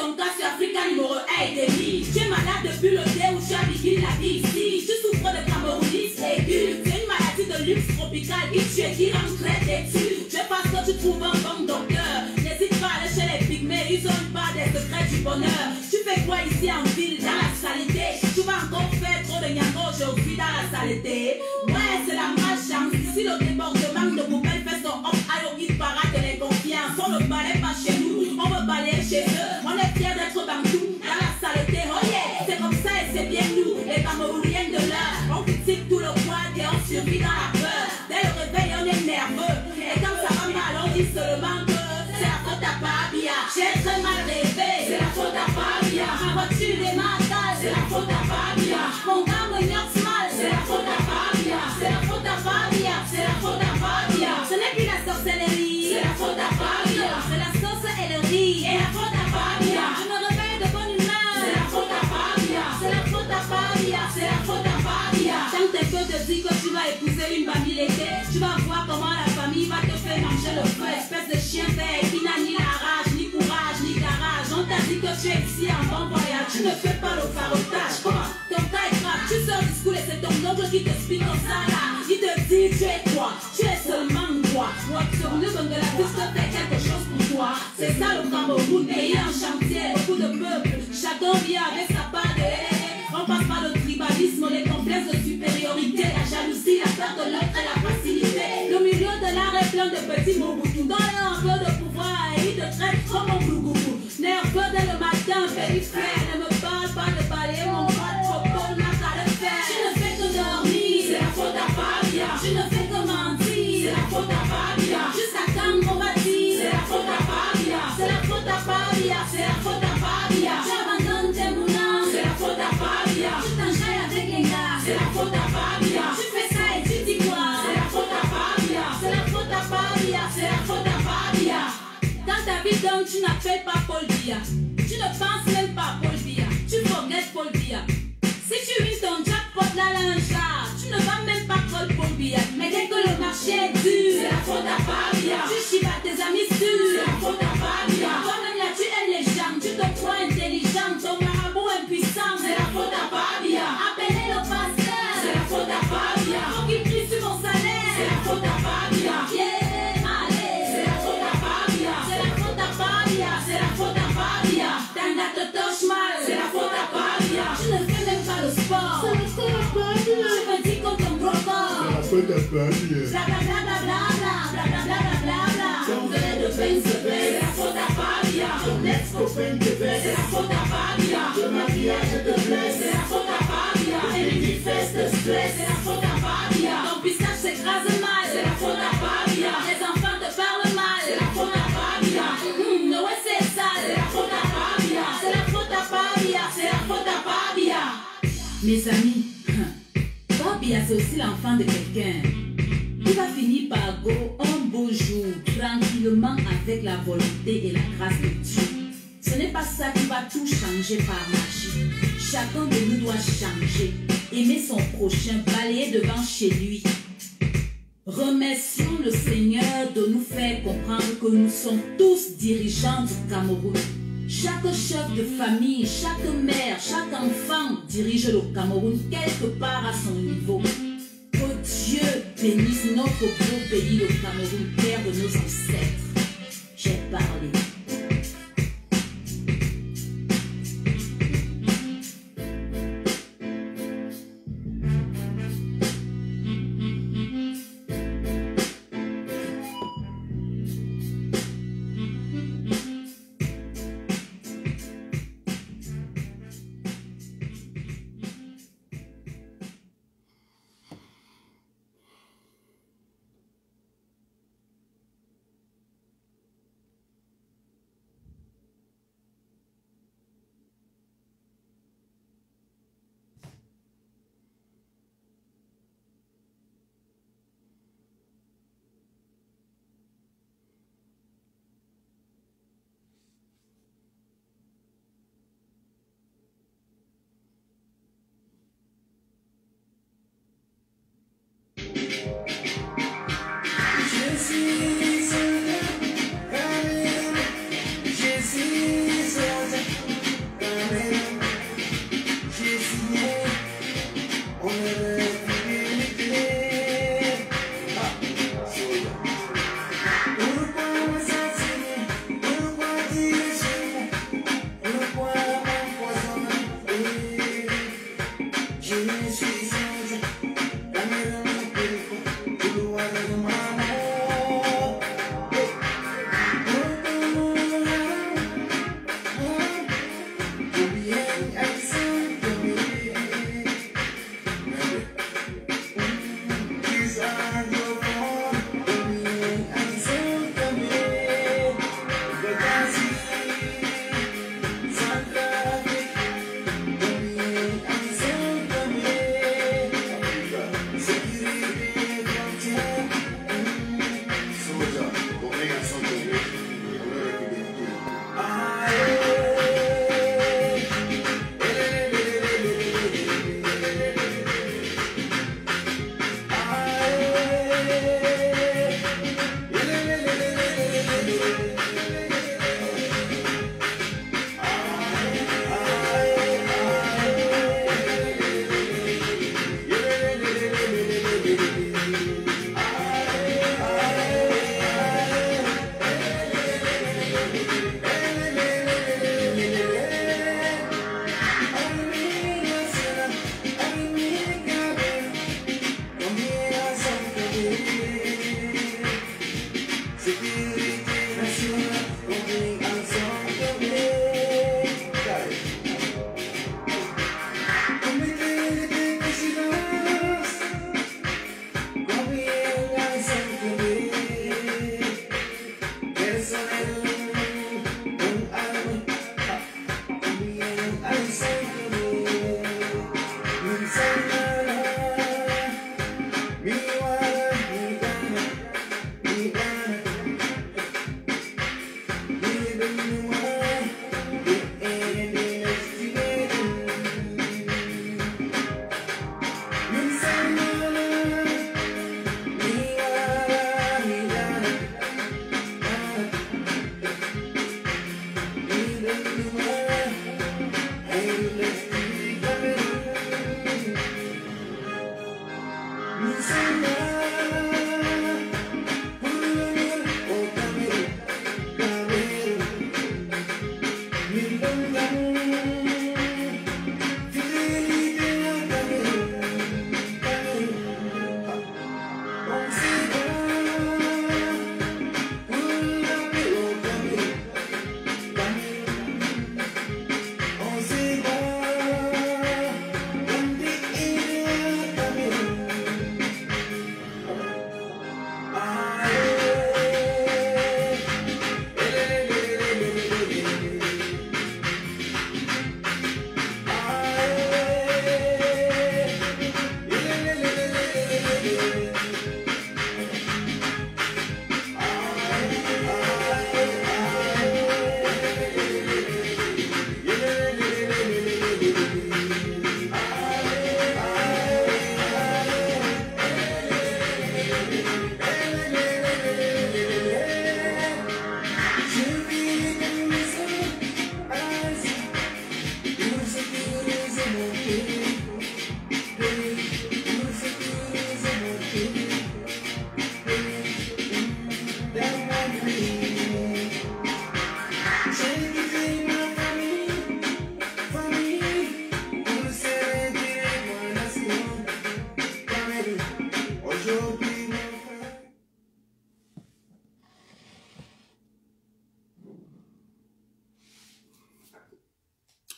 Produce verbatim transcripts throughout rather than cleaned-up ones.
ton cas sur Africa numéro un et demi. Tu es malade depuis le dé où tu as vécu la vie ici. Tu souffres de camoronisme aigu. C'est une maladie de luxe tropical qui tue, qui rend très têtu. Je pense que tu trouves un bon docteur. N'hésite pas à aller chez les pygmées, ils ont pas des secrets du bonheur. Tu fais quoi ici en ville, dans la saleté? Tu vas encore faire trop de nyango aujourd'hui dans la saleté. Ouais, c'est la malchance. Ici le débordement de poubelles fait son hop, aïe, il parade de l'inconfiance. On ne balaye pas chez nous, on veut balayer chez eux. On est fiers d'être bantou dans la saleté. Oh yeah, c'est comme ça et c'est bien nous, les Camerouniens de l'heure. On critique tout le quad et on survit dans la peur. Dès le réveil, on est nerveux. Et quand ça va mal, on dit seulement que c'est la faute à Fabia. J'ai très mal rêvé, c'est la faute à Fabia. Ma voiture est matale, c'est la faute à Fabia. Mon gars me nyoxe mal, c'est la faute à Fabia. C'est la faute à Fabia, c'est la faute à Fabia. Ce n'est plus la sorcellerie, c'est la faute à Fabia. C'est la sauce et le riz, et la faute à Fabia. Je me réveille de bonne humeur, c'est la faute à Fabia. C'est la faute à Fabia, c'est la faute à Fabia. Quand tes peu te disent que tu vas épouser une famille l'été, tu vas voir comment la famille va te faire manger le feu. Espèce de chien vert qui n'a ni la rage, ni courage, ni garage. On t'a dit que tu es ici en bon voyage, tu ne fais pas le farotage. Comment? Ton cas est grave, tu sors du school et c'est ton oncle qui te explique comme ça là. Il te dit tu es quoi? Tu es seulement quoi? Moi sur le banc de la piste fait quelque chose pour toi. C'est ça le Cameroun, pays en chantier, beaucoup de peuples. Chacun vient avec sa part de haie. On passe par le tribalisme, les complexes de supériorité, la jalousie, la peur de l'autre et la facilité. Le milieu de l'art est plein de petits mots-boutous. Donne un peu de pouvoir et il te traite comme mon glougougou. Nerveux dès le matin, périphrère. Ne me parle pas de balayer mon bras trop beau, n'a qu'à le faire. Tu ne fais que dormir, c'est la faute à Fabia. Tu ne fais que mentir, c'est la faute à Fabia. Jusqu'à quand on va dire, c'est la faute à Fabia. C'est la faute à Fabia, c'est la faute à Fabia. Tu abandonnes tes moulins, c'est la faute à Fabia. Tu t'enjailles avec les gars, c'est la faute à Fabia. Tu fais ça et tu dis quoi? C'est la faute à Fabia. C'est la faute à Fabia, c'est la faute à Fabia. Dans ta vie donc tu n'appelles pas Paul Biya. Tu ne penses même pas à Paul Biya. Tu forgettes Paul Biya. Si tu vis ton jackpot la linge là, tu ne vas même pas call Paul Biya. Mais dès que le marché est dur, c'est la faute à Fabia. Tu chies à tes amis sûrs, c'est la faute à Fabia. Toi-même là tu aimes les gens, tu te crois intelligent. Ton marabout impuissant, c'est la faute à Fabia. Appelez le pasteur, c'est la faute à Fabia. Faut qu'il prie sur mon salaire, c'est la faute à Fabia. Yeah, allez, c'est la faute à Fabia. C'est la faute à Fabia, c'est la faute à Fabia. Tanda te touche mal, c'est la faute à Fabia. Tu ne fais même pas le sport, c'est la faute à Fabia. Tu me dis comme ton gros corps, c'est la faute à Fabia. Bla bla bla bla bla bla bla bla bla bla bla. Ton verre de pain se baisse, c'est la faute à Fabia. Ton ex-copain te baisse, c'est la faute à Fabia. Le mariage te blesse, c'est la faute à Fabia. Et les fesses te stress, c'est la faute à Fabia. Ton pistache s'écrase mal, c'est la faute à Fabia. Les enfants te parlent mal, c'est la faute à Fabia. Mmh, ouais c'est ça, c'est la faute à Fabia. C'est la faute à Fabia, c'est la faute à Fabia. Mes amis, Fabia c'est aussi l'enfant de quelqu'un. Il va finir par go un beau jour, tranquillement avec la volonté et la grâce de Dieu. Ce n'est pas ça qui va tout changer par magie. Chacun de nous doit changer, aimer son prochain, balayer devant chez lui. Remercions le Seigneur de nous faire comprendre que nous sommes tous dirigeants du Cameroun. Chaque chef de famille, chaque mère, chaque enfant dirige le Cameroun quelque part à son niveau. Que Dieu bénisse notre beau pays, le Cameroun, terre de nos ancêtres. J'ai parlé.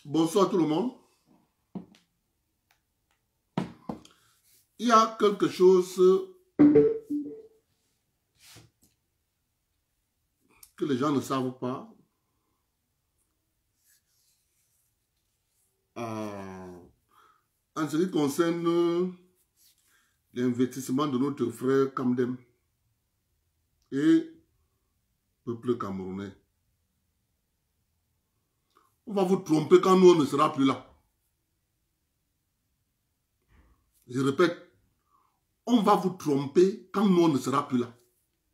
Bonsoir tout le monde. Il y a quelque chose que les gens ne savent pas. Euh, en ce qui concerne l'investissement de notre frère Kamdem et le peuple camerounais. On va vous tromper quand nous on ne sera plus là. Je répète, on va vous tromper quand nous on ne sera plus là.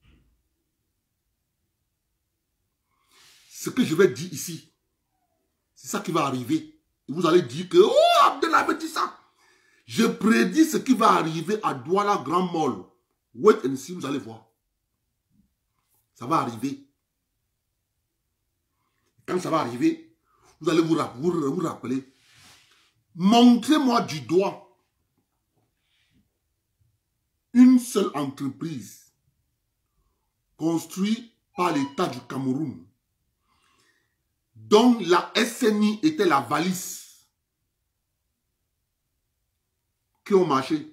Ce que je vais dire ici, c'est ça qui va arriver. Et vous allez dire que, oh, Abdel avait dit ça. Je prédis ce qui va arriver à Douala Grand Mall. Wait and see, vous allez voir. Ça va arriver. Quand ça va arriver, vous allez vous, vous, vous rappeler. Montrez-moi du doigt une seule entreprise construite par l'État du Cameroun dont la S N I était la valise qui ont marché.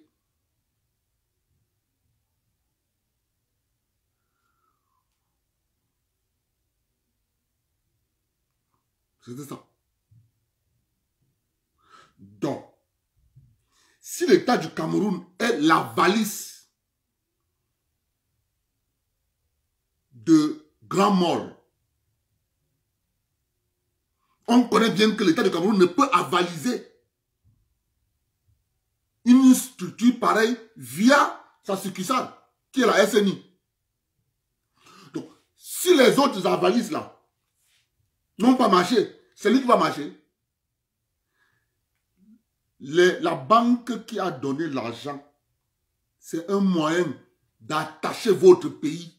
C'était ça. Donc, si l'État du Cameroun est la valise de Grand Mall, on connaît bien que l'État du Cameroun ne peut avaliser une structure pareille via sa succursale, qui est la S N I. Donc, si les autres avalises là n'ont pas marché, c'est lui qui va marcher. Les, la banque qui a donné l'argent, c'est un moyen d'attacher votre pays.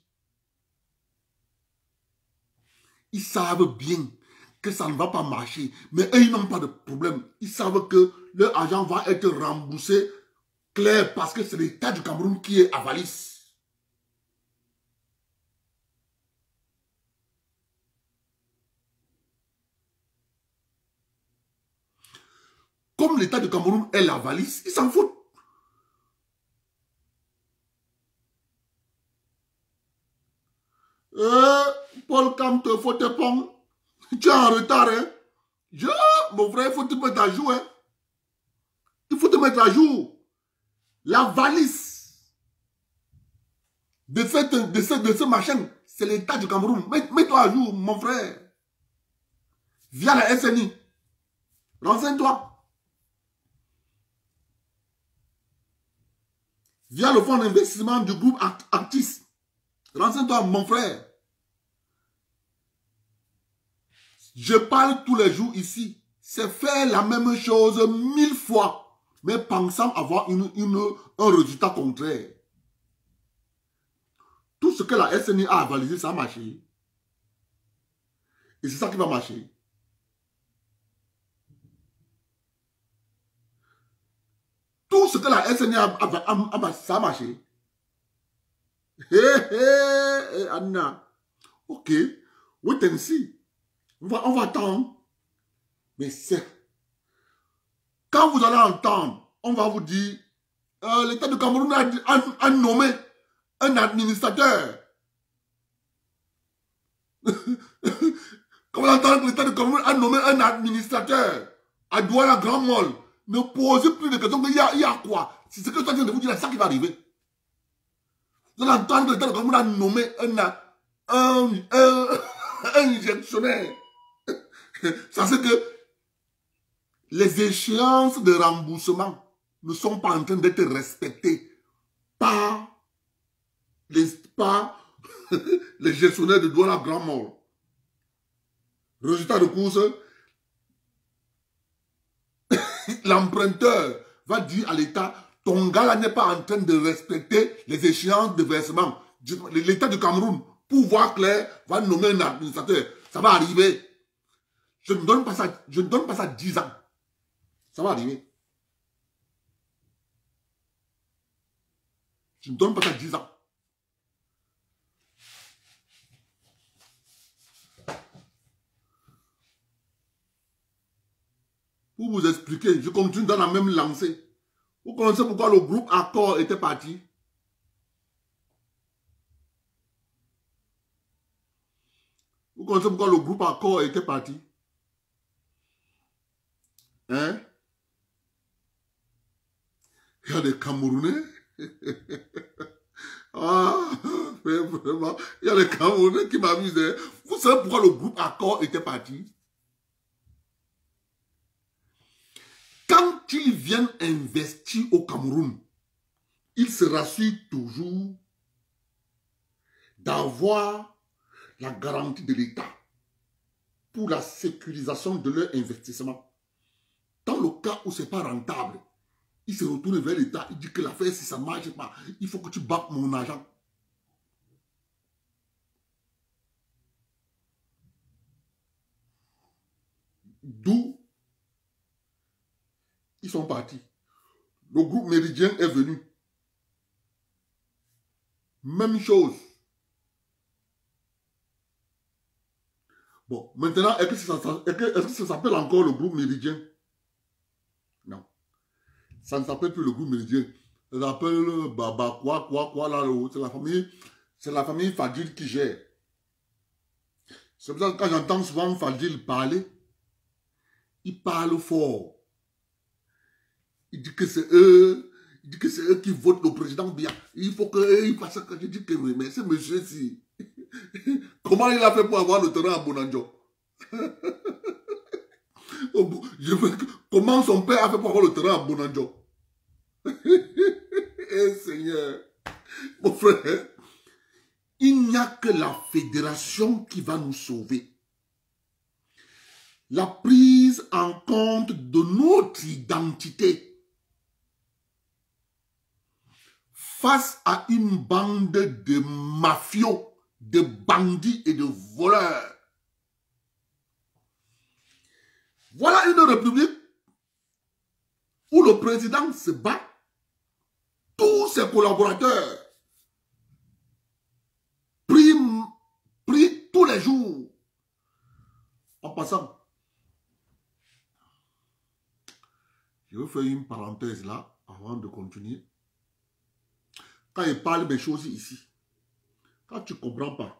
Ils savent bien que ça ne va pas marcher, mais eux, ils n'ont pas de problème. Ils savent que leur argent va être remboursé clair parce que c'est l'État du Cameroun qui est avalisse. Comme l'État du Cameroun est la valise, ils s'en foutent. Euh, Paul Kam te faut te pong. Tu es en retard, hein? Je, mon frère, il faut te mettre à jour, hein? Il faut te mettre à jour. La valise de, cette, de, ce, de ce machin, c'est l'État du Cameroun. Mets-toi à jour, mon frère. Via la S N I. Renseigne-toi. Via le fonds d'investissement du groupe Actis. Renseigne-toi, mon frère. Je parle tous les jours ici. C'est faire la même chose mille fois, mais pensant avoir une, une, un résultat contraire. Tout ce que la S N I a avalisé, ça a marché. Et c'est ça qui va marcher. Tout ce que la S N I a, a, a, a ça a marché. Hé, hé, hé, Anna. Ok. Wait and see. On va, on va attendre. Mais c'est... Quand vous allez entendre, on va vous dire, euh, l'État du Cameroun a, a, a nommé un administrateur. Quand vous entendez que l'État du Cameroun a nommé un administrateur à Douala Grand Mall, ne posez plus de questions. Il y a, il y a quoi? C'est ce que je viens de vous dire, c'est ça qui va arriver. Vous allez entendre que l'État du Cameroun a nommé un, un, un, un gestionnaire. Ça c'est que les échéances de remboursement ne sont pas en train d'être respectées par les, par les gestionnaires de Douala Grand Mall. Résultat de course, l'emprunteur va dire à l'État, ton gars là n'est pas en train de respecter les échéances de versement. L'État du Cameroun, pour voir clair, va nommer un administrateur. Ça va arriver. Je ne donne pas ça, je ne donne pas ça dix ans. Ça va arriver. Je ne donne pas ça dix ans. Pour vous expliquer, je continue dans la même lancée. Vous connaissez pourquoi le groupe Accord était parti? Vous connaissez pourquoi le groupe Accord était parti? Hein? Il y a des Camerounais. Ah, vraiment, il y a des Camerounais qui m'amusent. Vous savez pourquoi le groupe Accord était parti? Quand ils viennent investir au Cameroun, ils se rassurent toujours d'avoir la garantie de l'État pour la sécurisation de leur investissement. Dans le cas où ce n'est pas rentable, ils se retournent vers l'État, ils disent que l'affaire, si ça ne marche pas, il faut que tu battes mon argent. D'où ils sont partis. Le groupe Méridien est venu. Même chose. Bon, maintenant, est-ce que ça, est-ce que, est-ce que ça s'appelle encore le groupe Méridien? Non. Ça ne s'appelle plus le groupe Méridien. Ça s'appelle Baba quoi, quoi, quoi, là, c'est la famille, c'est la famille Fadil qui gère. C'est pour ça que quand j'entends souvent Fadil parler, il parle fort. Il dit que c'est eux, il dit que c'est eux qui votent le président bien. Il faut qu'ils fassent que je dis que oui, mais ce monsieur-ci, comment il a fait pour avoir le terrain à Bonanjo? Je veux, comment son père a fait pour avoir le terrain à Bonanjo? Eh Seigneur, mon frère, il n'y a que la fédération qui va nous sauver. La prise en compte de notre identité face à une bande de mafios, de bandits et de voleurs. Voilà une république où le président se bat, tous ses collaborateurs prient, prient tous les jours. En passant, je vais faire une parenthèse là, avant de continuer. Quand il parle des choses ici, quand tu ne comprends pas,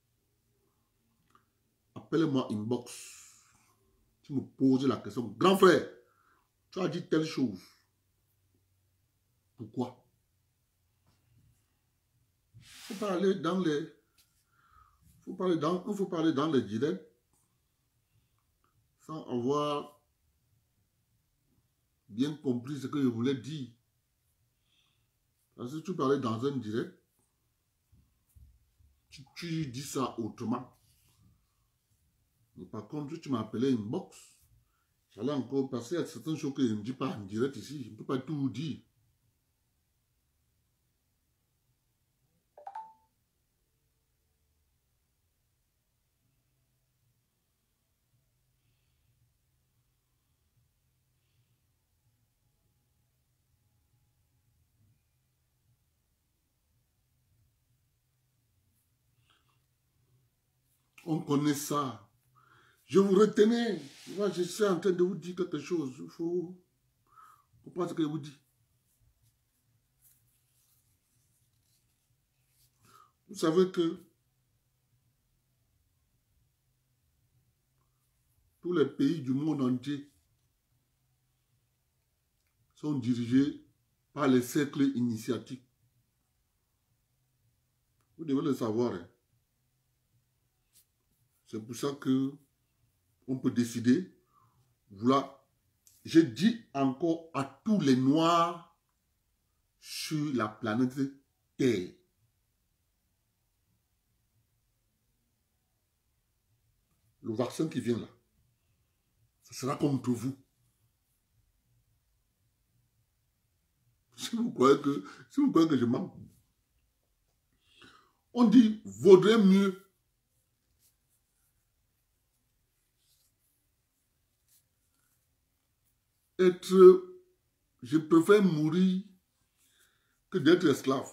appelle-moi inbox. Tu me poses la question, grand frère, tu as dit telle chose. Pourquoi? Il faut parler dans les... faut parler dans, il faut parler dans les directs sans avoir bien compris ce que je voulais dire. Parce que tu parlais dans un direct, tu, tu dis ça autrement. Mais par contre, tu m'as appelé inbox. J'allais encore passer à certaines choses que je ne dis pas en direct ici. Je ne peux pas tout dire. On connaît ça. Je vous retenais. Moi, je suis en train de vous dire quelque chose. Il faut comprendre ce que je vous dis. Vous savez que tous les pays du monde entier sont dirigés par les cercles initiatiques. Vous devez le savoir. Hein. C'est pour ça que on peut décider. Voilà. Je dis encore à tous les Noirs sur la planète Terre. Le vaccin qui vient là, ça sera contre vous. Si vous croyez que, si vous croyez que je mens, on dit vaudrait mieux être, je préfère mourir que d'être esclave.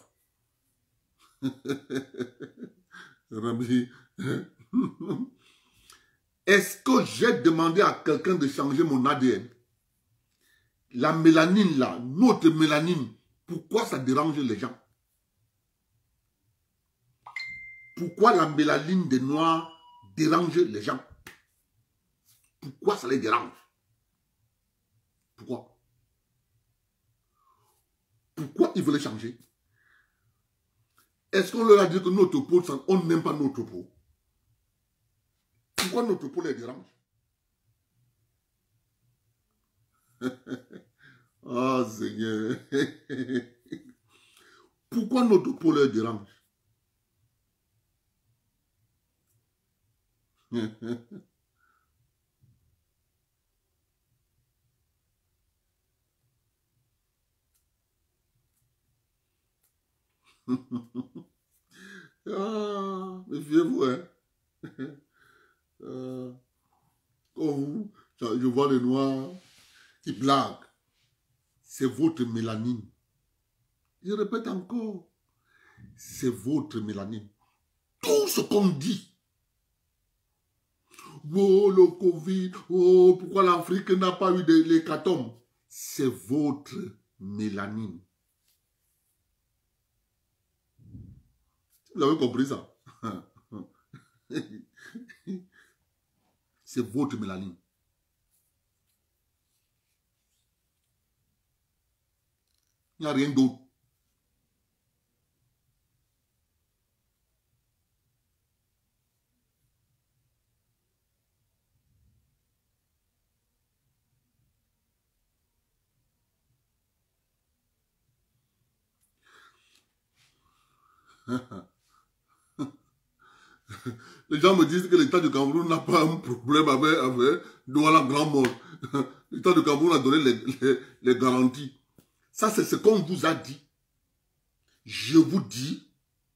Est-ce que j'ai demandé à quelqu'un de changer mon A D N? La mélanine là, notre mélanine, pourquoi ça dérange les gens? Pourquoi la mélanine des Noirs dérange les gens? Pourquoi ça les dérange? Pourquoi? Pourquoi ils veulent changer? Est-ce qu'on leur a dit que notre peau, on n'aime pas notre peau? Pourquoi notre peau les dérange? Oh Seigneur. Pourquoi notre peau les dérange? Ah, méfiez-vous, hein. Euh, quand vous, je vois les Noirs qui blaguent. C'est votre mélanine. Je répète encore. C'est votre mélanine. Tout ce qu'on dit. Oh, le Covid. Oh, pourquoi l'Afrique n'a pas eu de l'hécatombe? C'est votre mélanine. Vous avez compris ça? C'est votre mélanine. Il n'y a rien d'autre. Les gens me disent que l'État du Cameroun n'a pas un problème avec, avec Douala Grand Mort. L'État du Cameroun a donné les, les, les garanties. Ça, c'est ce qu'on vous a dit. Je vous dis,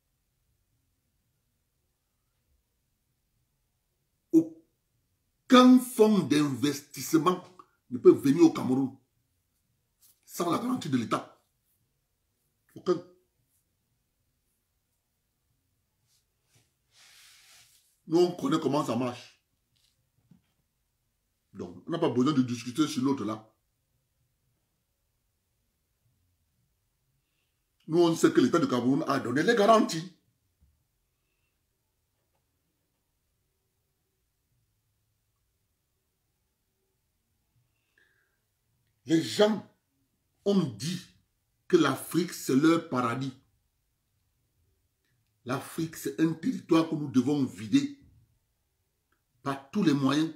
aucun fonds d'investissement ne peut venir au Cameroun sans la garantie de l'État. Aucun. Nous, on connaît comment ça marche. Donc, on n'a pas besoin de discuter sur l'autre là. Nous, on sait que l'État du Cameroun a donné les garanties. Les gens ont dit que l'Afrique, c'est leur paradis. L'Afrique, c'est un territoire que nous devons vider par tous les moyens.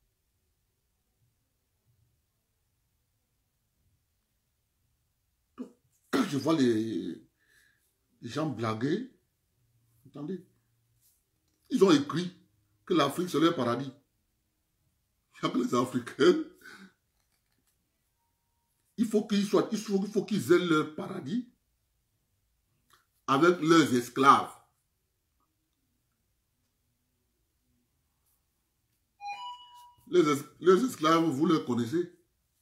Donc, quand je vois les, les gens blaguer, attendez, ils ont écrit que l'Afrique, c'est leur paradis. Chaque les Africains, il faut qu'ils soient, il faut, il faut qu'ils aient leur paradis avec leurs esclaves. Les, es, les esclaves, vous les connaissez.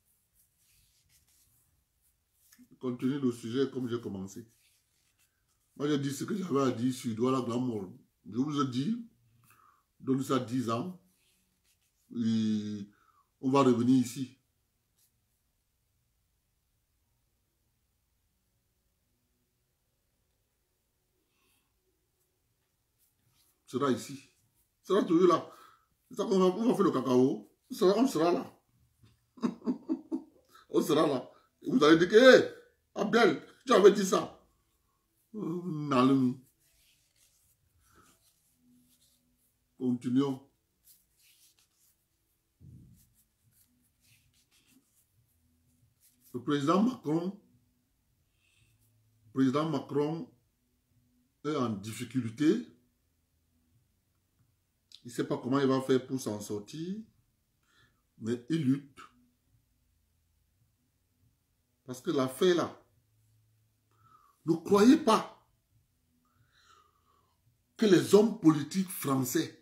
Continuez le sujet comme j'ai commencé. Moi, j'ai dit ce que j'avais à dire sur Douala Grand Mort. Je vous ai dit, donne ça dix ans, et on va revenir ici. Sera ici. Sera toujours là. C'est ça qu'on va, on va faire le cacao. On sera, on sera là. On sera là. Et vous allez dire que, hé, hey, Abdel, tu avais dit ça. Non, continuons. Le président Macron, le président Macron est en difficulté. Il ne sait pas comment il va faire pour s'en sortir, mais il lutte. Parce que l'affaire là, ne croyez pas que les hommes politiques français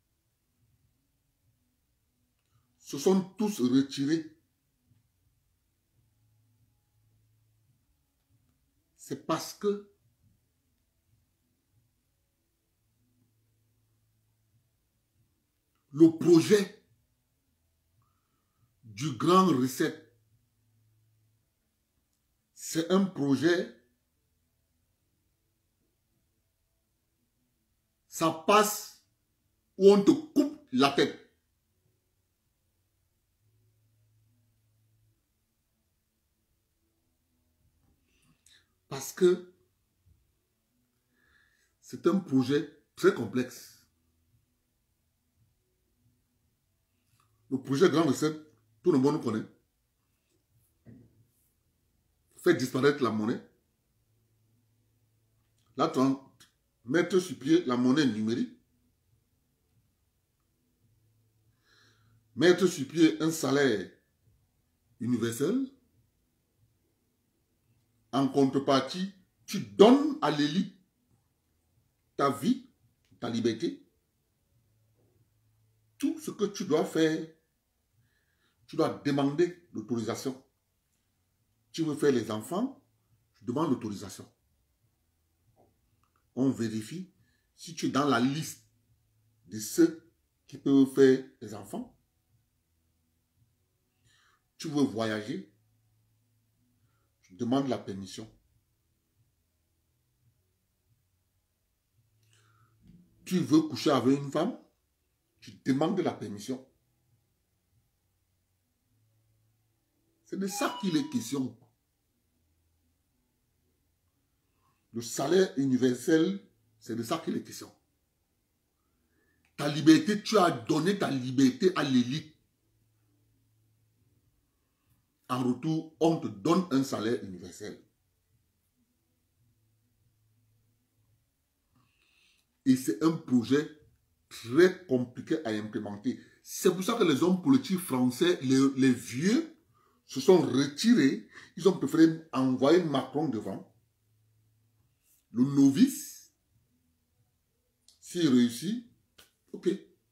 se sont tous retirés. C'est parce que le projet du grand reset c'est un projet, ça passe où on te coupe la tête. Parce que c'est un projet très complexe. Le projet Grande Recette, tout le monde connaît. Faire disparaître la monnaie. Là, mettre sur pied la monnaie numérique. Mettre sur pied un salaire universel. En contrepartie, tu donnes à l'élite ta vie, ta liberté. Tout ce que tu dois faire, tu dois demander l'autorisation. Tu veux faire les enfants, tu demandes l'autorisation. On vérifie si tu es dans la liste de ceux qui peuvent faire les enfants. Tu veux voyager, tu demandes la permission. Tu veux coucher avec une femme, tu demandes la permission. C'est de ça qu'il est question. Le salaire universel, c'est de ça qu'il est question. Ta liberté, tu as donné ta liberté à l'élite. En retour, on te donne un salaire universel. Et c'est un projet très compliqué à implémenter. C'est pour ça que les hommes politiques français, les, les vieux, se sont retirés. Ils ont préféré envoyer Macron devant. Le novice, s'il réussit, ok.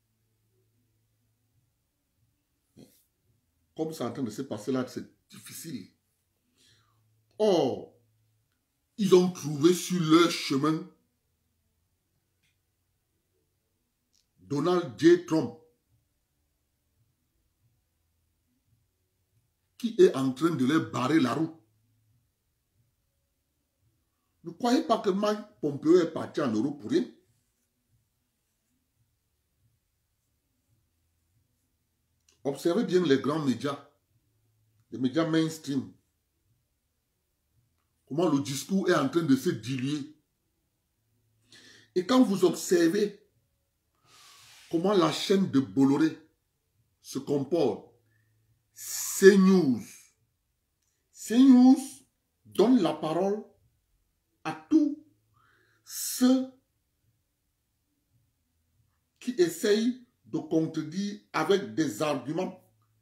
Comme c'est en train de se passer là, c'est difficile. Or, ils ont trouvé sur leur chemin Donald J. Trump, qui est en train de leur barrer la route. Ne croyez pas que Mike Pompeo est parti en Europe pour rien. Observez bien les grands médias, les médias mainstream. Comment le discours est en train de se diluer. Et quand vous observez comment la chaîne de Bolloré se comporte, CNews, CNews donne la parole à tous ceux qui essayent de contredire avec des arguments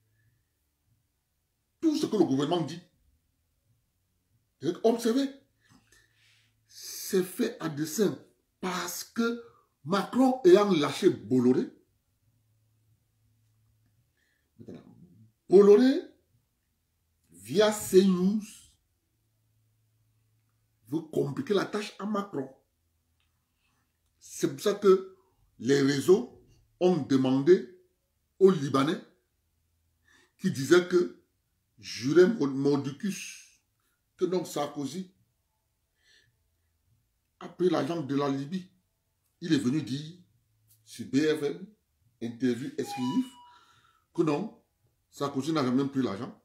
tout ce que le gouvernement dit. Observez, c'est fait à dessein parce que Macron ayant lâché Bolloré, Bolloré, via CNews, veut compliquer la tâche à Macron. C'est pour ça que les réseaux ont demandé aux Libanais qui disaient que juré Mordicus, que donc Sarkozy a pris l'argent de la Libye. Il est venu dire sur B F M, interview exclusive, que non, Sarkozy n'a jamais pris l'argent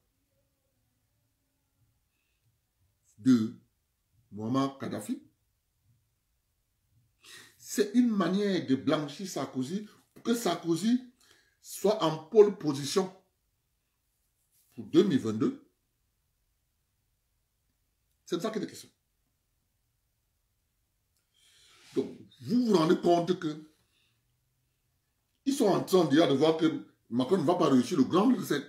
de Muammar Kadhafi. C'est une manière de blanchir Sarkozy pour que Sarkozy soit en pole position pour deux mille vingt-deux. C'est de ça qu'il est question. Donc, vous vous rendez compte que ils sont en train déjà de voir que Macron ne va pas réussir le grand recette.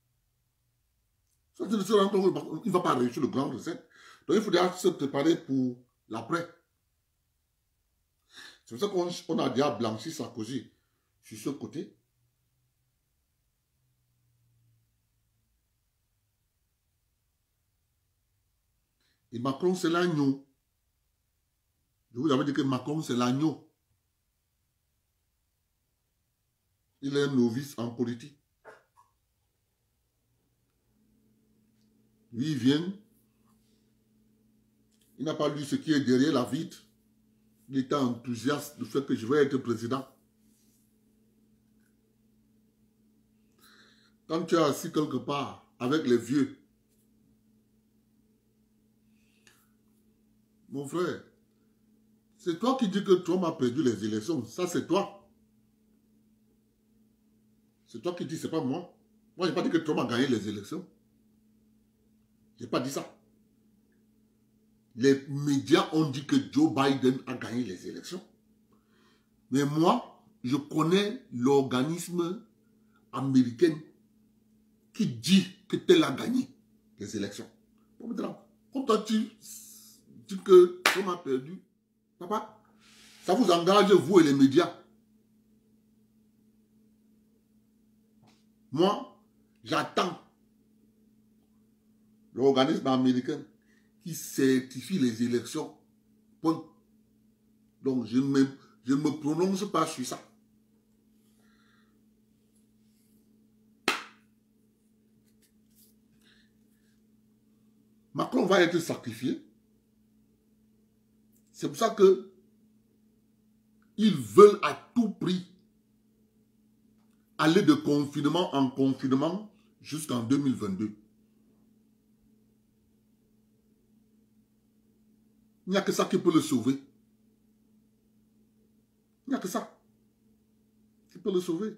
Il ne va pas réussir le grand recette. Donc, il faudra se préparer pour l'après. C'est pour ça qu'on a déjà blanchi Sarkozy sur ce côté. Et Macron, c'est l'agneau. Je vous avais dit que Macron, c'est l'agneau. Il est un novice en politique. Lui, il vient, Il n'a pas lu ce qui est derrière la vitre. Il était enthousiaste du fait que je vais être président. Quand tu es assis quelque part avec les vieux, mon frère, c'est toi qui dis que Trump a perdu les élections. Ça, c'est toi. C'est toi qui dis, c'est pas moi. Moi, je n'ai pas dit que Trump a gagné les élections. Je n'ai pas dit ça. Les médias ont dit que Joe Biden a gagné les élections. Mais moi, je connais l'organisme américain qui dit que tel a gagné les élections. Bon, maintenant, quand toi tu dis que Trump a perdu, papa, ça vous engage, vous et les médias. Moi, j'attends l'organisme américain qui certifie les élections. Point. Donc, je ne me, je ne me prononce pas sur ça. Macron va être sacrifié. C'est pour ça que ils veulent à tout prix aller de confinement en confinement jusqu'en deux mille vingt-deux. Il n'y a que ça qui peut le sauver. Il n'y a que ça qui peut le sauver.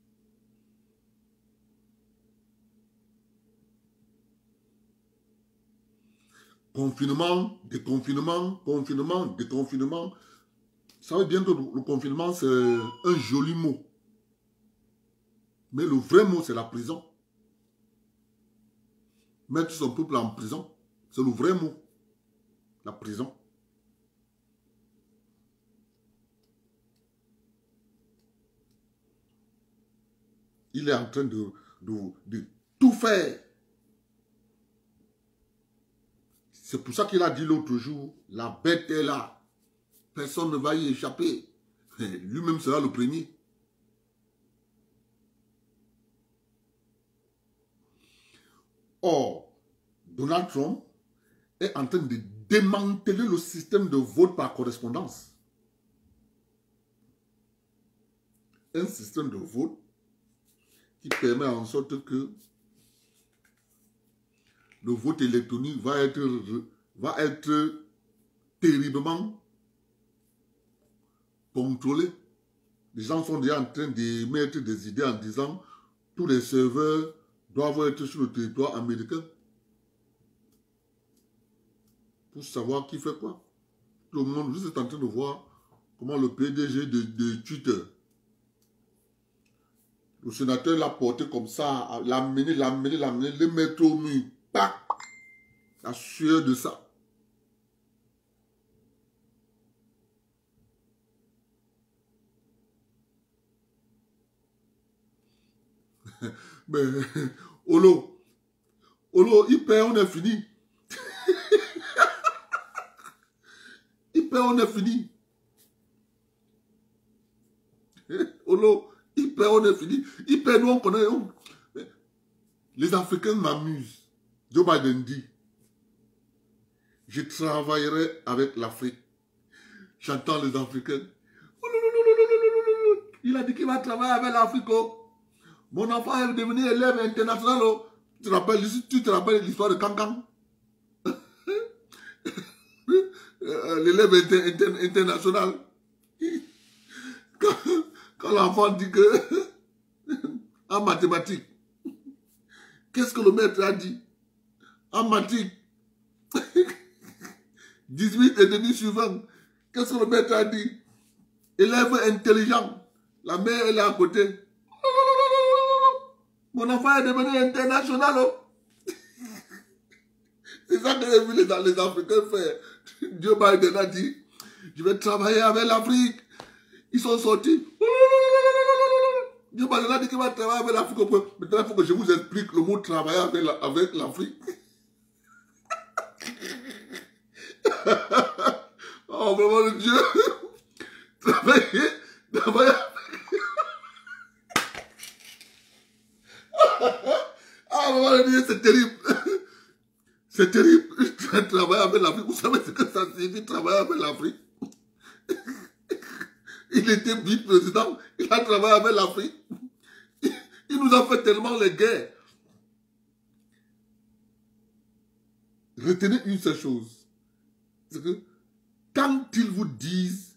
Confinement, déconfinement, confinement, déconfinement. Vous savez bien que le confinement, c'est un joli mot. Mais le vrai mot, c'est la prison. Mettre son peuple en prison, c'est le vrai mot. La prison. Il est en train de, de, de tout faire. C'est pour ça qu'il a dit l'autre jour, la bête est là. Personne ne va y échapper. Lui-même sera le premier. Or, Donald Trump est en train de démanteler le système de vote par correspondance. Un système de vote qui permet en sorte que le vote électronique va être, va être terriblement contrôlé. Les gens sont déjà en train d'émettre des idées en disant tous les serveurs doivent être sur le territoire américain pour savoir qui fait quoi. Tout le monde juste est en train de voir comment le P D G de, de Twitter, le sénateur l'a porté comme ça, l'a amené, l'a amené, l'a amené, le mettre au mur. Pac! La sueur de ça. Mais, Olo, Olo, il perd, on est fini. Il perd, on est fini. Olo, il perd, on est fini. Il perd, nous on connaît. On... Les Africains m'amusent. Joe Biden dit, je travaillerai avec l'Afrique. J'entends les Africains. Il a dit qu'il va travailler avec l'Afrique. Mon enfant est devenu élève international. Tu te rappelles, tu te rappelles l'histoire de Kankan? L'élève inter, inter, international. Quand, quand l'enfant dit que en mathématiques, qu'est-ce que le maître a dit? En mathématiques, dix-huit et demi sur vingt. Qu'est-ce que le maître a dit? Élève intelligent. La mère, elle est à côté. Mon enfant est devenu international. C'est ça que j'ai vu les, les Africains faire. Joe Biden a dit, je vais travailler avec l'Afrique. Ils sont sortis. Joe Biden a dit qu'il va travailler avec l'Afrique. Maintenant, il faut que je vous explique le mot travailler avec l'Afrique. Oh, vraiment, le Dieu. Travailler, travailler avec... Ah, maman, c'est terrible. C'est terrible. Il a travaillé avec l'Afrique. Vous savez ce que ça signifie, travailler avec l'Afrique? Il était vice-président. Il a travaillé avec l'Afrique. Il nous a fait tellement les guerres. Retenez une seule chose. C'est que quand ils vous disent,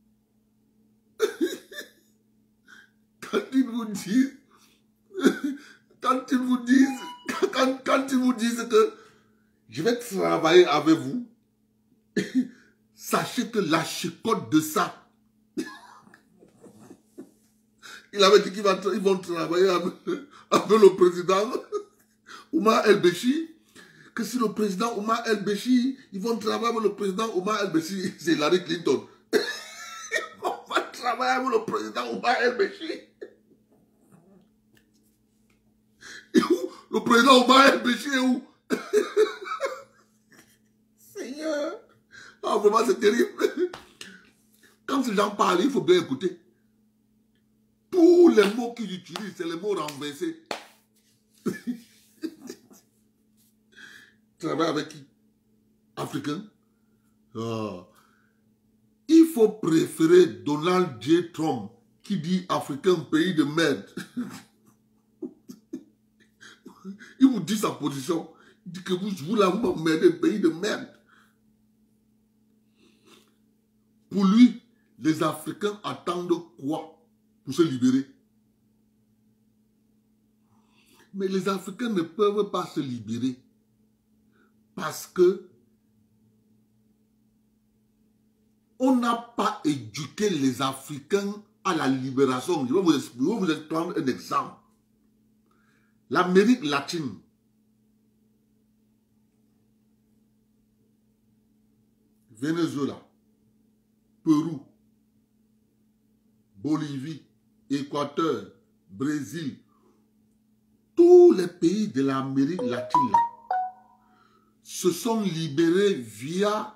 quand ils vous disent, quand ils vous disent, quand, quand ils vous disent que je vais travailler avec vous, sachez que la chicotte de ça, il avait dit qu'ils vont travailler avec, avec le président Omar El-Béchir, que si le président Omar El-Béchir, ils vont travailler avec le président Omar El-Béchir, c'est Hillary Clinton. On va travailler avec le président Omar El-Béchir. Et où? Le président Omar El-Béchir est où? Seigneur. Ah, vraiment, c'est terrible. Quand ces gens parlent, il faut bien écouter. Tous les mots qu'ils utilisent, c'est les mots renversés. Travailler avec qui? Africain? Oh. Il faut préférer Donald J. Trump qui dit Africain, pays de merde. Il vous dit sa position. Il dit que vous, vous là, vous m'emmerdez, pays de merde. Pour lui, les Africains attendent quoi pour se libérer? Mais les Africains ne peuvent pas se libérer parce que on n'a pas éduqué les Africains à la libération. Je vais vous, je vais vous prendre un exemple. L'Amérique latine, Venezuela, Pérou, Bolivie, Équateur, Brésil, tous les pays de l'Amérique latine là, se sont libérés via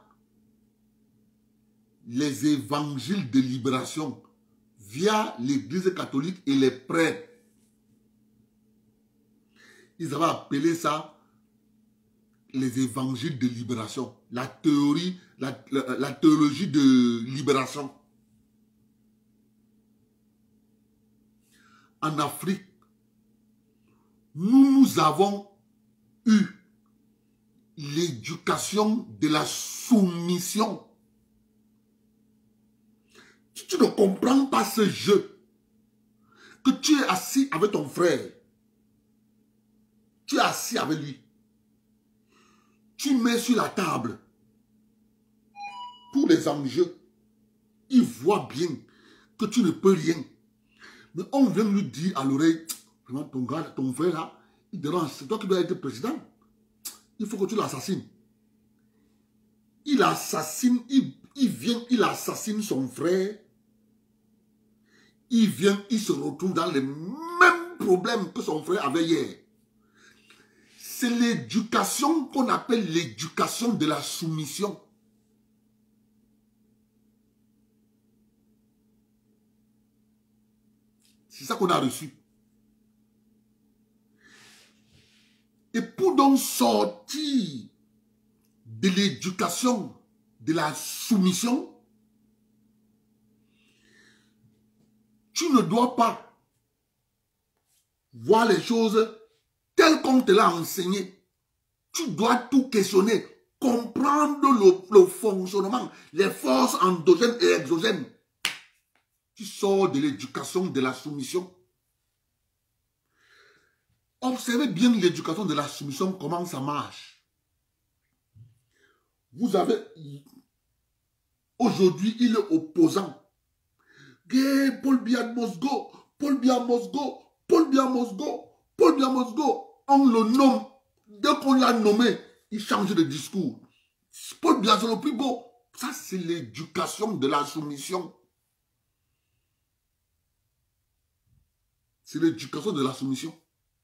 les évangiles de libération, via l'Église catholique et les prêtres. Ils avaient appelé ça les évangiles de libération, la théorie, la, la, la théologie de libération. En Afrique, nous, nous avons eu l'éducation de la soumission. Si tu ne comprends pas ce jeu, que tu es assis avec ton frère, tu es assis avec lui, tu mets sur la table tous les enjeux, il voit bien que tu ne peux rien. Mais on vient lui dire à l'oreille, vraiment ton gars, ton frère là, il dérange, c'est toi qui dois être président. Il faut que tu l'assassines. Il assassine, il, il vient, il assassine son frère. Il vient, il se retrouve dans les mêmes problèmes que son frère avait hier. C'est l'éducation qu'on appelle l'éducation de la soumission. C'est ça qu'on a reçu. Et pour donc sortir de l'éducation de la soumission, tu ne dois pas voir les choses telles qu'on te l'a enseigné. Tu dois tout questionner, comprendre le, le fonctionnement, les forces endogènes et exogènes. Tu sors de l'éducation de la soumission. Observez bien l'éducation de la soumission, comment ça marche. Vous avez, aujourd'hui, il est opposant. Paul Biya Mosgo, Paul Biya Mosgo, Paul Biya Mosgo, Paul Biya Mosgo, on le nomme. Dès qu'on l'a nommé, il change de discours. Paul Biya, c'est le plus beau. Ça, c'est l'éducation de la soumission. C'est l'éducation de la soumission.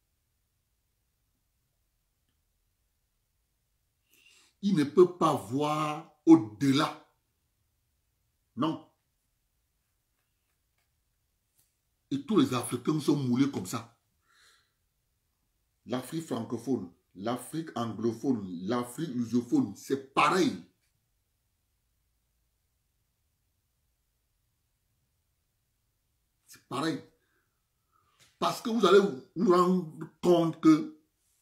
Il ne peut pas voir au-delà. Non. Et tous les Africains sont moulés comme ça. L'Afrique francophone, l'Afrique anglophone, l'Afrique lusophone, c'est pareil. C'est pareil. Parce que vous allez vous rendre compte que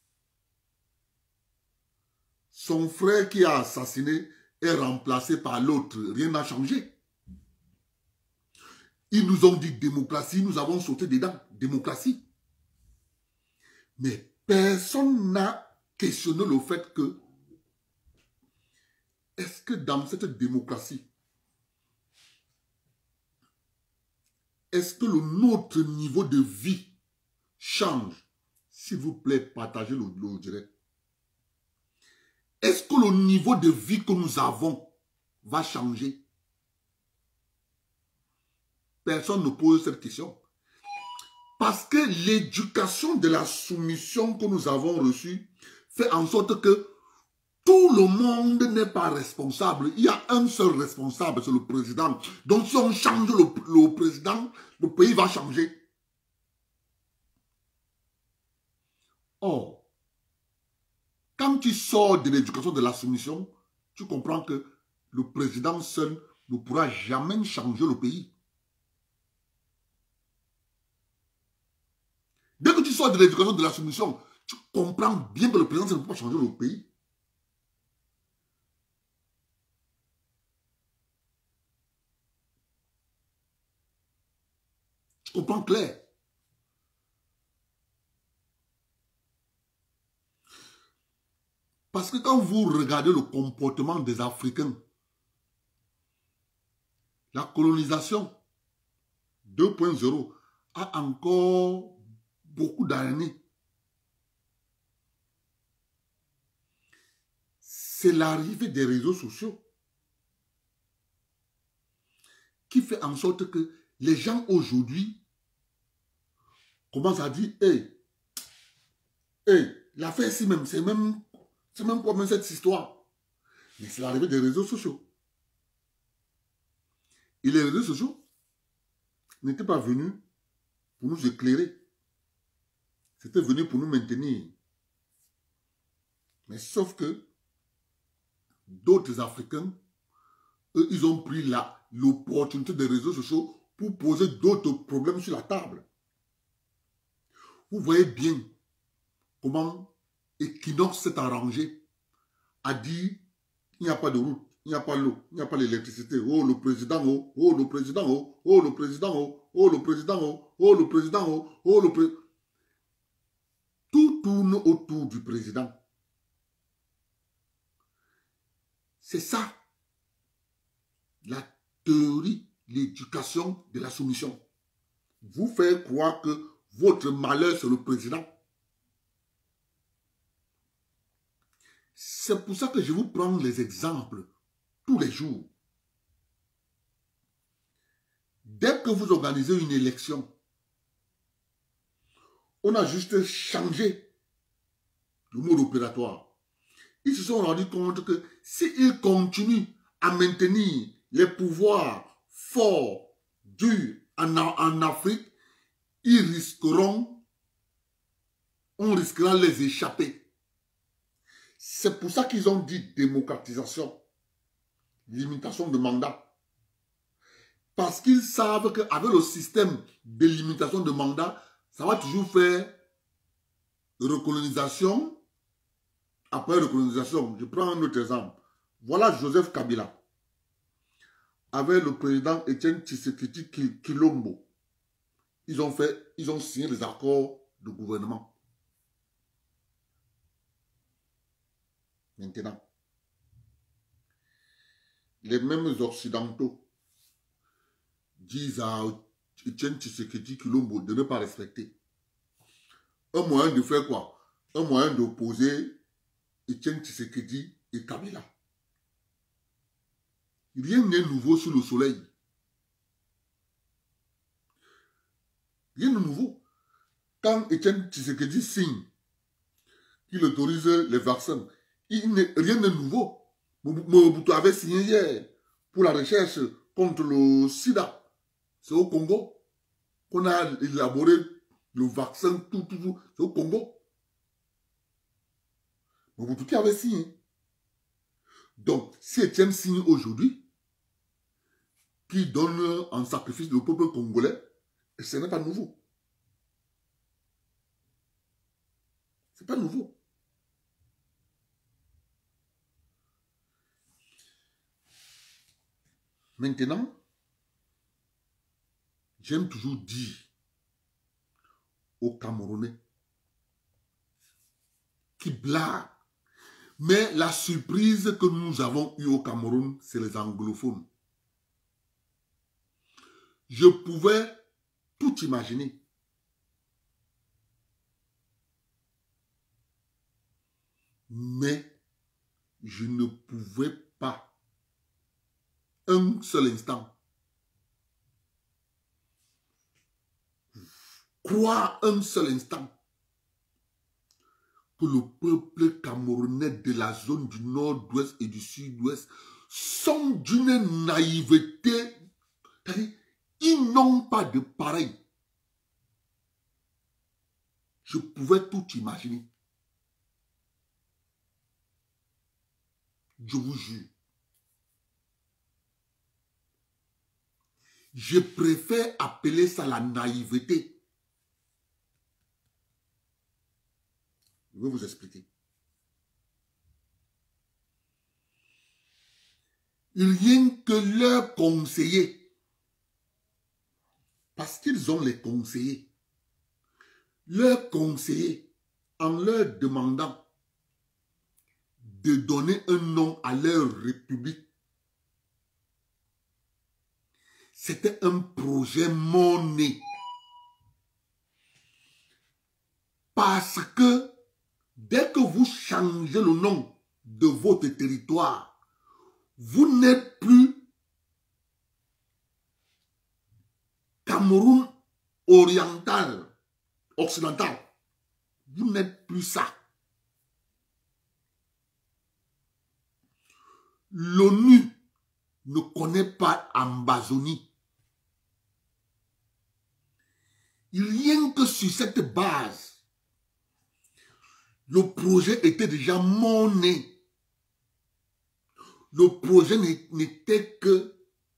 son frère qui a assassiné est remplacé par l'autre. Rien n'a changé. Ils nous ont dit démocratie, nous avons sauté dedans. Démocratie. Mais personne n'a questionné le fait que est-ce que dans cette démocratie, est-ce que le, notre niveau de vie change? S'il vous plaît, partagez le, le direct. Est-ce que le niveau de vie que nous avons va changer? Personne ne pose cette question. Parce que l'éducation de la soumission que nous avons reçue fait en sorte que tout le monde n'est pas responsable. Il y a un seul responsable, c'est le président. Donc si on change le, le président, le pays va changer. Or, quand tu sors de l'éducation de la soumission, tu comprends que le président seul ne pourra jamais changer le pays. Dès que tu sors de l'éducation de la soumission, tu comprends bien que le président seul ne peut pas changer le pays. Tu comprends clair? Parce que quand vous regardez le comportement des Africains, la colonisation deux point zéro a encore beaucoup d'années. C'est l'arrivée des réseaux sociaux qui fait en sorte que les gens aujourd'hui commencent à dire, hé, hé, l'affaire ici même, c'est même... C'est même pas même cette histoire. Mais c'est l'arrivée des réseaux sociaux. Et les réseaux sociaux n'étaient pas venus pour nous éclairer. C'était venu pour nous maintenir. Mais sauf que d'autres Africains, eux, ils ont pris l'opportunité des réseaux sociaux pour poser d'autres problèmes sur la table. Vous voyez bien comment Equinox s'est arrangé, a dit il n'y a pas de route, il n'y a pas l'eau, il n'y a pas l'électricité. Oh le président, oh, oh le président, oh, oh le président, oh, oh le président, oh, oh le président, oh, oh le président. Tout tourne autour du président. C'est ça, la théorie, l'éducation de la soumission. Vous faites croire que votre malheur, c'est le président. C'est pour ça que je vous prends les exemples tous les jours. Dès que vous organisez une élection, on a juste changé le mode opératoire. Ils se sont rendus compte que s'ils continuent à maintenir les pouvoirs forts, durs en, en Afrique, ils risqueront, on risquera les échapper. C'est pour ça qu'ils ont dit démocratisation, limitation de mandat. Parce qu'ils savent qu'avec le système de limitation de mandat, ça va toujours faire recolonisation. Après recolonisation, je prends un autre exemple. Voilà Joseph Kabila. Avec le président Etienne Tshisekedi Kilombo. Ils ont fait, ils ont signé des accords de gouvernement. Maintenant, les mêmes Occidentaux disent à Etienne Tshisekedi Kilombo de ne pas respecter. Un moyen de faire quoi? Un moyen d'opposer Etienne Tshisekedi et Kabila. Rien n'est nouveau sous le soleil. Rien de nouveau. Quand Etienne Tshisekedi signe qu'il autorise les vaccins, il rien de nouveau. Mobutu avait signé hier pour la recherche contre le sida. C'est au Congo qu'on a élaboré le vaccin, tout, tout, tout. C'est au Congo. Mobutu qui avait signé. Donc, si Etienne signe aujourd'hui, qui donne en sacrifice le peuple congolais, ce n'est pas nouveau. Ce n'est pas nouveau. Maintenant, j'aime toujours dire aux Camerounais qui blaguent, mais la surprise que nous avons eue au Cameroun, c'est les anglophones. Je pouvais tout imaginer. Mais je ne pouvais pas un seul instant croire un seul instant que le peuple camerounais de la zone du nord-ouest et du sud-ouest sont d'une naïveté. C'est-à-dire, ils n'ont pas de pareil. Je pouvais tout imaginer. Je vous jure. Je préfère appeler ça la naïveté. Je vais vous expliquer. Rien que leurs conseillers, parce qu'ils ont les conseillers, leurs conseillers, en leur demandant de donner un nom à leur république, c'était un projet monnaie. Parce que dès que vous changez le nom de votre territoire, vous n'êtes plus Cameroun oriental, occidental. Vous n'êtes plus ça. L'ONU ne connaît pas Ambazonie. Rien que sur cette base, le projet était déjà monné. Le projet n'était que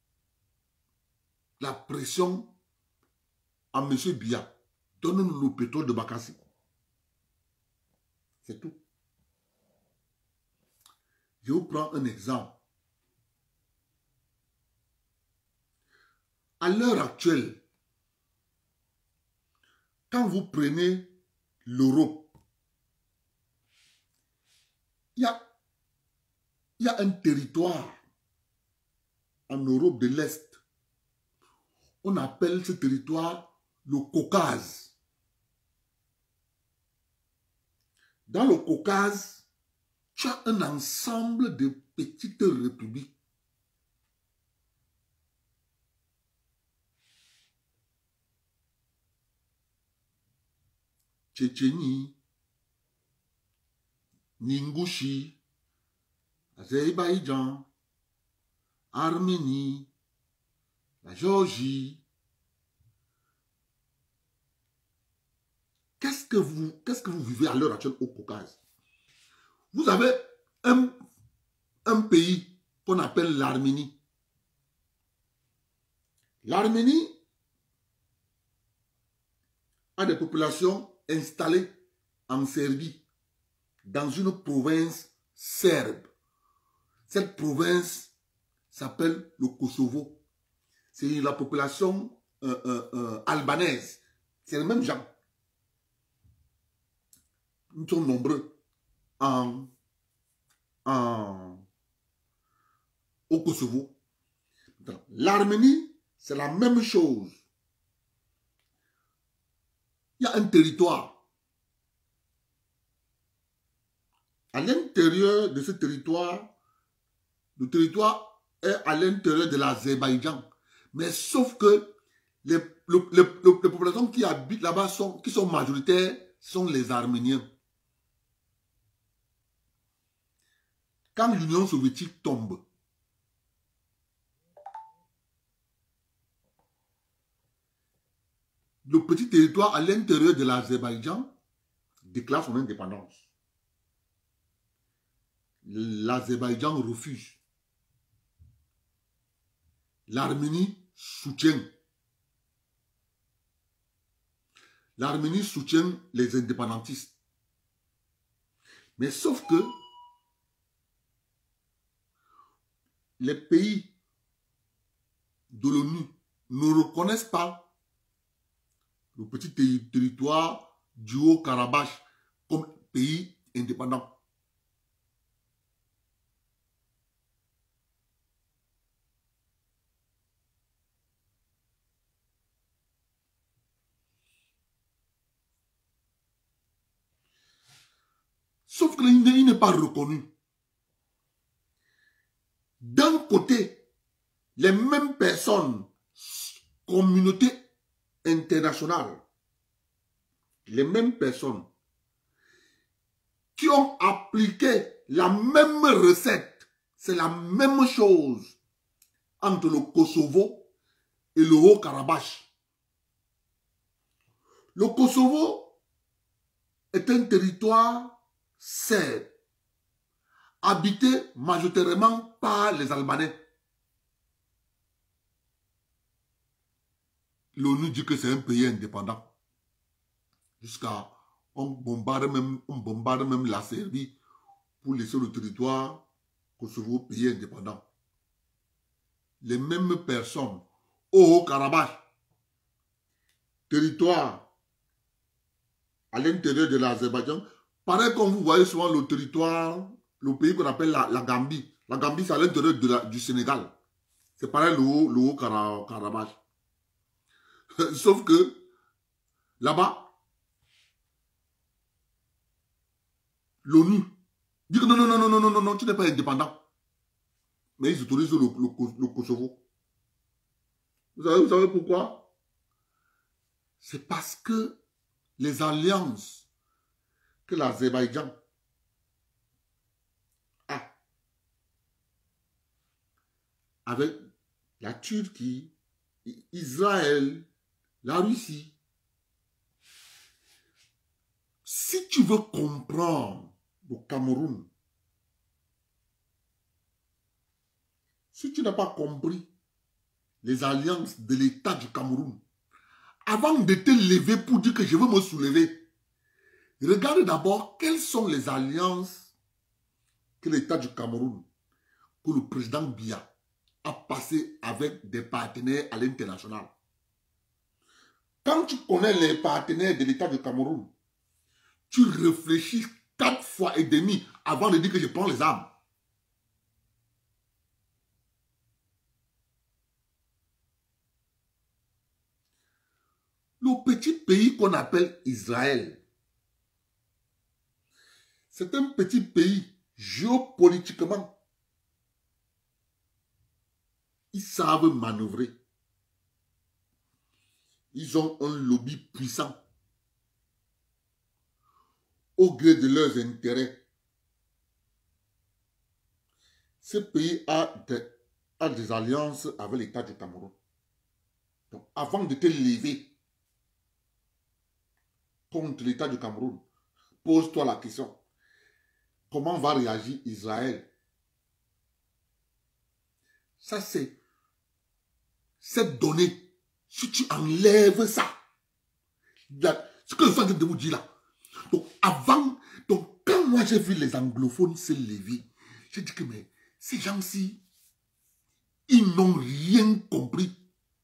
la pression à M. Biya. Donne-nous le pétrole de Bakassi. C'est tout. Je vous prends un exemple. À l'heure actuelle, quand vous prenez l'Europe, il y a, il y a un territoire en Europe de l'Est. On appelle ce territoire le Caucase. Dans le Caucase, tu as un ensemble de petites républiques. Tchétchénie, Ningouchi, Azerbaïdjan, Arménie, la Géorgie. Qu'est-ce que vous, qu'est-ce que vous vivez à l'heure actuelle au Caucase? Vous avez un, un pays qu'on appelle l'Arménie. L'Arménie a des populations installées en Serbie, dans une province serbe. Cette province s'appelle le Kosovo. C'est la population euh, euh, euh, albanaise. C'est les mêmes gens. Nous sommes nombreux en, en, au Kosovo. L'Arménie, c'est la même chose. Il y a un territoire. À l'intérieur de ce territoire, le territoire est à l'intérieur de l'Azerbaïdjan. Mais sauf que les, les, les, les populations qui habitent là-bas, sont, qui sont majoritaires, sont les Arméniens. Quand l'Union soviétique tombe, le petit territoire à l'intérieur de l'Azerbaïdjan déclare son indépendance. l'Azerbaïdjan refuse. L'Arménie soutient. L'Arménie soutient les indépendantistes. Mais sauf que les pays de l'ONU ne reconnaissent pas le petit territoire du Haut-Karabakh comme pays indépendant. Sauf qu'il n'est pas reconnu. D'un côté, les mêmes personnes, communauté internationale, les mêmes personnes qui ont appliqué la même recette, c'est la même chose entre le Kosovo et le Haut-Karabakh. Le Kosovo est un territoire serbe, habité majoritairement par les Albanais. L'ONU dit que c'est un pays indépendant. Jusqu'à on bombarde même, on bombarde même la Serbie pour laisser le territoire Kosovo pays indépendant. Les mêmes personnes au Haut-Karabakh, territoire à l'intérieur de l'Azerbaïdjan, pareil comme vous voyez souvent le territoire, le pays qu'on appelle la, la Gambie. La Gambie, c'est à l'intérieur du Sénégal. C'est pareil le Haut-Karabakh. Sauf que, là-bas, l'ONU dit que non, non, non, non, non, non, non, non, tu n'es pas indépendant. Mais ils autorisent le, le, le Kosovo. Vous savez, vous savez pourquoi? C'est parce que les alliances que l'Azerbaïdjan a avec la Turquie, Israël, la Russie, si tu veux comprendre le Cameroun, si tu n'as pas compris les alliances de l'État du Cameroun, avant de te lever pour dire que je veux me soulever, regarde d'abord quelles sont les alliances que l'État du Cameroun, que le président Biya a passé avec des partenaires à l'international. Quand tu connais les partenaires de l'État du Cameroun, tu réfléchis quatre fois et demi avant de dire que je prends les armes. Le petit pays qu'on appelle Israël, c'est un petit pays géopolitiquement. Ils savent manœuvrer. Ils ont un lobby puissant au gré de leurs intérêts. Ce pays a des, a des alliances avec l'État du Cameroun. Donc, avant de te lever contre l'État du Cameroun, pose-toi la question. Comment va réagir Israël? Ça, c'est cette donnée. Si tu enlèves ça, là, ce que je suis en train de vous dire là. Donc, avant, donc, quand moi j'ai vu les anglophones se lever, j'ai dit que mais ces gens-ci, ils n'ont rien compris.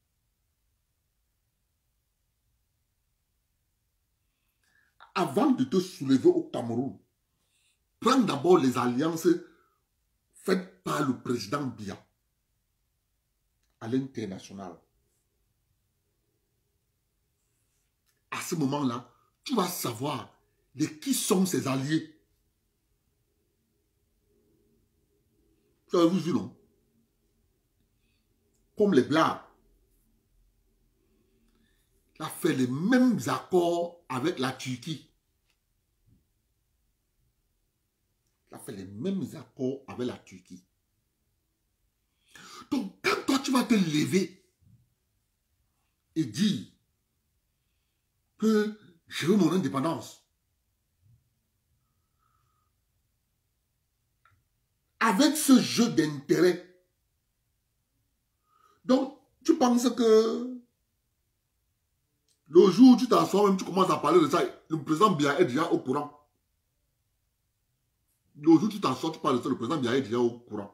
Avant de te soulever au Cameroun, prends d'abord les alliances faites par le président Biya à l'international. À ce moment-là, tu vas savoir de qui sont ses alliés. Vous avez vu, non? Comme les Blancs. Il a fait les mêmes accords avec la Turquie. Il a fait les mêmes accords avec la Turquie. Donc, quand toi, tu vas te lever et dire que je veux mon indépendance, avec ce jeu d'intérêt. Donc, tu penses que le jour où tu t'assois, même tu commences à parler de ça, le président Biya est déjà au courant. Le jour où tu t'assois, tu parles de ça, le président Biya est déjà au courant.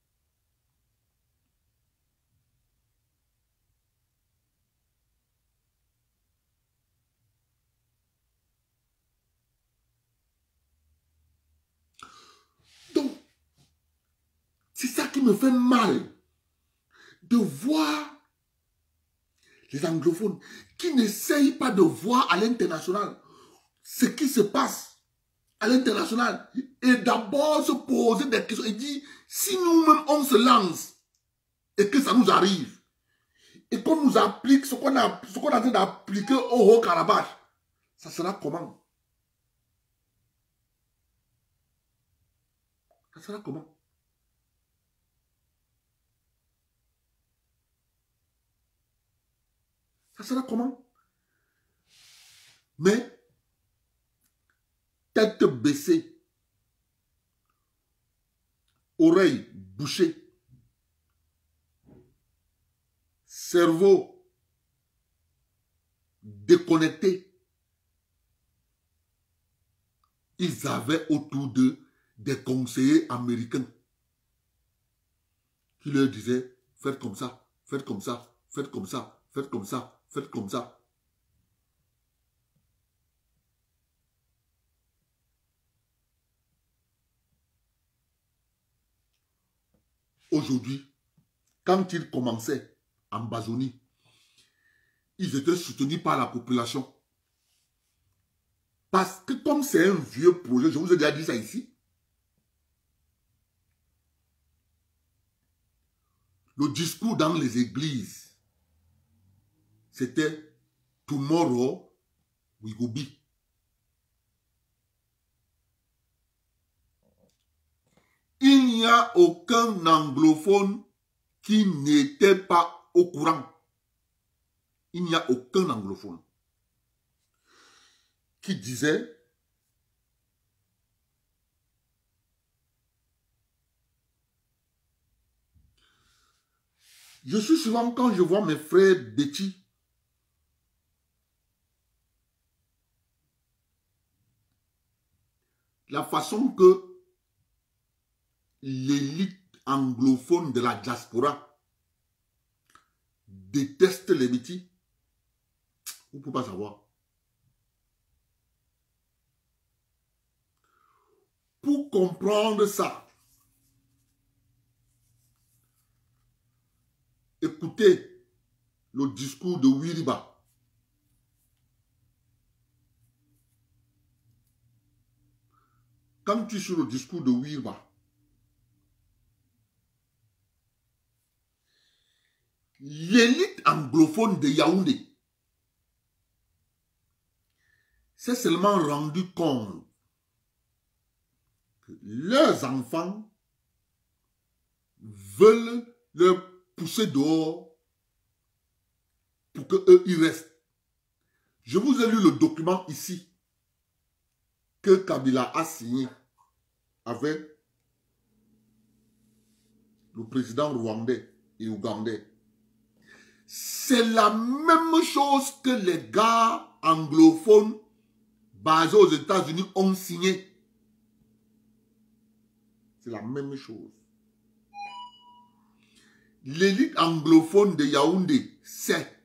Donc, c'est ça qui me fait mal de voir les anglophones qui n'essayent pas de voir à l'international ce qui se passe à l'international et d'abord se poser des questions et dire si nous-mêmes on se lance et que ça nous arrive et qu'on nous applique ce qu'on a, ce qu'on a en train d'appliquer au Haut-Karabakh, ça sera comment? Ça sera comment? Ça sera comment? Mais, tête baissée, oreille bouchée, cerveau déconnecté, ils avaient autour d'eux des conseillers américains qui leur disaient faites comme ça, faites comme ça, faites comme ça, faites comme ça, faites comme ça. Aujourd'hui, quand ils commençaient en Bazonie, ils étaient soutenus par la population. Parce que comme c'est un vieux projet, je vous ai déjà dit ça ici, le discours dans les églises, c'était « Tomorrow, we will be ». Il n'y a aucun anglophone qui n'était pas au courant. Il n'y a aucun anglophone qui disait je suis souvent, quand je vois mes frères Betty, la façon que l'élite anglophone de la diaspora déteste les Betty, vous ne pouvez pas savoir. Pour comprendre ça, écoutez le discours de Wiriba. Quand tu es sur le discours de Wiriba, l'élite anglophone de Yaoundé s'est seulement rendu compte que leurs enfants veulent leur pousser dehors pour qu'eux y restent. Je vous ai lu le document ici que Kabila a signé avec le président rwandais et ougandais. C'est la même chose que les gars anglophones basés aux États-Unis ont signé. C'est la même chose. L'élite anglophone de Yaoundé sait.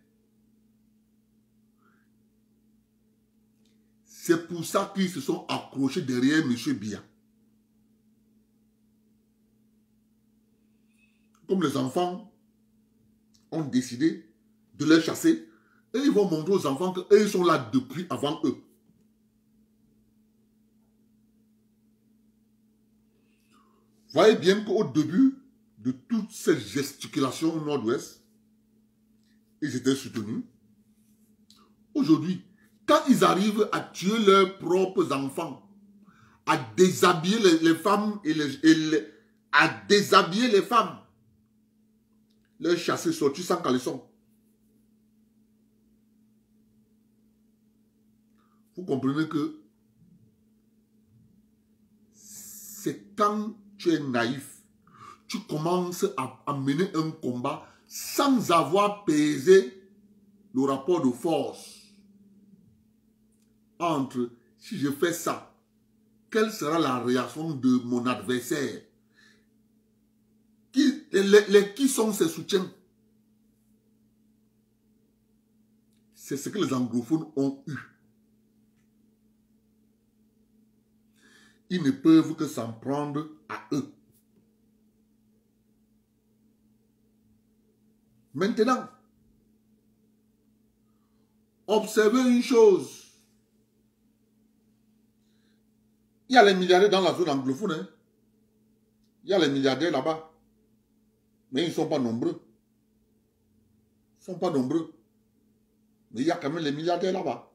C'est pour ça qu'ils se sont accrochés derrière M. Biya. Comme les enfants ont décidé de les chasser, et ils vont montrer aux enfants qu'eux sont là depuis avant eux. Voyez bien qu'au début de toutes ces gesticulations au nord-ouest, ils étaient soutenus. Aujourd'hui, quand ils arrivent à tuer leurs propres enfants, à déshabiller les, les femmes et, les, et les, à déshabiller les femmes, les chasser sortis sans caleçon. Vous comprenez que c'est quand tu es naïf tu commences à, à mener un combat sans avoir pesé le rapport de force entre si je fais ça, quelle sera la réaction de mon adversaire? Qui, les, les, qui sont ses soutiens? C'est ce que les anglophones ont eu. Ils ne peuvent que s'en prendre à eux. Maintenant, observez une chose. Il y a les milliardaires dans la zone anglophone. Hein. Il y a les milliardaires là-bas. Mais ils ne sont pas nombreux. Ils ne sont pas nombreux. Mais il y a quand même les milliardaires là-bas.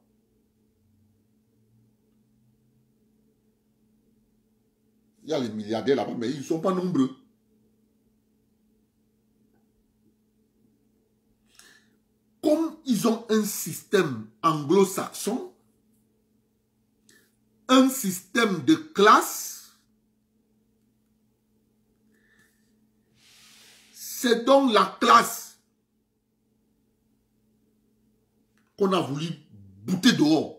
Il y a les milliardaires là-bas, mais ils ne sont pas nombreux. Comme ils ont un système anglo-saxon, un système de classe, c'est donc la classe qu'on a voulu bouter dehors.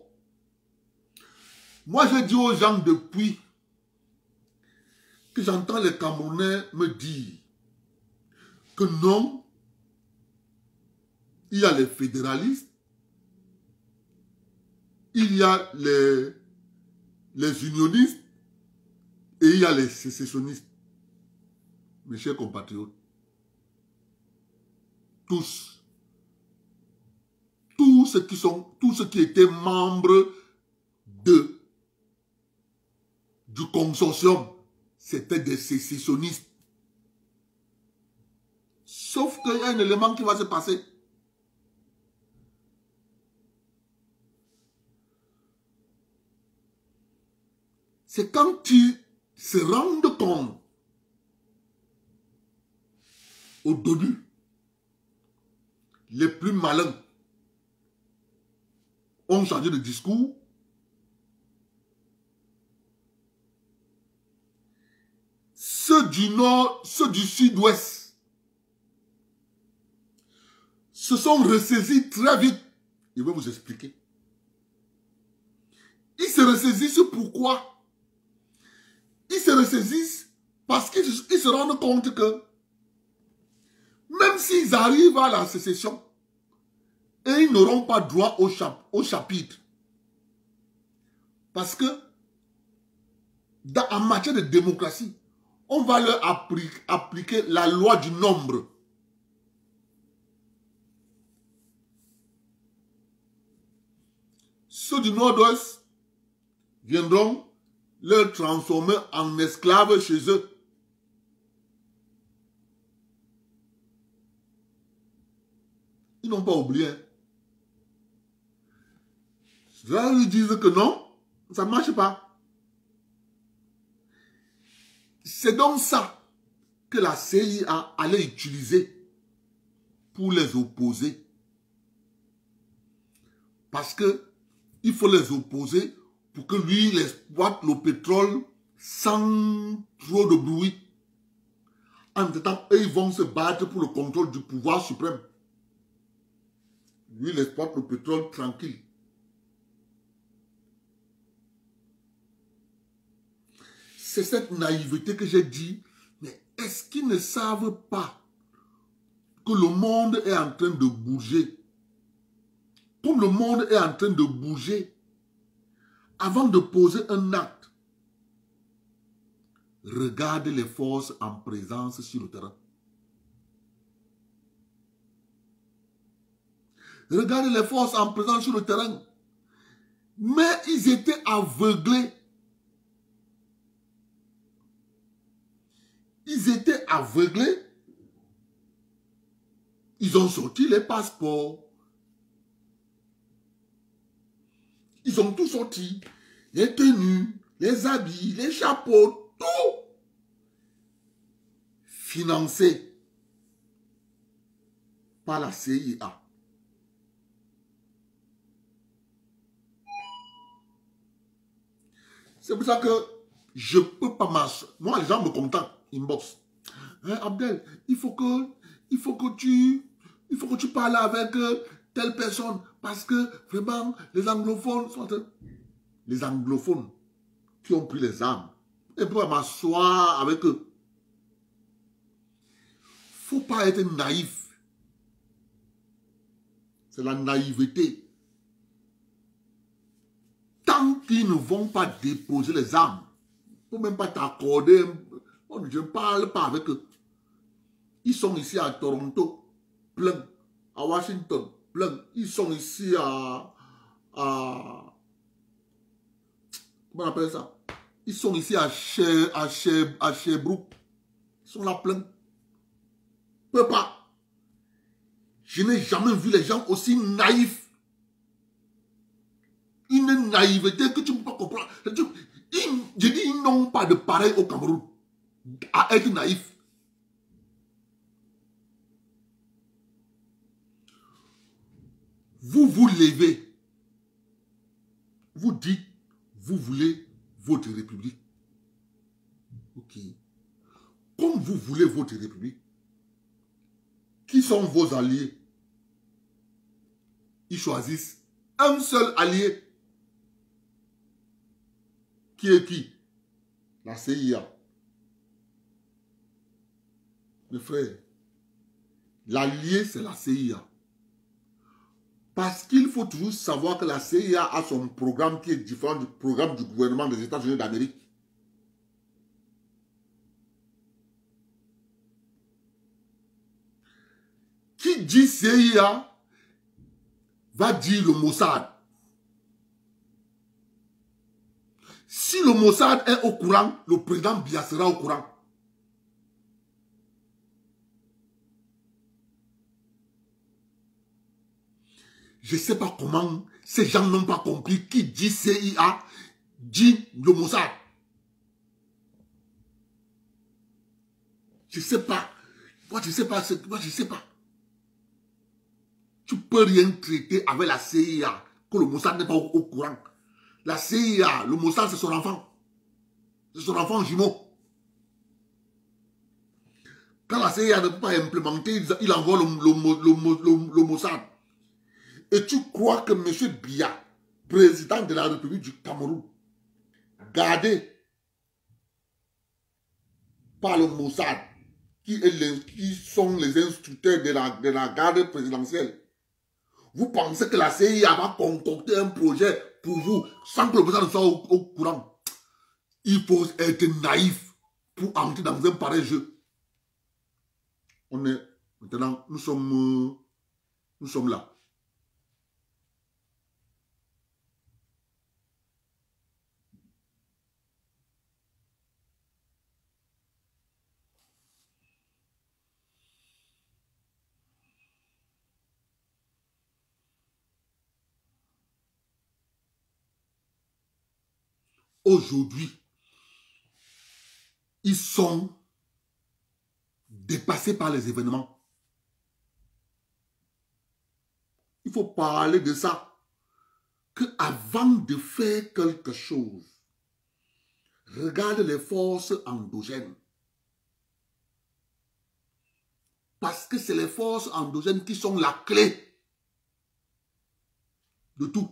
Moi, je dis aux gens depuis que j'entends les Camerounais me dire que non, il y a les fédéralistes, il y a les, les unionistes et il y a les sécessionnistes. Mes chers compatriotes, tous, tous ceux qui sont, tous ceux qui étaient membres de, du consortium, c'était des sécessionnistes. Sauf qu'il y a un élément qui va se passer. C'est quand tu se rends compte au début, les plus malins ont changé de discours. Ceux du nord, ceux du sud-ouest se sont ressaisis très vite. Je vais vous expliquer. Ils se ressaisissent pourquoi? Ils se ressaisissent parce qu'ils se rendent compte que même s'ils arrivent à la sécession, et ils n'auront pas droit au, chap au chapitre. Parce que dans, en matière de démocratie, on va leur appli appliquer la loi du nombre. Ceux du nord-ouest viendront leur transformer en esclaves chez eux. Ils n'ont pas oublié. Là, ils disent que non, ça ne marche pas. C'est donc ça que la C I A allait utiliser pour les opposer. Parce que il faut les opposer pour que lui, il exploite le pétrole sans trop de bruit. En même temps, eux, ils vont se battre pour le contrôle du pouvoir suprême. Lui, il exploite le pétrole tranquille. C'est cette naïveté que j'ai dit, mais est-ce qu'ils ne savent pas que le monde est en train de bouger? Comme le monde est en train de bouger, avant de poser un acte, regarde les forces en présence sur le terrain. Regarde les forces en présence sur le terrain. Mais ils étaient aveuglés. Ils étaient aveuglés. Ils ont sorti les passeports. Ils ont tout sorti. Les tenues, les habits, les chapeaux, tout. Financé par la C I A. C'est pour ça que je ne peux pas marcher. Moi, les gens me contactent, inbox. Hein, Abdel, il faut que, il faut que tu, il faut que tu parles avec euh, telle personne parce que vraiment les anglophones sont les anglophones qui ont pris les armes et pour m'asseoir avec eux. Faut pas être naïf. C'est la naïveté. Tant qu'ils ne vont pas déposer les armes, il ne faut même pas t'accorder. Je ne parle pas avec eux. Ils sont ici à Toronto, plein. À Washington, plein. Ils sont ici à... à comment on appelle ça? Ils sont ici à, Cher, à, Cher, à Sherbrooke. Ils sont là plein. Peu pas. Je n'ai jamais vu les gens aussi naïfs. Une naïveté que tu ne peux pas comprendre. Ils, je dis, ils n'ont pas de pareil au Cameroun. À être naïf. Vous vous levez. Vous dites, vous voulez votre république. Ok. Comme vous voulez votre république, qui sont vos alliés? Ils choisissent un seul allié. Qui est qui? La C I A. Mes frères, l'allié, c'est la C I A. Parce qu'il faut toujours savoir que la C I A a son programme qui est différent du programme du gouvernement des États-Unis d'Amérique. Qui dit C I A va dire le Mossad. Si le Mossad est au courant, le président Biya sera au courant. Je ne sais pas comment ces gens n'ont pas compris qui dit C I A, dit le Mossad. Je ne sais pas. Moi, je ne sais pas. Moi, je ne sais pas. Tu ne peux rien traiter avec la C I A que le Mossad n'est pas au, au courant. La C I A, le Mossad, c'est son enfant. C'est son enfant jumeau. Quand la C I A ne peut pas implémenter, il envoie le, le, le, le, le Mossad. Et tu crois que M. Biya, président de la République du Cameroun, gardé par le Mossad, qui, est les, qui sont les instructeurs de la, de la garde présidentielle, vous pensez que la C I A va concocter un projet pour vous sans que le Mossad soit au, au courant? Il faut être naïf pour entrer dans un pareil jeu. On est maintenant, nous sommes, nous sommes là. Aujourd'hui, ils sont dépassés par les événements. Il faut parler de ça. Que avant de faire quelque chose, regarde les forces endogènes. Parce que c'est les forces endogènes qui sont la clé de tout.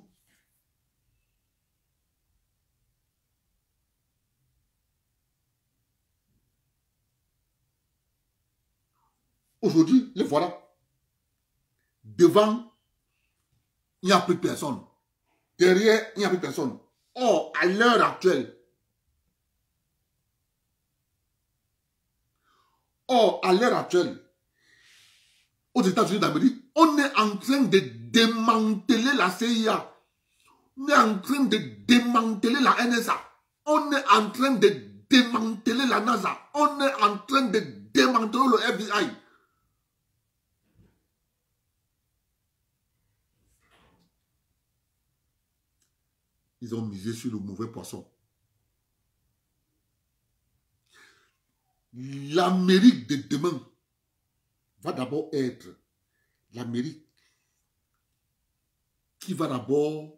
Aujourd'hui, les voilà. Devant, il n'y a plus personne. Derrière, il n'y a plus personne. Or, à l'heure actuelle, or, à l'heure actuelle, aux États-Unis d'Amérique, on est en train de démanteler la C I A. On est en train de démanteler la N S A. On est en train de démanteler la NASA. On est en train de démanteler le F B I. Ils ont misé sur le mauvais poisson. L'Amérique de demain va d'abord être l'Amérique qui va d'abord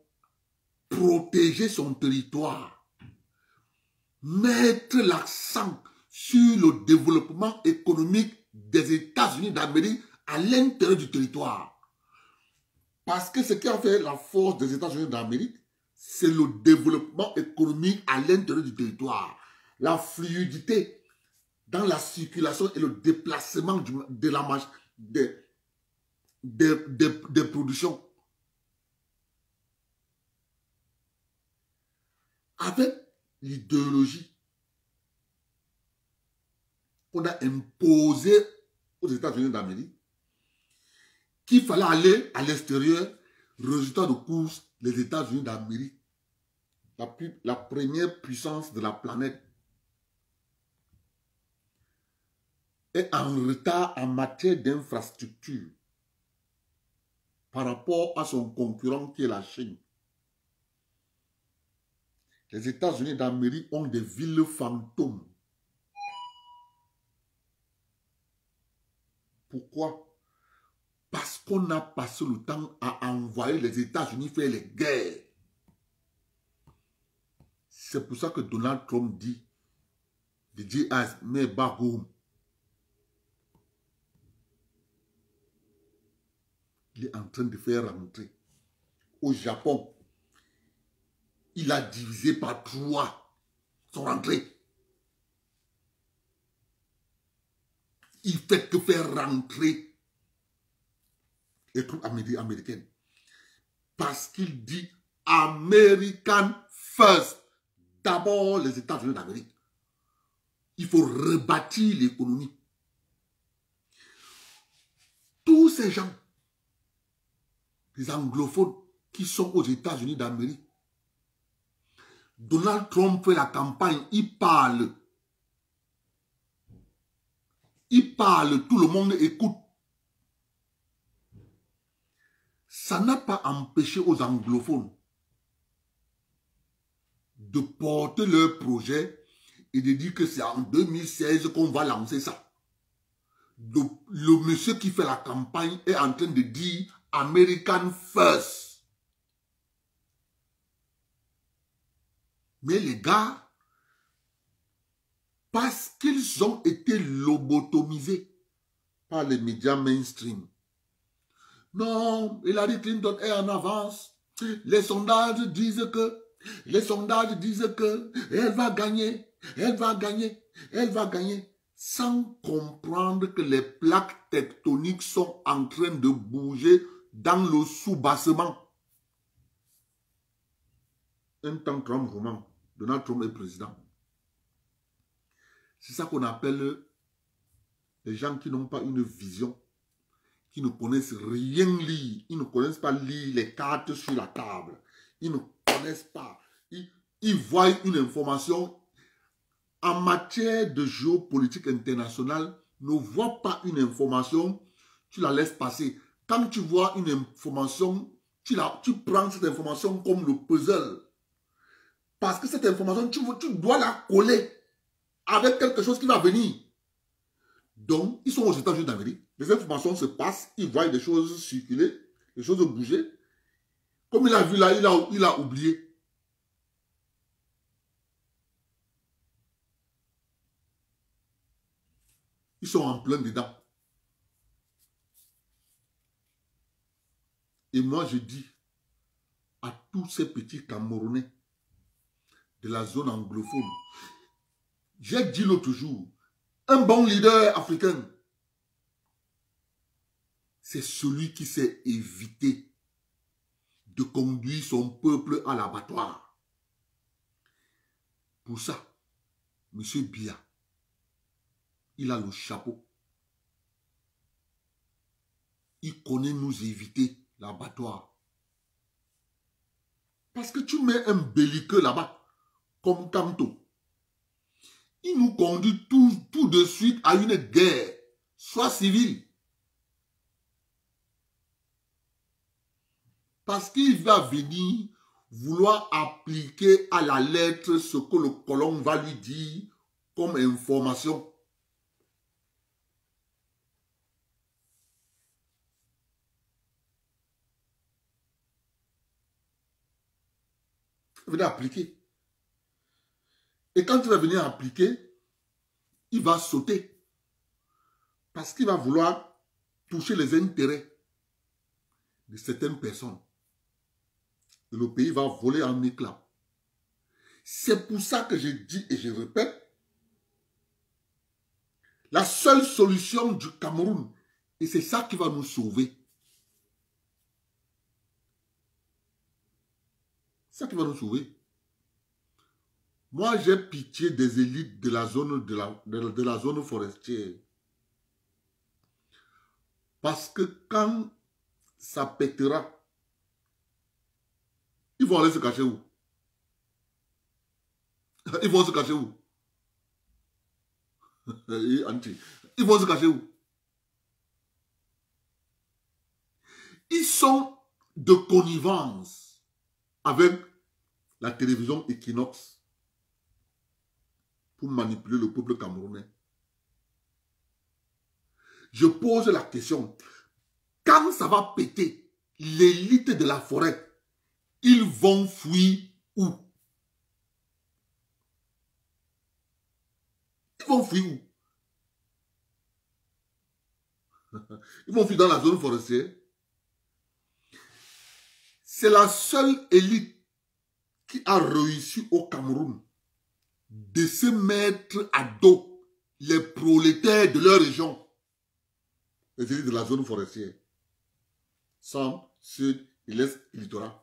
protéger son territoire, mettre l'accent sur le développement économique des États-Unis d'Amérique à l'intérieur du territoire. Parce que ce qui a fait la force des États-Unis d'Amérique, c'est le développement économique à l'intérieur du territoire. La fluidité dans la circulation et le déplacement du, de la marche, des, des, des, des productions. Avec l'idéologie qu'on a imposée aux États-Unis d'Amérique, qu'il fallait aller à l'extérieur, résultat de course, les États-Unis d'Amérique, la, la première puissance de la planète, est en retard en matière d'infrastructure par rapport à son concurrent qui est la Chine. Les États-Unis d'Amérique ont des villes fantômes. Pourquoi? Parce qu'on a passé le temps à envoyer les États-Unis faire les guerres. C'est pour ça que Donald Trump dit, D J As, mais back home. Il est en train de faire rentrer. Au Japon, il a divisé par trois son rentrée. Il fait que faire rentrer les troupes américaines. Parce qu'il dit American first. D'abord les États-Unis d'Amérique. Il faut rebâtir l'économie. Tous ces gens, les anglophones qui sont aux États-Unis d'Amérique, Donald Trump fait la campagne, il parle. Il parle, tout le monde écoute. Ça n'a pas empêché aux anglophones de porter leur projet et de dire que c'est en deux mille seize qu'on va lancer ça. Le, le monsieur qui fait la campagne est en train de dire American first. Mais les gars, parce qu'ils ont été lobotomisés par les médias mainstream. Non, Hillary Clinton est en avance. Les sondages disent que, les sondages disent que, elle va gagner, elle va gagner, elle va gagner, sans comprendre que les plaques tectoniques sont en train de bouger dans le sous-bassement. Un temps Trump roman, Donald Trump est président. C'est ça qu'on appelle les gens qui n'ont pas une vision, qui ne connaissent rien lire. Ils ne connaissent pas lire les cartes sur la table. Ils ne connaissent pas. Ils, ils voient une information. En matière de géopolitique internationale, ne vois pas une information, tu la laisses passer. Quand tu vois une information, tu, la, tu prends cette information comme le puzzle. Parce que cette information, tu, tu dois la coller avec quelque chose qui va venir. Donc, ils sont aux États-Unis d'Amérique. Les informations se passent, ils voient des choses circuler, des choses bouger. Comme il a vu là, il a, il a oublié. Ils sont en plein dedans. Et moi, je dis à tous ces petits Camerounais de la zone anglophone, j'ai dit l'autre jour, un bon leader africain, c'est celui qui sait éviter de conduire son peuple à l'abattoir. Pour ça, M. Biya, il a le chapeau. Il connaît nous éviter l'abattoir. Parce que tu mets un belliqueux là-bas, comme Kanto. Il nous conduit tout, tout de suite à une guerre, soit civile. Parce qu'il va venir vouloir appliquer à la lettre ce que le colon va lui dire comme information. Il va venir appliquer. Et quand il va venir appliquer, il va sauter. Parce qu'il va vouloir toucher les intérêts de certaines personnes. Et le pays va voler en éclats. C'est pour ça que je dis et je répète, la seule solution du Cameroun, et c'est ça qui va nous sauver. C'est ça qui va nous sauver. Moi, j'ai pitié des élites de la zone, de la, de, de la zone forestière. Parce que quand ça pètera, ils vont aller se cacher où? Ils vont se cacher où? Ils vont se cacher où? Ils sont de connivence avec la télévision Equinox pour manipuler le peuple camerounais. Je pose la question, quand ça va péter, l'élite de la forêt, ils vont fuir où? Ils vont fuir où? Ils vont fuir dans la zone forestière. C'est la seule élite qui a réussi au Cameroun de se mettre à dos les prolétaires de leur région, les élites de la zone forestière, centre, sud et l'est et littoral.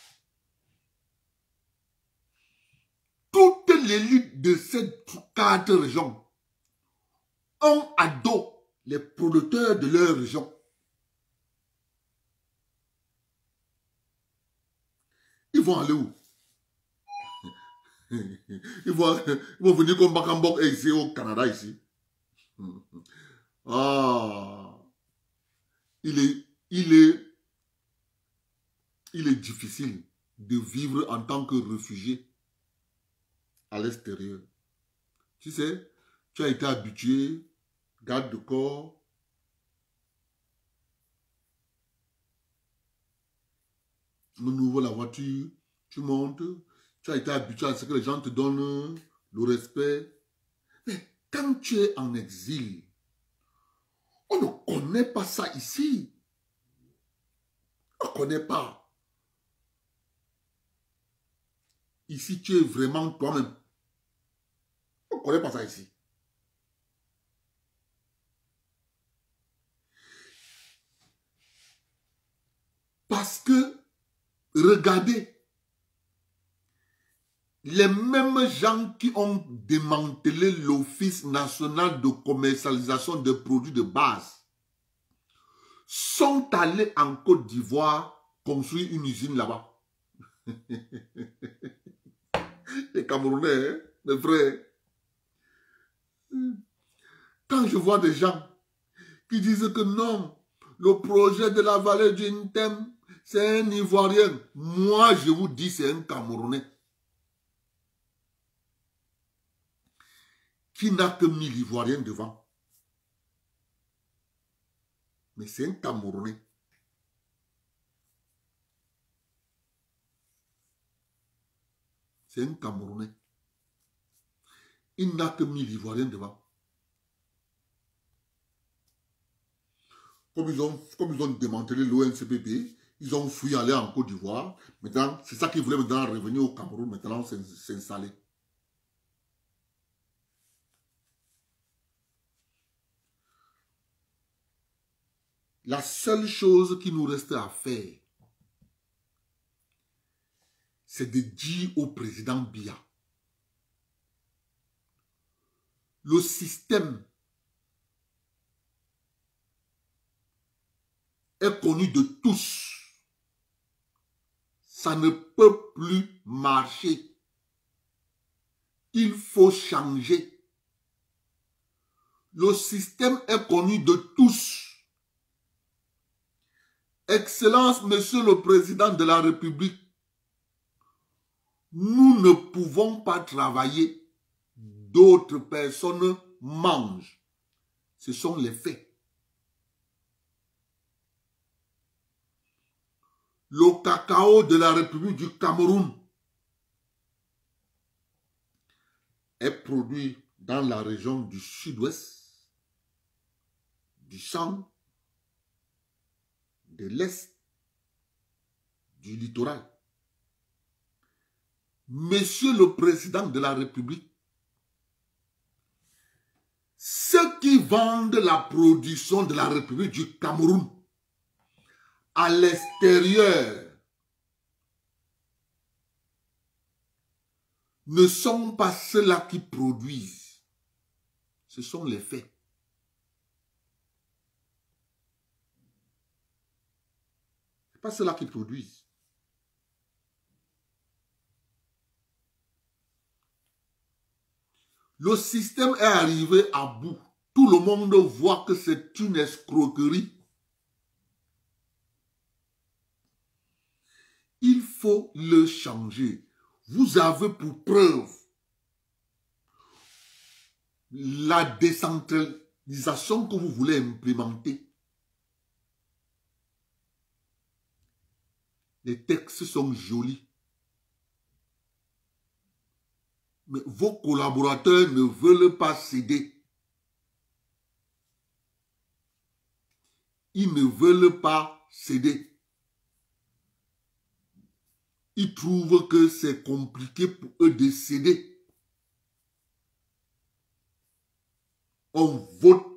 Toute l'élite de ces quatre régions ont à dos les producteurs de leur région. Ils vont aller où? Ils vont, ils vont venir comme Bakambok et ici au Canada, ici. Ah, il est, il est, il est difficile de vivre en tant que réfugié à l'extérieur. Tu sais, tu as été habitué, garde de corps, le nouveau la voiture, tu montes, tu as été habitué à ce que les gens te donnent le respect. Mais quand tu es en exil, on ne connaît pas ça ici. On ne connaît pas. Ici, tu es vraiment toi-même. On ne connaît pas ça ici. Parce que, regardez, les mêmes gens qui ont démantelé l'Office national de commercialisation des produits de base sont allés en Côte d'Ivoire construire une usine là-bas. Les Camerounais, hein, les frères. Quand je vois des gens qui disent que non, le projet de la vallée du Ntem, c'est un Ivoirien. Moi, je vous dis, c'est un Camerounais qui n'a que mille Ivoiriens devant. Mais c'est un Camerounais. C'est un Camerounais. Il n'a que mille Ivoiriens devant. Comme ils ont, comme ils ont démantelé l'O N C P P, ils ont fui aller en Côte d'Ivoire. Maintenant, c'est ça qu'ils voulaient maintenant revenir au Cameroun, maintenant s'installer. La seule chose qui nous reste à faire, c'est de dire au président Biya, le système est connu de tous. Ça ne peut plus marcher. Il faut changer. Le système est connu de tous. Excellence, Monsieur le Président de la République, nous ne pouvons pas travailler. D'autres personnes mangent. Ce sont les faits. Le cacao de la République du Cameroun est produit dans la région du sud-ouest, du centre, de l'est, du littoral. Monsieur le Président de la République, ceux qui vendent la production de la République du Cameroun à l'extérieur ne sont pas ceux-là qui produisent. Ce sont les faits. Ce n'est pas ceux-là qui produisent. Le système est arrivé à bout. Tout le monde voit que c'est une escroquerie. Il faut le changer. Vous avez pour preuve la décentralisation que vous voulez implémenter. Les textes sont jolis. Mais vos collaborateurs ne veulent pas céder. Ils ne veulent pas céder. Ils trouvent que c'est compliqué pour eux de céder. On vote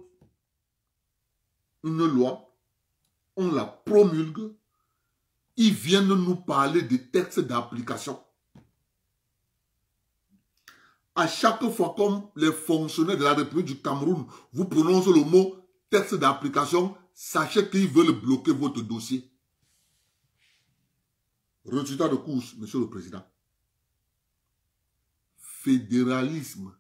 une loi, on la promulgue, ils viennent nous parler de textes d'application. À chaque fois, comme les fonctionnaires de la République du Cameroun vous prononcent le mot texte d'application, sachez qu'ils veulent bloquer votre dossier. Résultat de course, Monsieur le Président. Fédéralisme.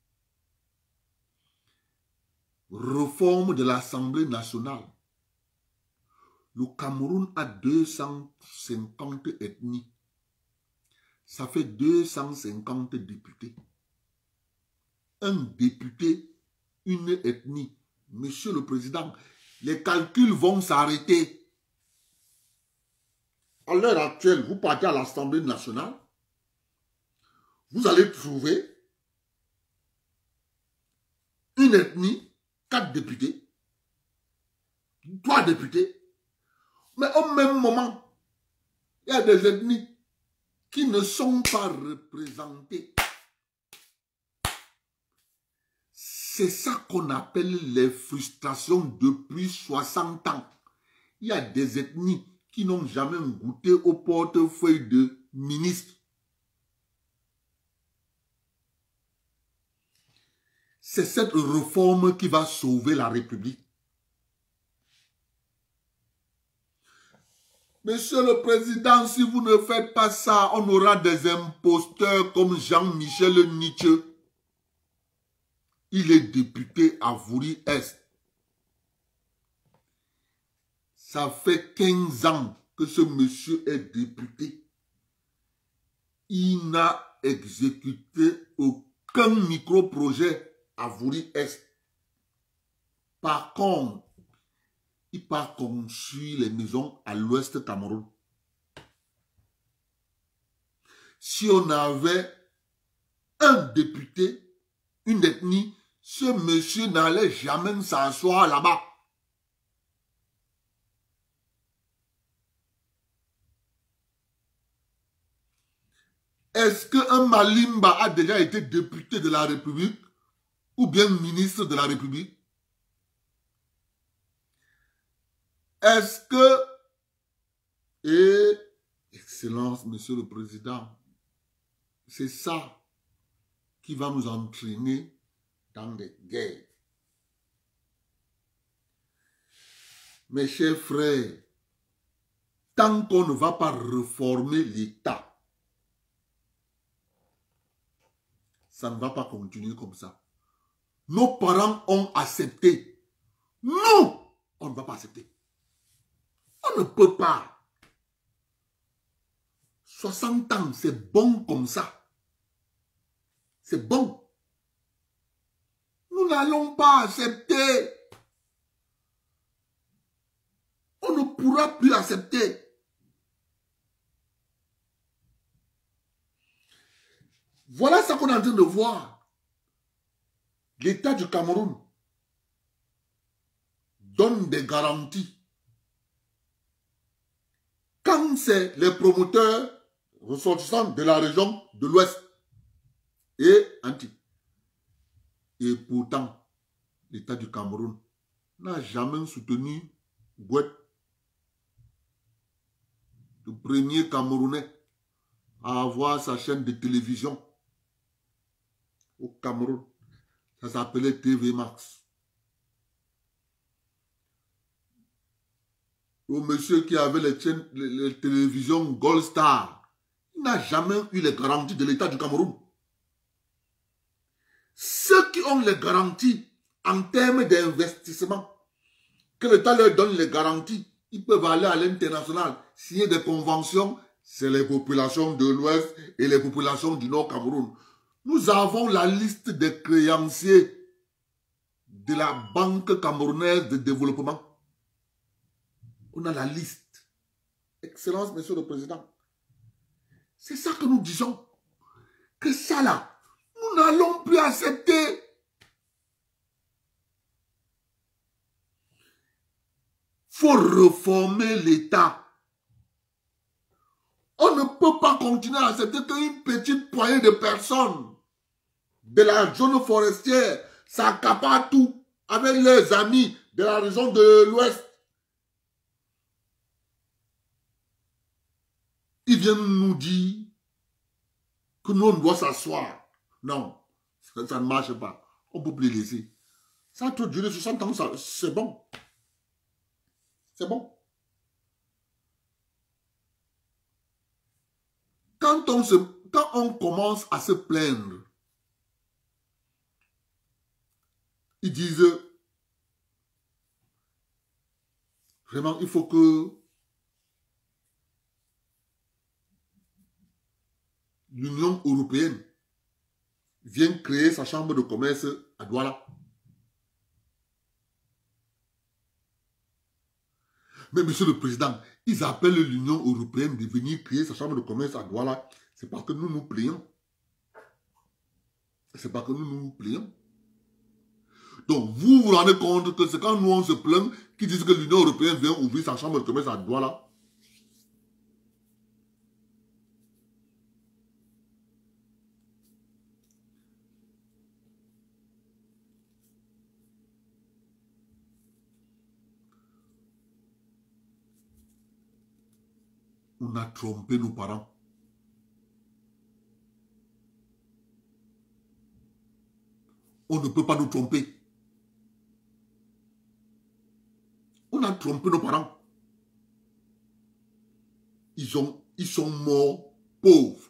Réforme de l'Assemblée nationale. Le Cameroun a deux cent cinquante ethnies. Ça fait deux cent cinquante députés. Un député, une ethnie. Monsieur le Président, les calculs vont s'arrêter. À l'heure actuelle, vous partez à l'Assemblée nationale, vous allez trouver une ethnie, quatre députés, trois députés, mais au même moment, il y a des ethnies qui ne sont pas représentées. C'est ça qu'on appelle les frustrations depuis soixante ans. Il y a des ethnies qui n'ont jamais goûté au portefeuille de ministre. C'est cette réforme qui va sauver la République. Monsieur le Président, si vous ne faites pas ça, on aura des imposteurs comme Jean-Michel Nietzsche. Il est député à Vouri-Est. Ça fait quinze ans que ce monsieur est député. Il n'a exécuté aucun micro-projet à Vouri-Est. Par contre, il part construire les maisons à l'ouest Cameroun. Si on avait un député, une ethnie, ce monsieur n'allait jamais s'asseoir là-bas. Est-ce qu'un Malimba a déjà été député de la République ou bien ministre de la République? Est-ce que... Et, Excellence, Monsieur le Président, c'est ça qui va nous entraîner dans des guerres. Mes chers frères, tant qu'on ne va pas réformer l'État, ça ne va pas continuer comme ça. Nos parents ont accepté. Nous, on ne va pas accepter. On ne peut pas. soixante ans, c'est bon comme ça. C'est bon. Nous n'allons pas accepter. On ne pourra plus accepter. Voilà ce qu'on est en train de voir. l'État du Cameroun donne des garanties. Quand c'est les promoteurs ressortissants de la région de l'Ouest et anti. Et pourtant, l'État du Cameroun n'a jamais soutenu Gouet, le premier Camerounais à avoir sa chaîne de télévision au Cameroun. Ça s'appelait T V Max. Le monsieur qui avait les chaînes, les, les télévisions Gold Star, il n'a jamais eu les garanties de l'État du Cameroun. Ceux qui ont les garanties en termes d'investissement, que l'État leur donne les garanties, ils peuvent aller à l'international, signer des conventions, c'est les populations de l'Ouest et les populations du Nord Cameroun. Nous avons la liste des créanciers de la Banque camerounaise de développement. On a la liste. Excellence, Monsieur le Président. C'est ça que nous disons. Que ça là, nous n'allons plus accepter. Il faut reformer l'État. On ne peut pas continuer à accepter qu'une petite poignée de personnes de la zone forestière s'accaparent tout avec leurs amis de la région de l'Ouest. Ils viennent nous dire que nous, on doit s'asseoir. Non, ça, ça ne marche pas. On ne peut plus laisser. Ça a trop duré soixante ans, c'est bon. C'est bon. Quand on, se, quand on commence à se plaindre, ils disent, vraiment, il faut que l'Union européenne vienne créer sa chambre de commerce à Douala. Mais Monsieur le Président, ils appellent l'Union européenne de venir créer sa chambre de commerce à Douala. C'est parce que nous nous plaignons. C'est parce que nous nous plaignons. Donc, vous vous rendez compte que c'est quand nous on se plaint qu'ils disent que l'Union européenne vient ouvrir sa chambre de commerce à Douala. On a trompé nos parents. On ne peut pas nous tromper. On a trompé nos parents. Ils, ont, ils sont morts pauvres.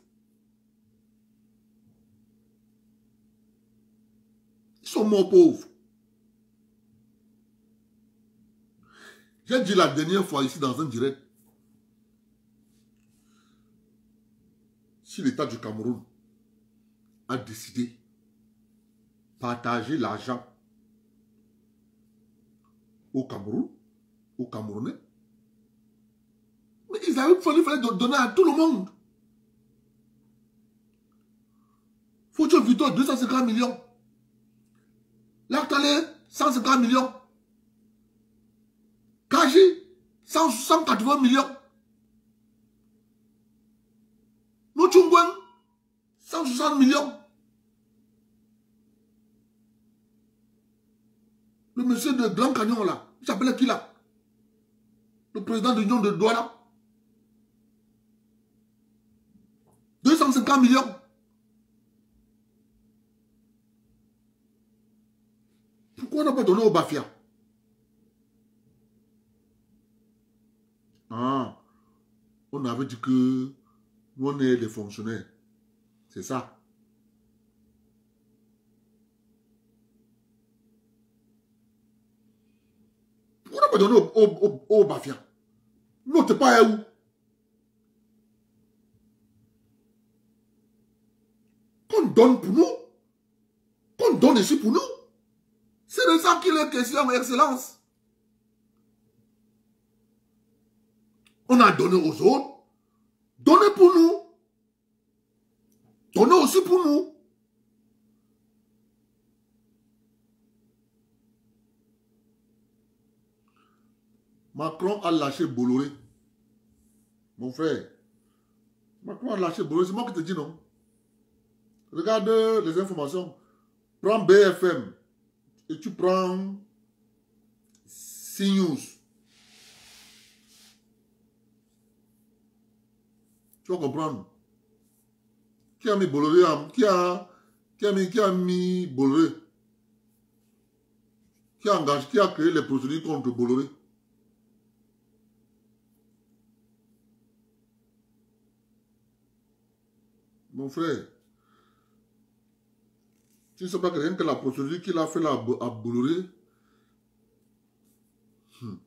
Ils sont morts pauvres. J'ai dit la dernière fois ici dans un direct, si l'État du Cameroun a décidé de partager l'argent au Cameroun, aux Camerounais, mais ils avaient fallu, fallu donner à tout le monde. Foucho Vito, deux cent cinquante millions. Lactalé, cent cinquante millions. Kaji, cent quatre-vingts millions. Nochungwen, cent soixante millions. Le monsieur de Grand Canyon là, il s'appelait qui là? Le président de l'Union de Douala. deux cent cinquante millions. Pourquoi on n'a pas donné au Bafia? Ah, on avait dit que nous on est des fonctionnaires. C'est ça. Pourquoi on n'a pas donné au, au, au, au Bafia? Nous, t'es pas où? Qu'on donne pour nous. Qu'on donne ici pour nous. C'est de ça qu'il est question, Excellence. On a donné aux autres. Donnez pour nous. Donnez aussi pour nous. Macron a lâché Bolloré. Mon frère. Macron a lâché Bolloré. C'est moi qui te dis non. Regarde les informations. Prends B F M. Et tu prends CNews. Tu vas comprendre. Qui a mis Bolloré? Qui a, qui a mis, qui a mis Bolloré? Qui a engagé, qui a créé les procédures contre Bolloré? Mon frère, tu ne sais pas que rien que la procédure qu'il a fait là à Bolloré. Hmm.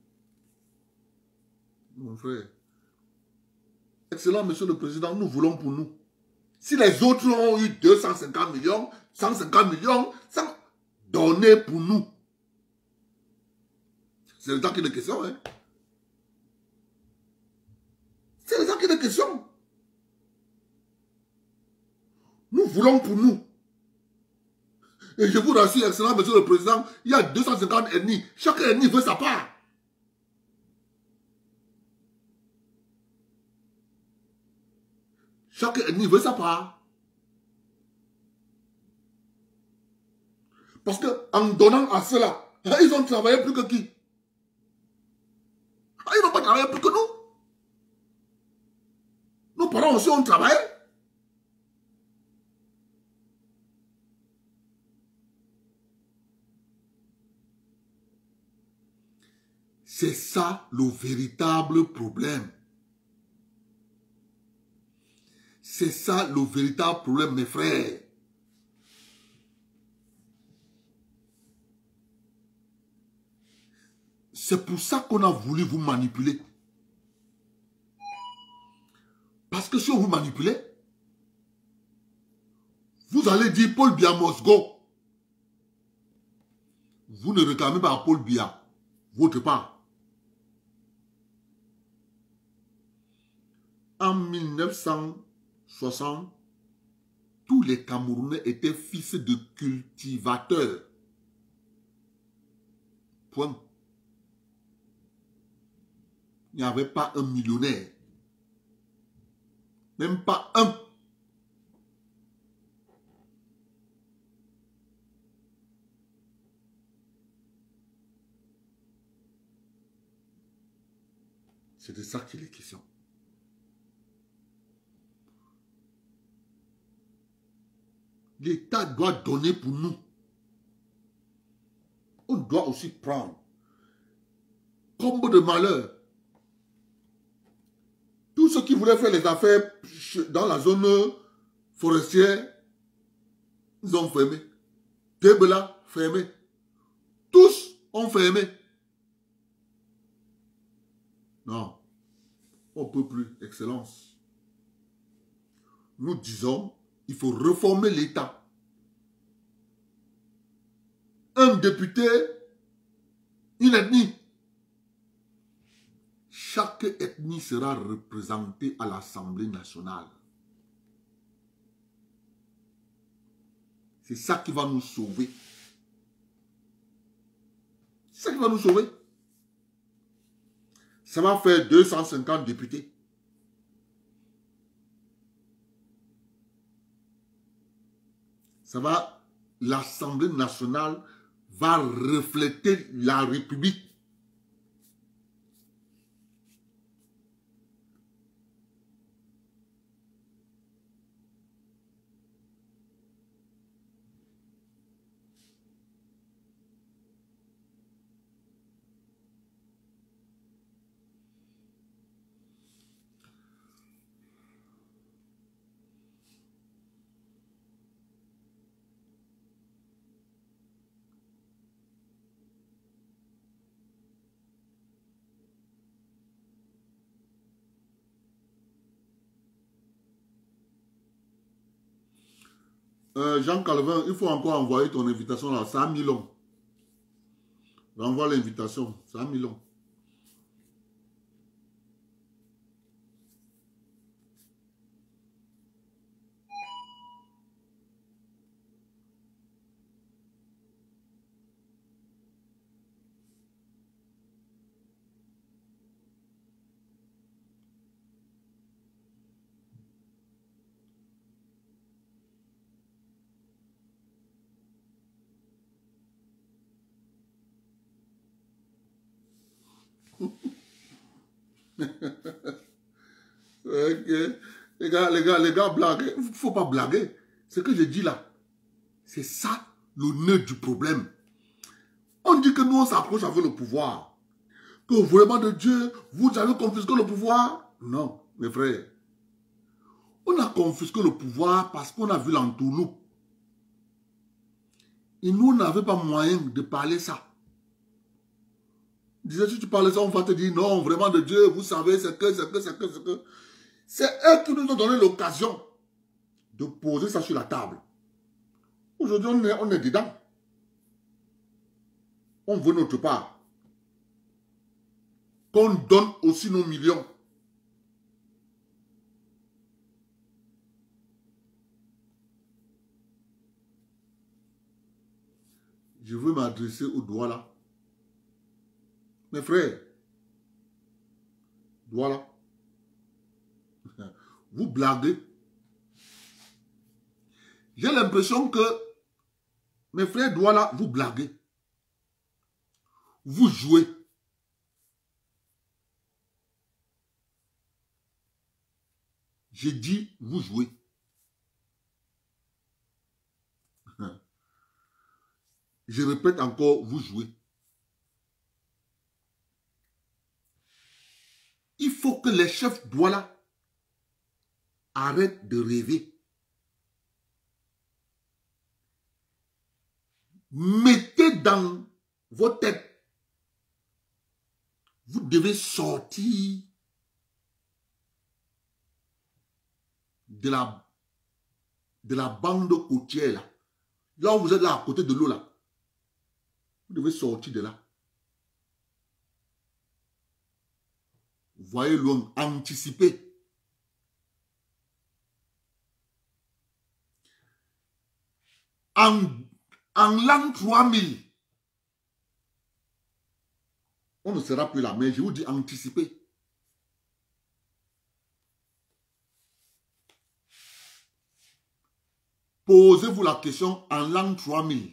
Mon frère. Excellent, monsieur le président, nous voulons pour nous. Si les autres ont eu deux cent cinquante millions, cent cinquante millions, ça donnez pour nous. C'est le temps qu'il est question, hein. C'est le temps qu'il est question. Nous voulons pour nous. Et je vous rassure, excellent, monsieur le président, il y a deux cent cinquante ennemis. Chaque ennemi veut sa part. Chaque ennemi veut sa part. Parce qu'en donnant à cela, ils ont travaillé plus que qui? Ils n'ont pas travaillé plus que nous. Nos parents aussi ont travaillé. C'est ça le véritable problème. C'est ça le véritable problème, mes frères. C'est pour ça qu'on a voulu vous manipuler. Parce que si on vous manipulait, vous allez dire Paul Biya must go. Vous ne réclamez pas à Paul Biya votre part. En mille neuf cent soixante, tous les Camerounais étaient fils de cultivateurs. Point. Il n'y avait pas un millionnaire. Même pas un. C'est de ça qu'il est question. L'État doit donner pour nous. On doit aussi prendre. Combo de malheur. Tous ceux qui voulaient faire les affaires dans la zone forestière, ils ont fermé. Tebela, fermé. Tous ont fermé. Non. On ne peut plus. Excellence. Nous disons, il faut réformer l'État. Un député, une ethnie. Chaque ethnie sera représentée à l'Assemblée nationale. C'est ça qui va nous sauver. C'est ça qui va nous sauver. Ça va faire deux cent cinquante députés. Ça va, l'Assemblée nationale va refléter la République. Euh, Jean Calvin, il faut encore envoyer ton invitation là. Ça a mis long. Renvoie l'invitation. Ça a mis long. Okay. Les gars, les gars, les gars, blaguez. Il ne faut pas blaguer. Ce que je dis là, c'est ça le nœud du problème. On dit que nous, on s'approche avec le pouvoir. Que vraiment de Dieu, vous avez confisqué le pouvoir. Non, mes frères. On a confisqué le pouvoir parce qu'on a vu l'entourloupe. Et nous, on n'avait pas moyen de parler ça. Disais, si tu parlais ça, on va te dire, non, vraiment de Dieu, vous savez, c'est que, c'est que, c'est que, c'est que. C'est eux qui nous ont donné l'occasion de poser ça sur la table. Aujourd'hui, on est, on est dedans. On veut notre part. Qu'on donne aussi nos millions. Je veux m'adresser au Douala. Mes frères, Douala, vous blaguez. J'ai l'impression que, mes frères Douala, vous blaguez. Vous jouez. J'ai dit, vous jouez. Je répète encore, vous jouez. Il faut que les chefs Douala arrêtent de rêver. Mettez dans vos têtes. Vous devez sortir de la, de la bande côtière là. Là où vous êtes là à côté de l'eau là. Vous devez sortir de là. Voyez loin, anticiper. En, en l'an trois mille, on ne sera plus là, mais je vous dis anticiper. Posez-vous la question en l'an trois mille.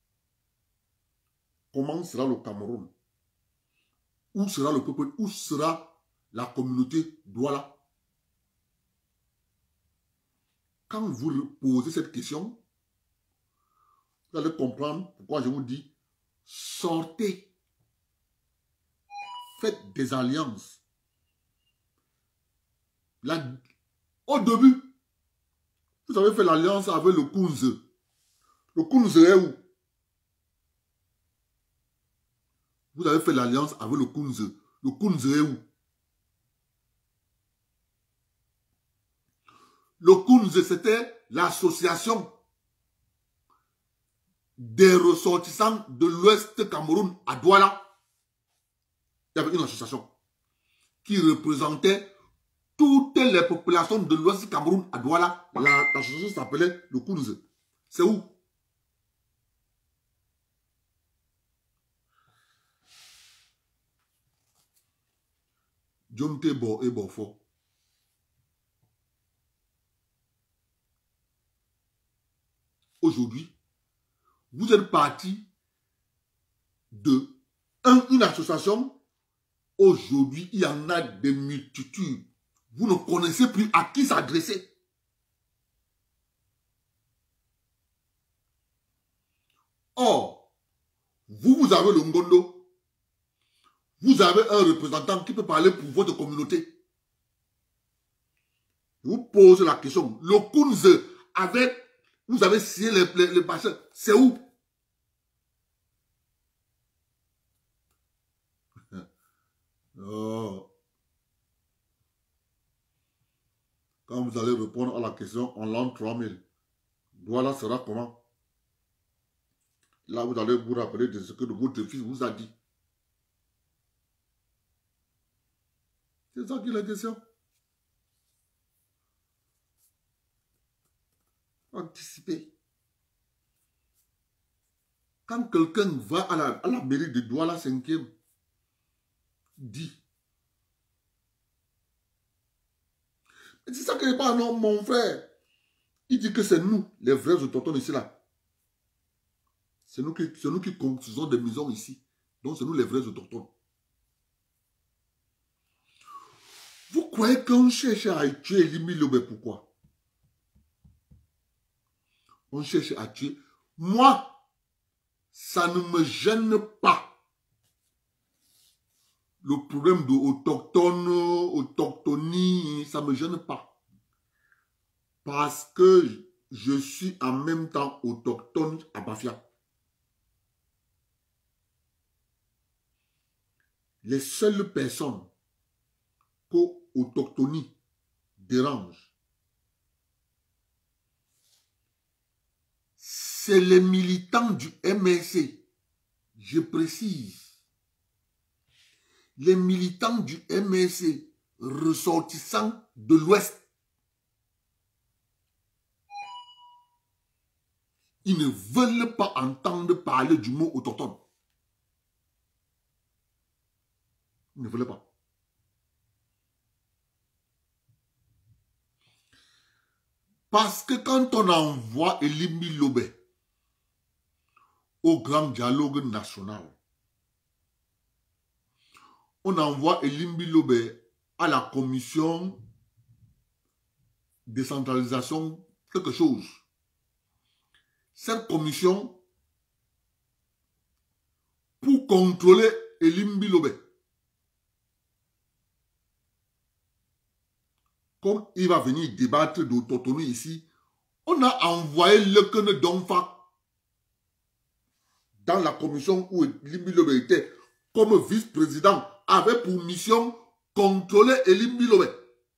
Comment sera le Cameroun? Où sera le peuple? Où sera la communauté Douala? Quand vous posez cette question, vous allez comprendre pourquoi je vous dis sortez. Faites des alliances. La, au début, vous avez fait l'alliance avec le Kunze. Le Kunze est où? Vous avez fait l'alliance avec le Kunze. Le Kunze est où? Le Kunze, c'était l'association des ressortissants de l'Ouest Cameroun à Douala. Il y avait une association qui représentait toutes les populations de l'Ouest Cameroun à Douala. L'association s'appelait le Kunze. C'est où? John Tebo et Bofo. Aujourd'hui, vous êtes parti de un, une association. Aujourd'hui, il y en a des multitudes. Vous ne connaissez plus à qui s'adresser. Or, vous, vous avez le Ngondo. Vous avez un représentant qui peut parler pour votre communauté. Je vous pose la question. Le Kunze, avec, vous avez signé les, les, les parcelles. C'est où? Oh. Quand vous allez répondre à la question en l'an trois mille, Douala sera comment? Là, vous allez vous rappeler de ce que votre fils vous a dit. C'est ça qui est la question. Anticiper. Quand quelqu'un va à la, à la mairie de Douala cinquième, dit. C'est ça que je parle, non, mon frère. Il dit que c'est nous, les vrais autochtones ici, là. C'est nous qui, c'est nous qui construisons des maisons ici. Donc, c'est nous les vrais autochtones. Vous croyez qu'on cherche à tuer Elimi Lobé, pourquoi? On cherche à tuer. Moi, ça ne me gêne pas. Le problème de autochtone, autochtonie, ça ne me gêne pas. Parce que je suis en même temps autochtone à Bafia. Les seules personnes qu'autochtonie dérange, c'est les militants du M R C. Je précise. Les militants du M R C ressortissants de l'Ouest. Ils ne veulent pas entendre parler du mot autochtone. Ils ne veulent pas. Parce que quand on envoie Elimi Lobé au grand dialogue national, on envoie Elimi Lobé à la commission décentralisation quelque chose. Cette commission, pour contrôler Elimi Lobé, comme il va venir débattre d'autonomie ici, on a envoyé Lekene Donfa dans la commission où Elimi Lobé était comme vice-président, avait pour mission contrôler Elimi Lobé.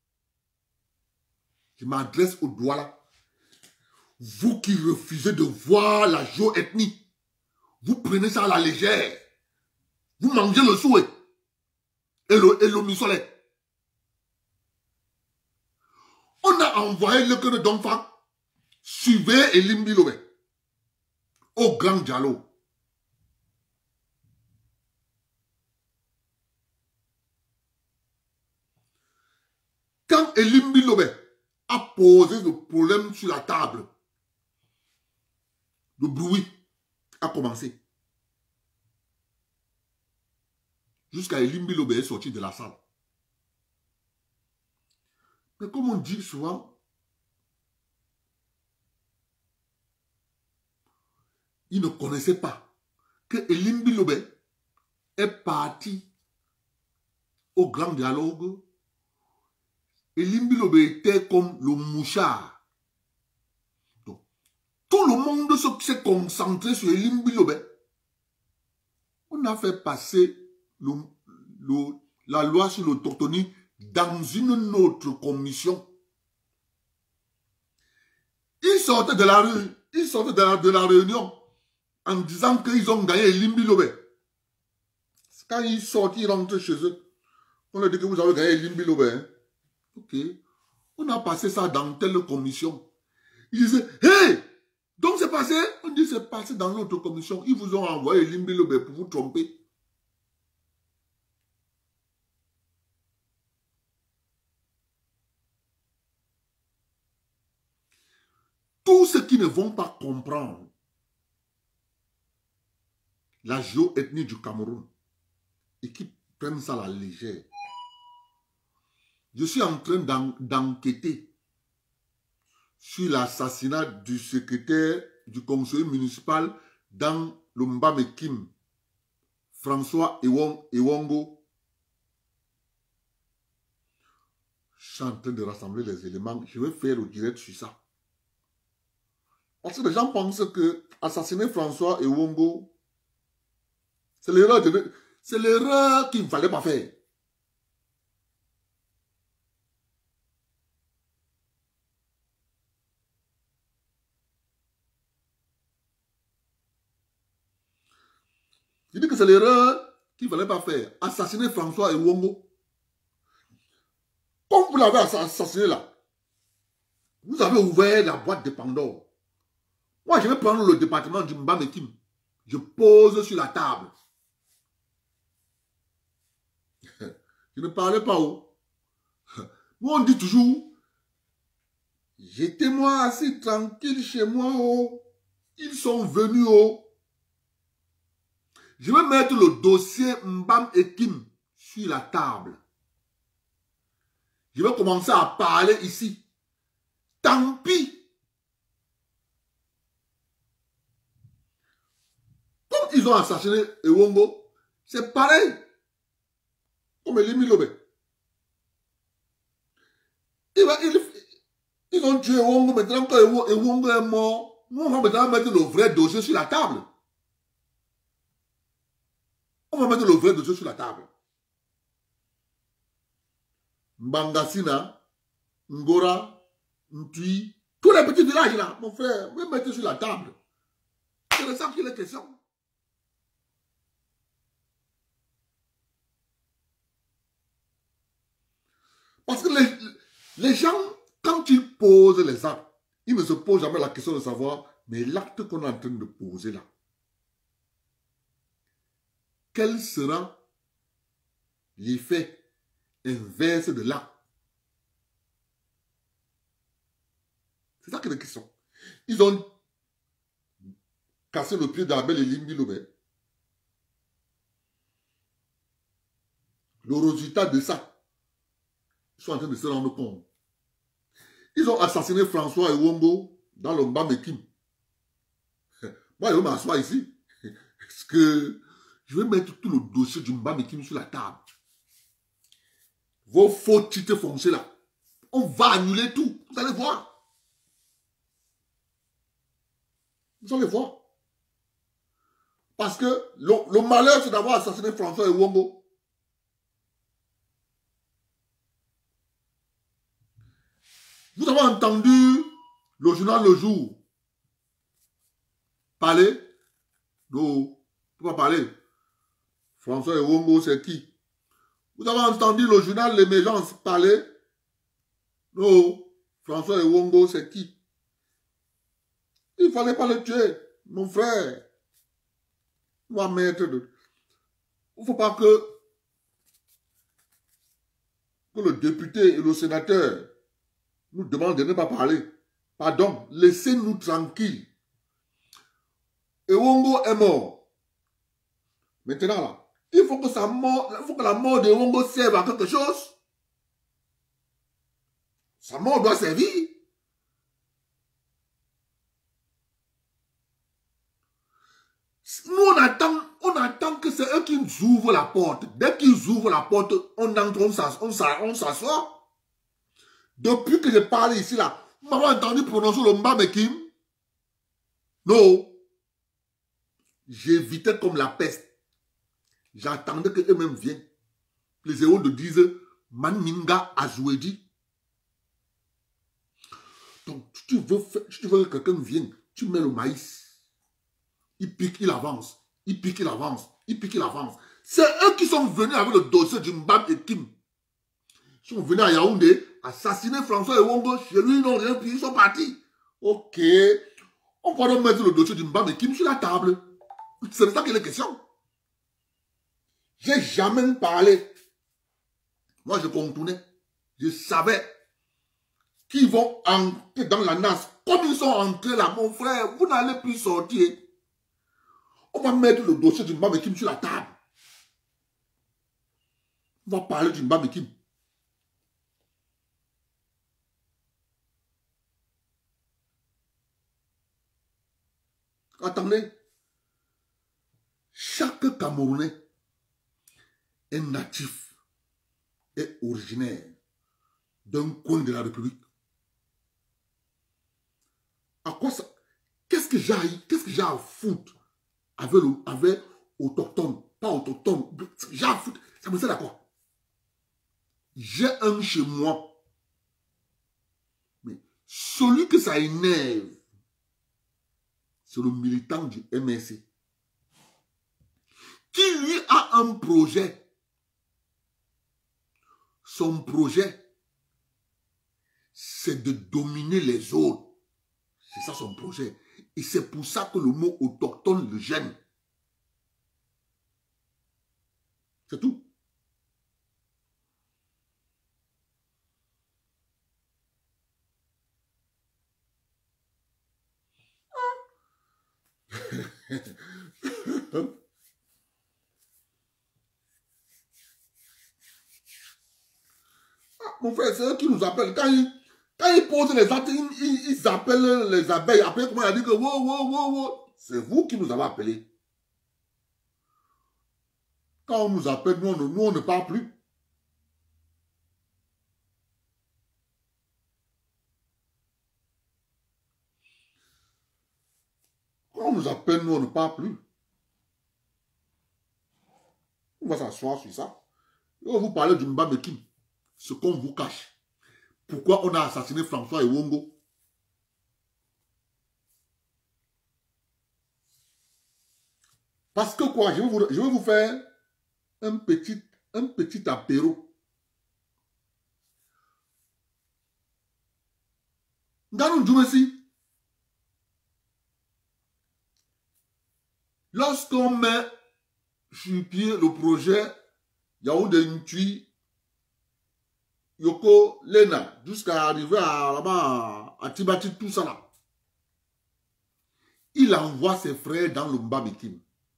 Je m'adresse au Douala. Vous qui refusez de voir la géoethnie, vous prenez ça à la légère. Vous mangez le souhait et le, et le musolet. On a envoyé le cœur d'enfant, suivez Elimi Lobé au grand dialogue. Quand Elimi Lobé a posé le problème sur la table, le bruit a commencé. Jusqu'à Elimi Lobé est sorti de la salle. Mais comme on dit souvent, ils ne connaissaient pas que Elimi Lobé est parti au grand dialogue. Elimi Lobé était comme le mouchard. Donc, tout le monde s'est concentré sur Elimi Lobé. On a fait passer le, le, la loi sur l'autochtonie dans une autre commission. Ils sortaient de la rue, ils sortaient de la, de la réunion en disant qu'ils ont gagné Elimi Lobé. Quand ils sortent, ils rentrent chez eux. On leur dit que vous avez gagné Elimi Lobé. Hein? Ok. On a passé ça dans telle commission. Ils disaient, hey! Donc c'est passé? On dit c'est passé dans l'autre commission. Ils vous ont envoyé Elimi Lobé pour vous tromper. Tous ceux qui ne vont pas comprendre la géoethnie du Cameroun et qui prennent ça à la légère, je suis en train d'enquêter sur l'assassinat du secrétaire du conseil municipal dans le Mbamekim, François Ewongo. Je suis en train de rassembler les éléments. Je vais faire le direct sur ça. Parce que les gens pensent que assassiner François Ewongo, c'est l'erreur de... c'est l'erreur qu'il ne fallait pas faire. Je dis que c'est l'erreur qu'il ne fallait pas faire. Assassiner François Ewongo. Comme vous l'avez assassiné là, vous avez ouvert la boîte de Pandore. Moi, je vais prendre le département du Mbamekim. Je pose sur la table. Je ne parlais pas où. Moi, on dit toujours, j'étais moi assis tranquille chez moi. Oh. Ils sont venus. Oh. Je vais mettre le dossier Mbam Ekim sur la table. Je vais commencer à parler ici. Tant pis. Comme ils ont assassiné Ewongo, c'est pareil. Comme Elimi Lobé. Ils, ils, ils ont tué Ewongo, maintenant que Ewongo est mort, nous on va maintenant mettre le vrai dossier sur la table. On va mettre le vrai dossier sur la table. Mbangasina, Ngora, Ntui, tous les petits villages là, mon frère, vous mettez sur la table. C'est de ça qu'il est question. Parce que les, les gens, quand ils posent les actes, ils ne se posent jamais la question de savoir, mais l'acte qu'on est en train de poser là, quel sera l'effet inverse de l'acte? C'est ça que la question. Ils ont cassé le pied d'Abel et Limbi Lobé. Le résultat de ça, ils sont en train de se rendre compte. Ils ont assassiné François Ewongo dans le Mbamekim. Moi, je vais m'asseoir ici. Parce que je vais mettre tout le dossier du Mbamekim sur la table. Vos faux titres fonciers là, on va annuler tout. Vous allez voir. Vous allez voir. Parce que le, le malheur, c'est d'avoir assassiné François Ewongo. Vous avez entendu le journal Le Jour parler? Non, pourquoi parler? François Ewongo, c'est qui? Vous avez entendu le journal L'Émergence parler? Non, François Ewongo, c'est qui? Il ne fallait pas le tuer, mon frère. On va mettre de... Il ne faut pas que, que le député et le sénateur nous demandent de ne pas parler. Pardon, laissez-nous tranquilles. Ewongo est mort. Maintenant, là, il faut que, sa mort, il faut que la mort de Ewongo serve à quelque chose. Sa mort doit servir. Nous, on attend, on attend que c'est eux qui nous ouvrent la porte. Dès qu'ils ouvrent la porte, on entre, on s'assoit. Depuis que je parle ici, là, vous m'avez entendu prononcer le Mbamekim? Non. J'évitais comme la peste. J'attendais qu'eux-mêmes viennent. Les héros de disent Manminga Azouedi. Donc, si tu veux, faire, si tu veux que quelqu'un vienne, tu mets le maïs. Il pique, il avance. Il pique, il avance. Il pique, il avance. C'est eux qui sont venus avec le dossier du Mbam et Kim. Ils sont venus à Yaoundé, assassiner François Ewongo, chez lui, ils n'ont rien pris, ils sont partis. Ok. On va donc mettre le dossier du Mbam et Kim sur la table. C'est de ça qu'il est question. J'ai jamais parlé. Moi, je contournais. Je savais qu'ils vont entrer dans la N A S. Comme ils sont entrés là, mon frère, vous n'allez plus sortir. On va mettre le dossier du Mbamekim sur la table. On va parler du Mbamekim. Attendez. Chaque Camerounais est natif et originaire d'un coin de la République. À quoi ça? Qu'est-ce que j'ai qu'est-ce que j'ai à foutre avec, le, avec autochtone, pas autochtone, j'ai à foutre, ça me sert à quoi? J'ai un chez moi. Mais celui que ça énerve, c'est le militant du M S C. Qui lui a un projet. Son projet, c'est de dominer les autres. C'est ça son projet. Et c'est pour ça que le mot autochtone le gêne. C'est tout. Mon frère, c'est eux qui nous appellent. Quand ils, quand ils posent les actes, ils, ils, ils appellent les abeilles. Après, comment il a dit que wow, wow, wow, wow. C'est vous qui nous avez appelés. Quand on nous appelle, nous, on, nous, on ne parle plus. Quand on nous appelle, nous, on ne parle plus. On va s'asseoir sur ça. On va vous parler du Mbamekim. Ce qu'on vous cache. Pourquoi on a assassiné François Ewongo? Parce que quoi? Je vais vous, je vais vous faire un petit, un petit apéro. Ganou Djoumessi. Lorsqu'on met sur pied le projet Yaoundé Ntui, Yoko, Lena, jusqu'à arriver à là-bas, à Tibati, tout ça là, il envoie ses frères dans le Mbamekim.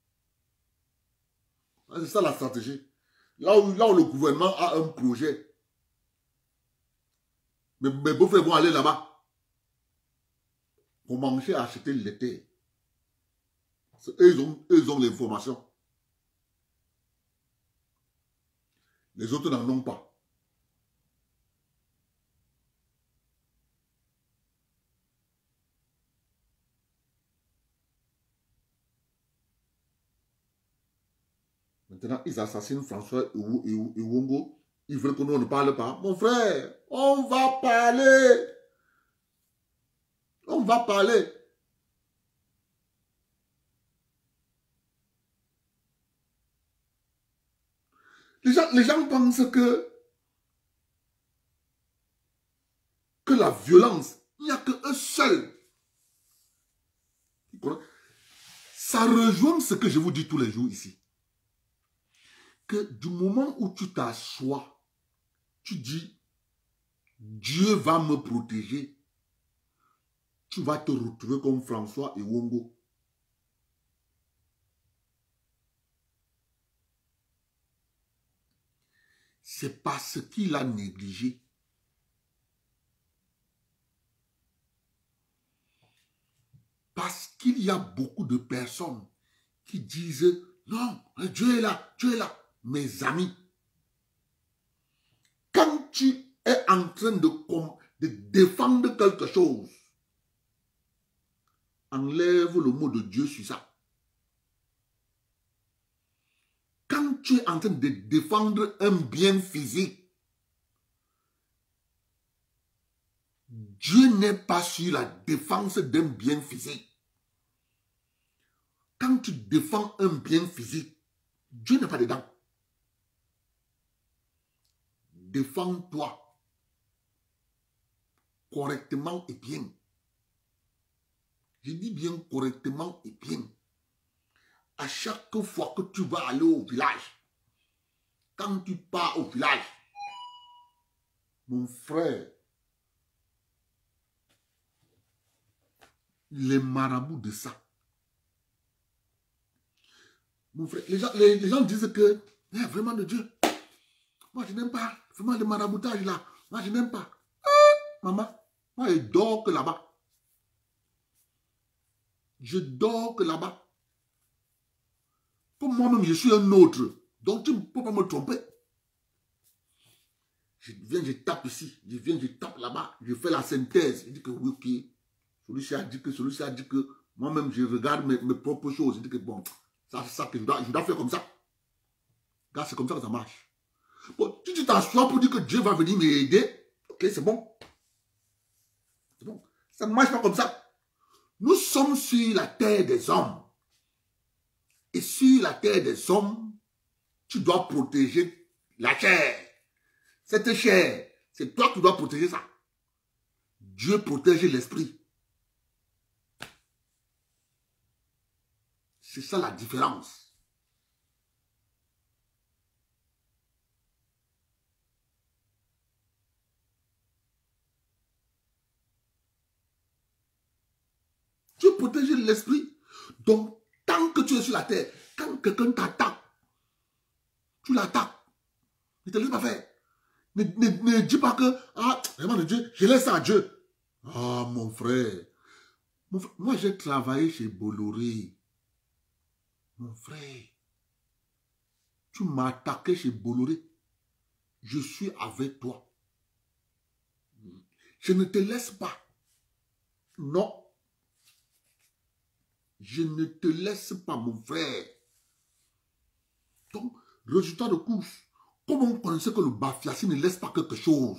C'est ça la stratégie. Là où, là où le gouvernement a un projet, mes, mes beaux-frères vont aller là-bas pour manger à acheter le thé. Eux ont, eux ont l'information. Les autres n'en ont pas. Maintenant, ils assassinent François Ewongo. Ils veulent que nous ne parle pas. Mon frère, on va parler. On va parler. Les gens, les gens pensent que, que la violence, il n'y a qu'un seul. Ça rejoint ce que je vous dis tous les jours ici. Que du moment où tu t'assois, tu dis, Dieu va me protéger, tu vas te retrouver comme François Ewongo. C'est parce qu'il a négligé. Parce qu'il y a beaucoup de personnes qui disent, non, Dieu est là, Dieu est là. Mes amis, quand tu es en train de, de défendre quelque chose, enlève le mot de Dieu sur ça. Quand tu es en train de défendre un bien physique, Dieu n'est pas sur la défense d'un bien physique. Quand tu défends un bien physique, Dieu n'est pas dedans. Défends-toi correctement et bien. Je dis bien correctement et bien. À chaque fois que tu vas aller au village, quand tu pars au village, mon frère, les marabouts de ça. Mon frère, les gens, les, les gens disent que, il y a vraiment de Dieu. Moi, je n'aime pas vraiment le maraboutage là. Moi, je n'aime pas. Ah, maman, moi, je dors que là-bas. Je dors que là-bas. Comme moi-même, je suis un autre. Donc, tu ne peux pas me tromper. Je viens, je tape ici. Je viens, je tape là-bas. Je fais la synthèse. Je dis que oui, ok. Celui-ci a dit que, celui-ci a dit que, moi-même, je regarde mes, mes propres choses. Je dis que bon, ça, c'est ça que je dois, je dois faire comme ça. Car c'est comme ça que ça marche. Bon, si tu t'assois pour dire que Dieu va venir m'aider, ok, c'est bon. C'est bon. Ça ne marche pas comme ça. Nous sommes sur la terre des hommes. Et sur la terre des hommes, tu dois protéger la chair. Cette chair, c'est toi qui dois protéger ça. Dieu protège l'esprit. C'est ça la différence. Dieu protège l'esprit. Donc, tant que tu es sur la terre, quand quelqu'un t'attaque, tu l'attaques. Ne te laisse pas faire. Ne, ne, ne dis pas que, ah, vraiment de Dieu, je laisse ça à Dieu. Ah, mon frère. Mon frère moi, j'ai travaillé chez Bolloré. Mon frère. Tu m'as attaqué chez Bolloré. Je suis avec toi. Je ne te laisse pas. Non. Je ne te laisse pas, mon frère. Donc, résultat de course, comme on connaissait que le Bafiassi ne laisse pas quelque chose.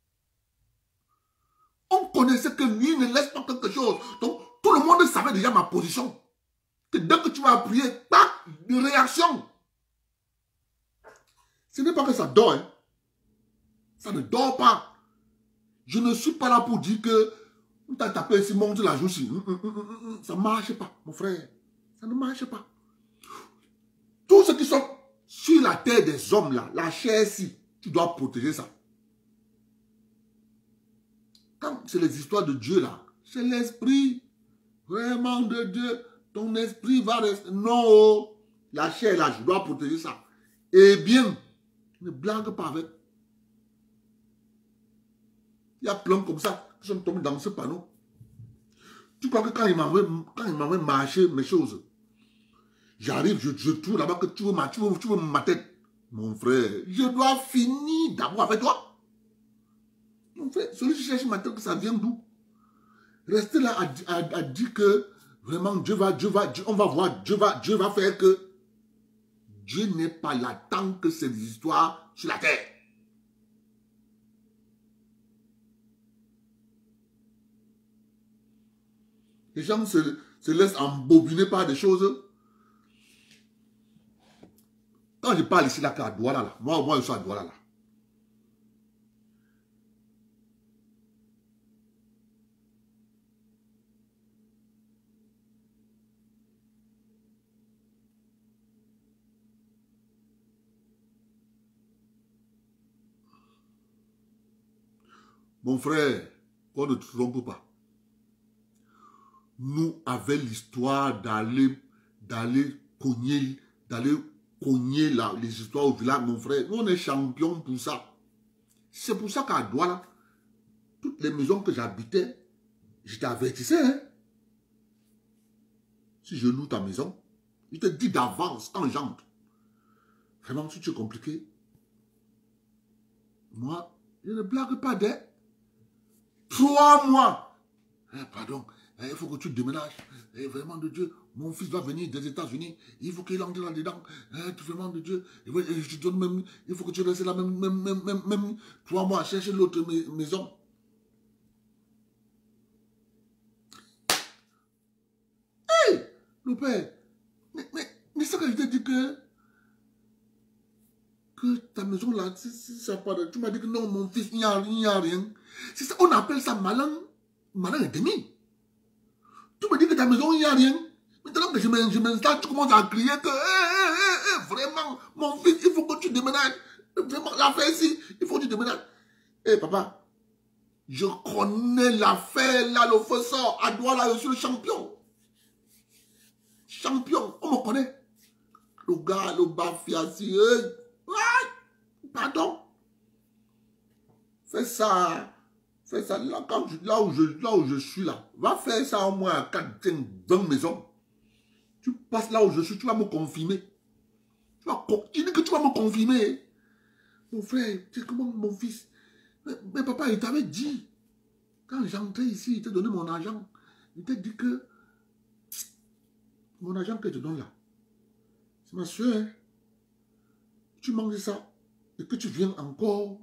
On connaissait que lui ne laisse pas quelque chose. Donc, tout le monde savait déjà ma position. Que dès que tu vas appuyer, tac, de réaction. Ce n'est pas que ça dort. Hein. Ça ne dort pas. Je ne suis pas là pour dire que on t'a tapé ici, monte la joue ici. Ça ne marche pas, mon frère. Ça ne marche pas. Tous ceux qui sont sur la terre des hommes, là, la chair ici, tu dois protéger ça. Quand c'est les histoires de Dieu, là, c'est l'esprit, vraiment de Dieu. Ton esprit va rester. Non, la chair, là, je dois protéger ça. Eh bien, ne blague pas avec. Il y a plein comme ça qui sont tombés dans ce panneau. Tu crois que quand il m'envoie marcher mes choses, j'arrive, je, je trouve là-bas que tu veux, ma, tu, veux, tu veux ma tête. Mon frère, je dois finir d'abord avec toi. Mon frère, celui qui cherche ma tête, ça vient d'où? Rester là à, à, à dire que vraiment Dieu va, Dieu va, Dieu, on va voir, Dieu va, Dieu va faire que Dieu n'est pas là tant que c'est des histoires sur la terre. Les gens se, se laissent embobiner par des choses. Quand je parle ici, là, à Douala, là, moi, moi, je suis à Douala, là. Mon frère, qu'on ne te trompe pas. Nous, avec l'histoire d'aller d'aller cogner, d'aller cogner là, les histoires au village, mon frère, nous, on est champions pour ça. C'est pour ça qu'à Douala, toutes les maisons que j'habitais, je t'avertissais. Hein? Si je loue ta maison, je te dis d'avance, quand j'entre. Vraiment, si tu es compliqué, moi, je ne blague pas des trois mois. Eh, pardon. Il faut que tu déménages. Et vraiment de Dieu, mon fils va venir des États-Unis. Il faut qu'il entre là-dedans. Vraiment de Dieu. Et je te donne même, il faut que tu restes là même, même, même, même, même trois mois à chercher l'autre maison. Hé, hey, le père, mais, mais, mais c'est que je t'ai dit que, que ta maison là, c'est ça pas de, tu m'as dit que non, mon fils, il n'y a, a rien. C'est ça, on appelle ça malin, malin et demi. Tu me dis que ta maison, il n'y a rien. Maintenant que je m'installe, tu commences à crier que, hey, hey, hey, vraiment, mon fils, il faut que tu déménages. Vraiment, l'affaire ici, il faut que tu déménages. Hé, hey, papa, je connais l'affaire, là, le feu sort. À Douala, je suis le champion. Champion, on me connaît. Le gars, le Bafiassi, hey, pardon. Fais ça. Fais ça là, quand je, là, où je, là où je suis là. Va faire ça au moins à quatre, cinq, vingt maisons. Tu passes là où je suis, tu vas me confirmer. Tu, vas, tu dis que tu vas me confirmer. Mon frère, tu sais comment mon fils. Mais, mais papa, il t'avait dit. Quand j'entrais ici, il t'a donné mon argent. Il t'a dit que mon argent que je te donne là, c'est ma soeur. Hein? Tu manges ça et que tu viens encore.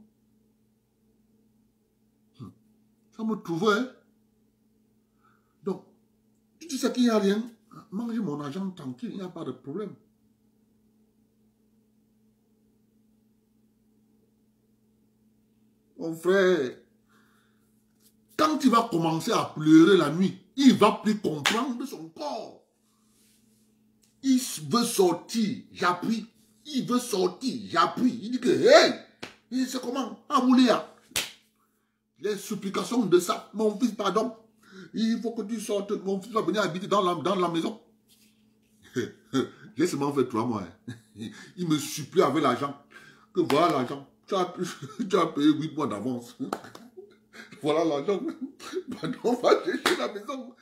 Ça me trouvait. Hein? Donc, tu dis ça qu'il n'y a rien. Mange mon argent tranquille, il n'y a pas de problème. Mon frère, quand il va commencer à pleurer la nuit, il ne va plus comprendre son corps. Il veut sortir, j'appuie. Il veut sortir, j'appuie. Il dit que, hey, c'est comment? Amoulia. Les supplications de ça, mon fils, pardon. Il faut que tu sortes, mon fils va venir habiter dans la, dans la maison. J'ai seulement fait trois mois. Hein. Il me supplie avec l'argent. Que voilà l'argent. tu as, tu as payé huit mois d'avance. Voilà l'argent. Pardon, on va chercher la maison.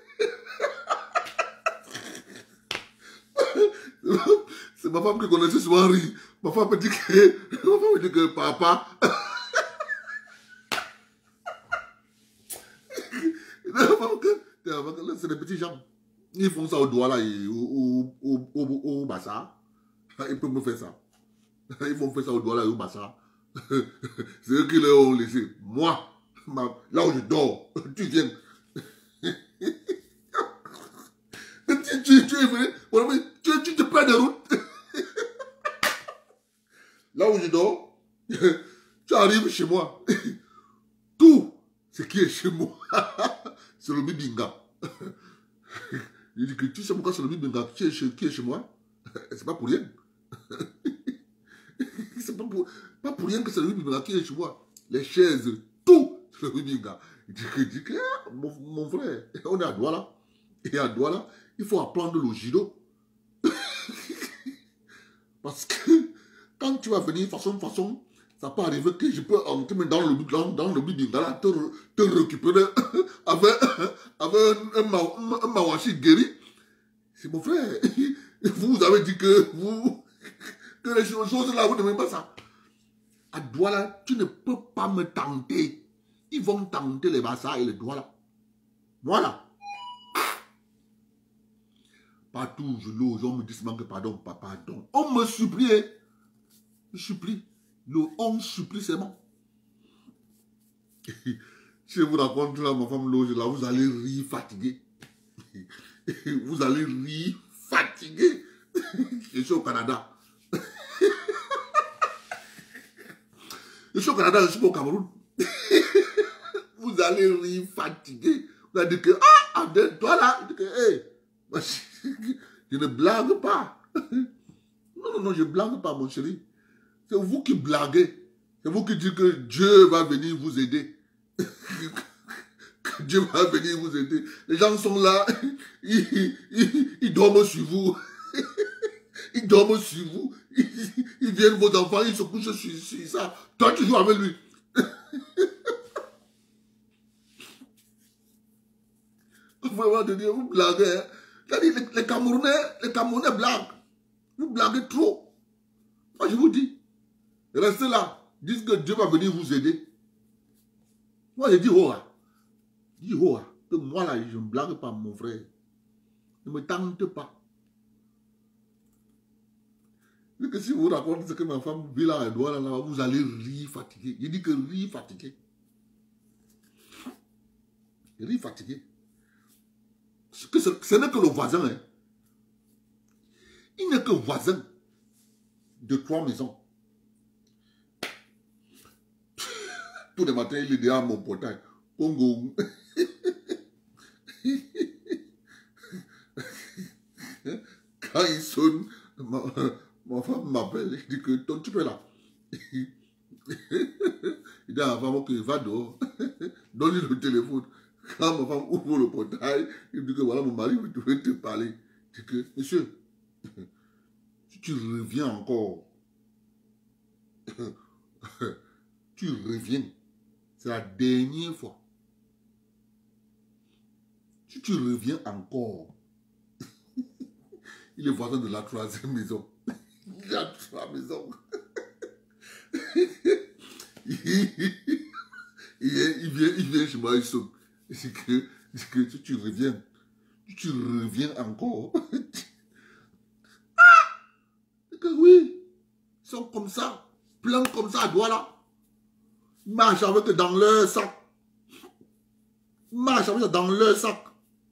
C'est ma femme qui connaissait souvent rire. Ma femme me dit que, ma femme me dit que papa. C'est des petits gens. Ils font ça au doigt là, et au, au, au, au, au bassa. Ils peuvent me faire ça. Ils vont faire ça au doigt là et au bassa. C'est eux qui l'ont laissé. Moi, ma, là où je dors, tu viens. tu, tu, tu es venu, tu, tu te perds de route. Là où je dors, tu arrives chez moi. Tout ce qui est chez moi, c'est le Bibinga. Il dit que tu sais pourquoi c'est le Bibinga qui est chez, qui est chez moi? C'est pas pour rien. C'est pas pour, pas pour rien que c'est le Bibinga qui est chez moi. Les chaises, tout, c'est le Bibinga. Il dit que, il dit que ah, mon, mon frère, on est à Douala. Et à Douala, il faut apprendre le judo. Parce que quand tu vas venir façon façon, ça peut arriver que je peux entrer dans le dans, dans le Bibinga, te, te récupérer avec, avec un, un, un mawashi guéri. C'est mon frère. Vous avez dit que vous que les choses là, vous n'aimez pas ça. À Douala, tu ne peux pas me tenter. Ils vont tenter les Bassa et les Douala. Voilà. Partout je loge, on me dit seulement que pardon, pas pardon. On me supplie. Je supplie. Le on supplie seulement. Si je vous raconte là, ma femme loge là, vous allez rire fatigué. Vous allez rire fatigué. Je suis au Canada. Je suis au Canada, je suis pas au Cameroun. Vous allez rire fatigué. Vous allez dire que, ah, Abdel, toi là, je dis que, hé, je ne blague pas. Non, non, non, je ne blague pas, mon chéri. C'est vous qui blaguez. C'est vous qui dites que Dieu va venir vous aider. Que Dieu va venir vous aider. Les gens sont là, ils, ils, ils dorment sur vous. Ils dorment sur vous. Ils, ils viennent, vos enfants, ils se couchent sur, sur ça. Toi, tu joues avec lui. Vraiment, de dire, vous blaguez. Hein? Les, les Camerounais, les Camerounais blaguent. Vous blaguez trop. Moi, je vous dis, restez là. Dites que Dieu va venir vous aider. Moi, je dis, oh, je dis, oh, que moi, là, je ne blague pas, mon frère. Ne me tente pas. Que si vous racontez ce que ma femme vit là, elle doit là, là, vous allez rire fatigué. Je dis que rire fatigué. Rire fatigué. Que ce, ce n'est que le voisin. Hein. Il n'est que voisin de trois maisons. Tous les matins, il est derrière mon portail. Congo. Quand il sonne, ma, ma femme m'appelle. Je dis que ton tu peux là. Il dit à ma femme qu'il va dehors. Donne-lui le téléphone. Quand ma femme ouvre le portail, il me dit que voilà, mon mari veut te parler. Je dis que, monsieur, si tu reviens encore, tu reviens. C'est la dernière fois. Si tu reviens encore, il est voisin de la troisième maison. Il a trois maisons. il, il, il, vient, il vient chez moi, il sonne. C'est que, que si tu reviens, si tu reviens encore. Ah! C'est que oui, ils sont comme ça, pleins comme ça à Douala. Ils marchent avec dans leur sac. Ils marchent avec dans leur sac.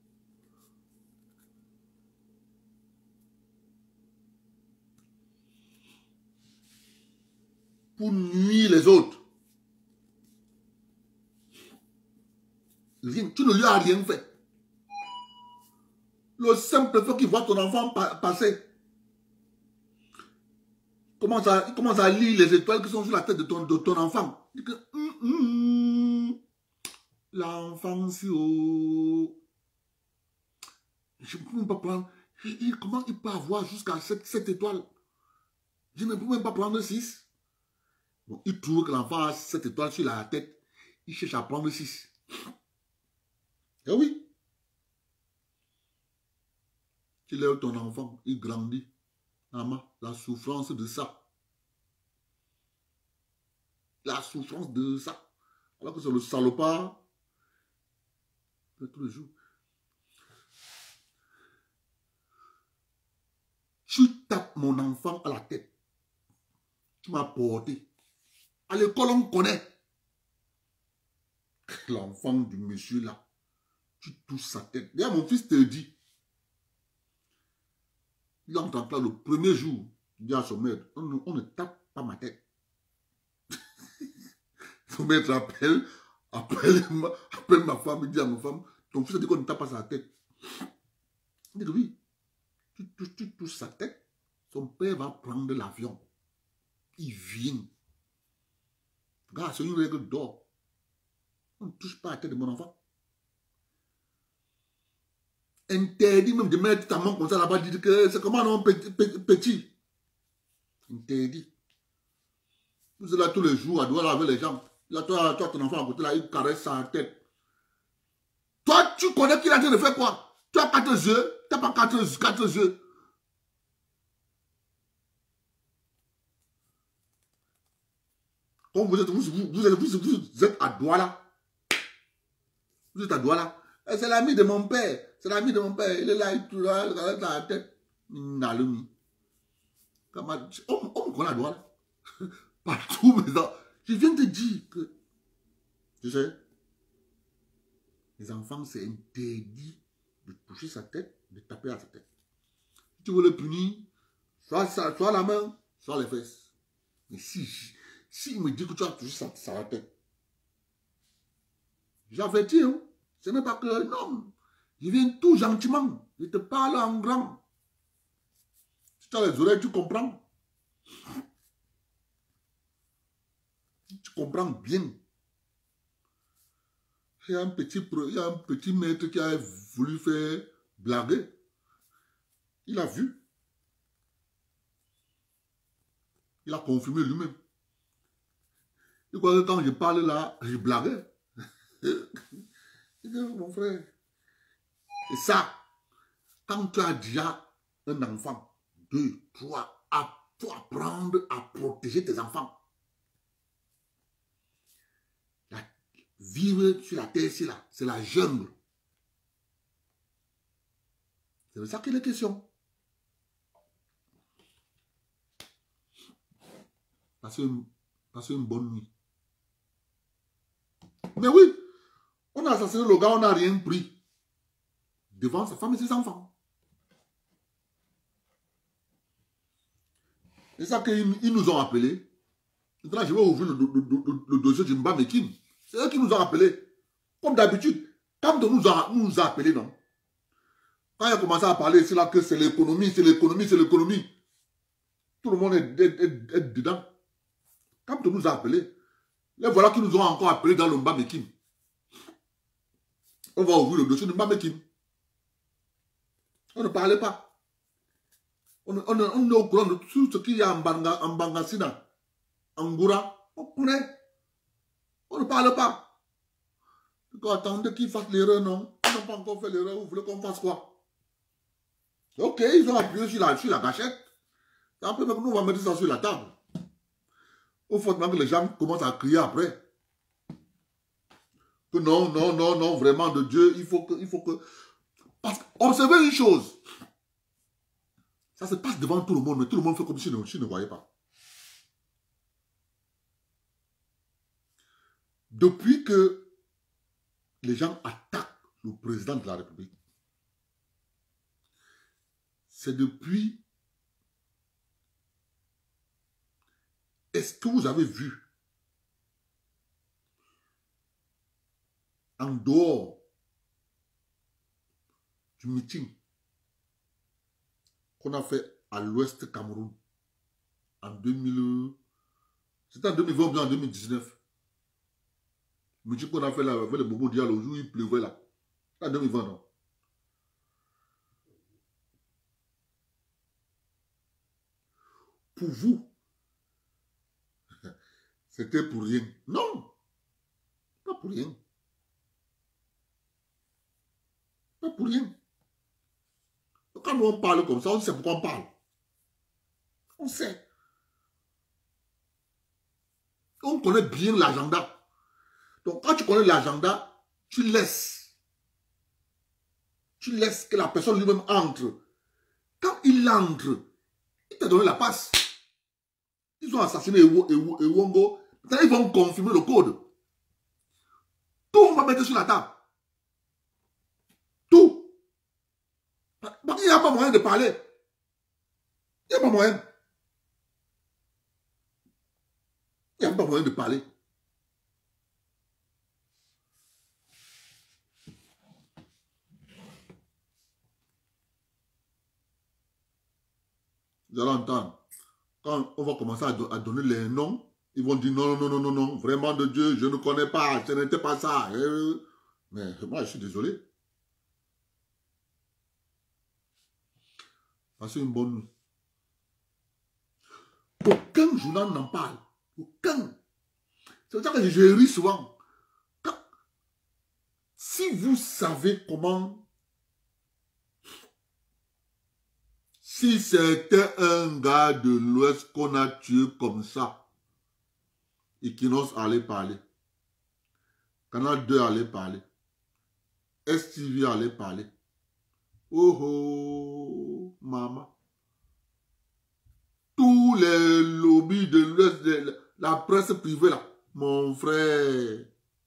Pour nuire les autres. Rien, tu ne lui as rien fait. Le simple fait qu'il voit ton enfant pa passer. Il commence, à, il commence à lire les étoiles qui sont sur la tête de ton, de ton enfant. Il dit que hum, hum, l'enfant, si oh. Je ne peux même pas prendre. Il, comment il peut avoir jusqu'à cette, cette étoile? Je ne peux même pas prendre six. Bon, il trouve que l'enfant a cette étoile sur la tête. Il cherche à prendre six. Eh oui. Tu lèves ton enfant, il grandit. Maman, la souffrance de ça. La souffrance de ça. Alors que c'est le salopard. Tous les jours. Tu tapes mon enfant à la tête. Tu m'as porté. À l'école, on connaît. L'enfant du monsieur là. Tu touches sa tête. Regarde, mon fils te dit. Il entre en classe le premier jour. Il dit à son maître, on ne, on ne tape pas ma tête. Son maître appelle, appelle ma, appelle ma femme, il dit à ma femme, ton fils a dit qu'on ne tape pas sa tête. Il dit oui. Tu, tu, tu touches sa tête, son père va prendre l'avion. Il vient. Regarde, c'est une règle d'or. On ne touche pas la tête de mon enfant. Interdit même de mettre ta main comme ça là-bas, dire que c'est comment non petit, petit. Interdit. Vous êtes là tous les jours à devoir laver les jambes. Là, toi, toi, ton enfant à côté là, il caresse sa tête. Toi, tu connais qu'il est en train de faire quoi? Tu as quatre yeux, tu n'as pas quatre, quatre yeux. Comme vous êtes, vous, vous, vous, êtes, vous, vous êtes à Douala. Vous êtes à Douala. C'est l'ami de mon père. C'est l'ami de mon père. Il est là, il est là, il est dans la tête. Nalumi. On me connaît à Douala. Partout, mais là, je viens de dire que, tu sais, les enfants, c'est interdit de toucher sa tête, de taper à sa tête. Si tu veux le punir, soit, soit la main, soit les fesses. Mais si, si il me dit que tu as touché sa, sa tête, j'avertis, hein, ce n'est pas que, non, je viens tout gentiment, je te parle en grand. Si tu as les oreilles, tu comprends. Tu comprends bien. Il y a un petit, il y a un petit maître qui a voulu faire blaguer. Il a vu. Il a confirmé lui-même. Il croit que quand je parle là, je blaguais. Il dit, mon frère. Et ça, quand tu as déjà un enfant, deux, trois, à faut apprendre à protéger tes enfants. La, vivre sur la terre, c'est là, c'est la jungle. C'est de ça qu'il est question. Passez une, passez une bonne nuit. Mais oui, on a assassiné le gars, on n'a rien pris. Devant sa femme et ses enfants. C'est ça qu'ils nous ont appelés. Maintenant, je vais ouvrir le, le, le, le dossier de Mbamekim. C'est eux qui nous ont appelés. Comme d'habitude, quand on nous a, nous a appelés, non? Quand il a commencé à parler, c'est là que c'est l'économie, c'est l'économie, c'est l'économie. Tout le monde est, est, est, est dedans. Quand on nous a appelés, les voilà qui nous ont encore appelés dans le Mbamekim. On va ouvrir le dossier de Mbamekim. On ne parlait pas. On, on, on est au courant de tout ce qu'il y a en, Banga, en Bangasina, en Goura. On connaît. On ne parle pas. Donc, attendez qu'ils fassent l'erreur, non? Ils n'ont pas encore fait l'erreur. Vous voulez qu'on fasse quoi? Ok, ils ont appuyé sur la, sur la gâchette. Après, nous, on va mettre ça sur la table. Au fond, que les gens commencent à crier après. Que non, non, non, non, vraiment, de Dieu, il faut que... Il faut que... Parce que, observez une chose. Ça se passe devant tout le monde, mais tout le monde fait comme si ne, si ne voyait pas. Depuis que les gens attaquent le président de la République, c'est depuis... Est-ce que vous avez vu, en dehors du meeting qu'on a fait à l'Ouest Cameroun en deux mille... C'était en deux mille vingt ou bien en deux mille dix-neuf. Le meeting qu'on a fait là avec le Bobo Diallo, le jour où il pleuvait là. En deux mille vingt, non? Pour vous, c'était pour rien. Non, pas pour rien. Pas pour rien. Quand nous on parle comme ça, on sait pourquoi on parle. On sait. On connaît bien l'agenda. Donc quand tu connais l'agenda, tu laisses. Tu laisses que la personne lui-même entre. Quand il entre, il t'a donné la passe. Ils ont assassiné Ewongo. Ils vont confirmer le code. Tout on va mettre sur la table. Tout. Il n'y a pas moyen de parler. Il n'y a pas moyen. Il n'y a pas moyen de parler. Vous allez entendre. Quand on va commencer à, do à donner les noms, ils vont dire non, non, non, non, non, vraiment de Dieu, je ne connais pas, ce n'était pas ça. Mais moi, je suis désolé. Passez une bonne nuit. Aucun journal n'en parle. Aucun. C'est pour ça que je ris souvent. Quand, si vous savez comment... Si c'était un gars de l'Ouest qu'on a tué comme ça, Equinox allait parler. Canal deux allait parler. S T V allait parler. Oh oh, maman. Tous les lobbies de l'Ouest, de la presse privée là, mon frère.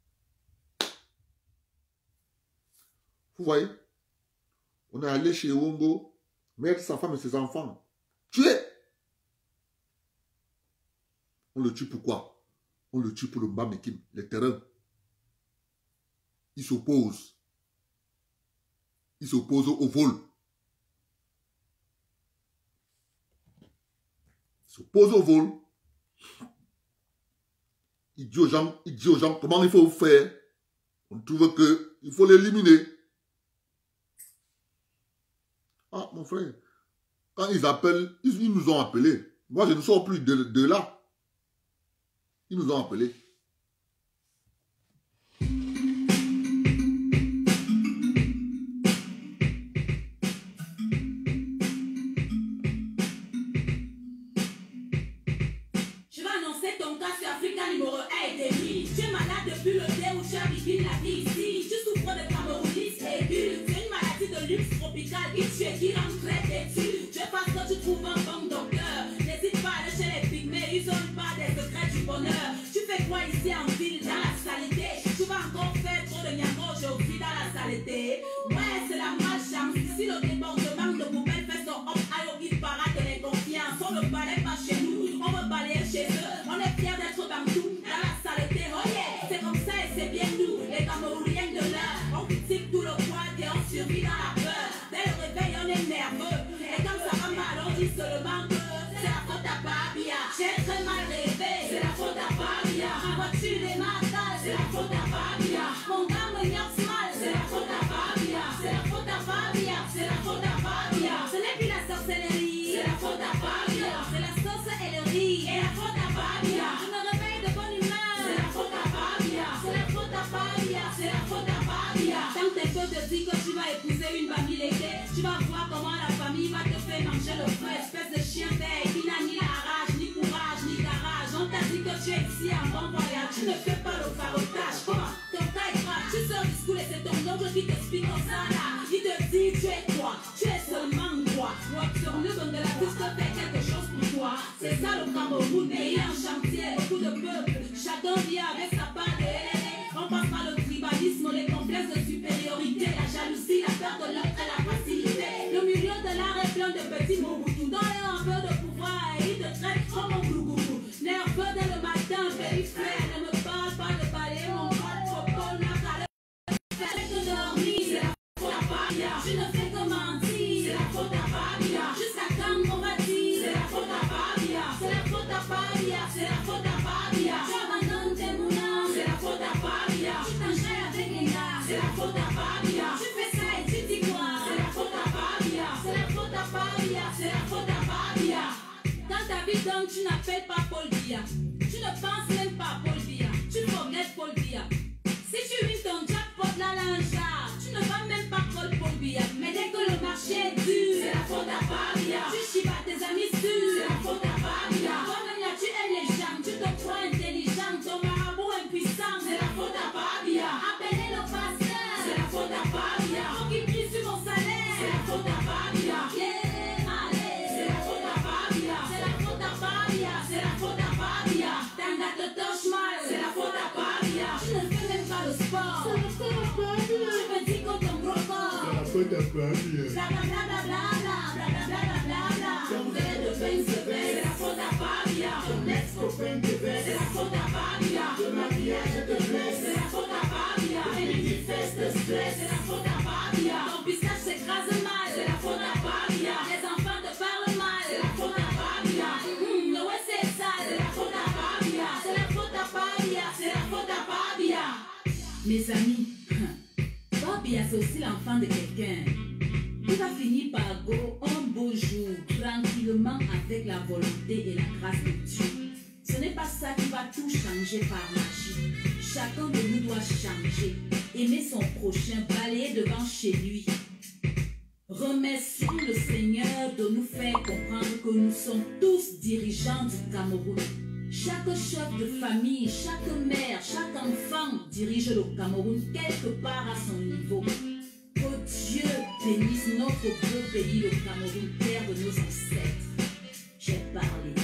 Vous voyez, on est allé chez Wongo. Mettre sa femme et ses enfants. Tuer. On le tue pourquoi? On le tue pour le Bamekine, les terrains. Il s'oppose. Il s'oppose au vol. Il s'oppose au vol. Il dit aux gens, il dit aux gens comment il faut faire. On trouve qu'il faut l'éliminer. Ah, mon frère, quand ils appellent, ils, ils nous ont appelés. Moi, je ne sors plus de, de là. Ils nous ont appelés. Je vais annoncer ton cas sur Africa numéro un et demi. Tu es malade depuis le dé où tu as vécu la vie ici. Tu souffres de camerounisme aigu. C'est une maladie de luxe tropical qui tue et qui rend très têtu. Je pense que tu trouves un bon docteur. N'hésite pas à aller chez les pygmées, ils ont pas des secrets du bonheur. Tu fais quoi ici en ville, dans la saleté? Tu vas encore faire trop de niago aujourd'hui dans la saleté. Ouais, c'est la malchance. Si le débordement de poubelle fait son hop, aïe, il parade de l'inconfiance. On ne balaye pas chez nous, on veut balayer chez eux. On est fiers d'être partout, dans la saleté. Oh yeah, c'est comme ça et c'est bien nous, les Camerouniens de l'heure. On critique tout le quad et on survit dans la peur. Dès le réveil, on est nerveux. Et quand ça va mal, on dit seulement que c'est la faute à Babia. J'ai très mal rêvé, c'est la faute à Babia. Ma voiture est matale, c'est la faute à Babia. Mon gars me niaque mal, c'est la faute à Babia. C'est la faute à Babia, c'est la faute à Babia. Ce n'est plus la sorcellerie, c'est la faute à Babia. C'est la sauce et le riz, et la faute à Babia. Je me réveille de bonne humeur, c'est la faute à Babia. C'est la faute à Babia, c'est la faute à Babia. Tant tes peu te disent que tu vas épouser une bamileke, tu vas voir comment la famille va te faire manger le feu. Espèce de chien bête, qui n'a ni la rage, ni courage, ni garage. On t'a dit que tu es ici en bon voyage, tu ne fais pas le farotage. Comment ton cas est grave, tu sors du school et c'est ton oncle qui t'explique comme ça là. Il te dit tu es quoi, tu es seulement quoi. Moi sur le bon de la piste fait quelque chose pour toi. C'est ça le Cameroun, pays en chantier, beaucoup de peuple. Chacun vit avec sa part de hélène. On passe par le tribalisme, les complexes de supériorité, la jalousie, la peur de l'autre et la facilité. Le milieu de l'art est plein de petits mots. Donne un peu de pouvoir et il te traite comme un glougoulou. Nerveux dès le matin, périphrère. Ne me parle pas de balayer mon pote, trop bon, la calme. Fais que dormir, c'est la faute à Babia. Tu ne fais que mentir, c'est la faute à Babia. Jusqu'à quand on va dire, c'est la faute à Babia. C'est la faute à Babia, c'est la faute à Babia. Tu abandonnes tes moulins, c'est la faute à Babia. Tu t'enchaînes avec les gars, c'est la faute à Babia. Tu fais ça et tu dis quoi, c'est la faute à Babia. C'est la faute à Babia, c'est la faute à Babia. Dans ta vie donc tu n'appelles pas Paul Biya. Tu ne penses même pas à Paul Biya. Tu forgettes Paul Biya. Si tu wins ton jackpot la linja, tu ne vas même pas call Paul Biya. Mais dès que le marché est dur, c'est la faute à Babia. Tu chibas tes amis sûrs, c'est la faute à Babia. Toi-même tu es légende, tu te crois intelligent, ton marabout impuissant, c'est la faute à Babia. Appelez le pasteur, c'est la faute à Babia. Faut qu'il prie sur mon salaire, c'est la faute à Babia. Yeah, allez, c'est la faute à Babia. C'est la faute à Babia, c'est la faute à Babia. Tanga te touche mal, c'est la faute à Babia. Tu ne fais même pas le sport, c'est la faute à Babia. Tu me dis que ton gros corps, C'est la faute à Babia. bla bla bla bla bla bla bla bla bla bla bla. Ton verre de vin se baisse, c'est la faute à Babia. Ton ex-copain te baisse, c'est la faute à Babia. Le mariage te blesse, c'est la faute à Babia. Et les petites fesses te stressent, c'est la faute à Babia. Ton pistache s'écrase mal, c'est la faute à Babia. Les enfants te parlent mal, c'est la faute à Babia. Hum, le ouais c'est sale, c'est la faute à Babia. C'est la faute à Babia, c'est la faute à Babia. Mes amis, Babia c'est aussi l'enfant de quelqu'un. Il va finir par go un beau jour, tranquillement avec la volonté et la grâce de Dieu. Ce n'est pas ça qui va tout changer par magie. Chacun de nous doit changer, aimer son prochain, balayer devant chez lui. Remercions le Seigneur de nous faire comprendre que nous sommes tous dirigeants du Cameroun. Chaque chef de famille, chaque mère, chaque enfant dirige le Cameroun quelque part à son niveau. Que Dieu bénisse notre beau pays, le Cameroun, terre de nos ancêtres. J'ai parlé.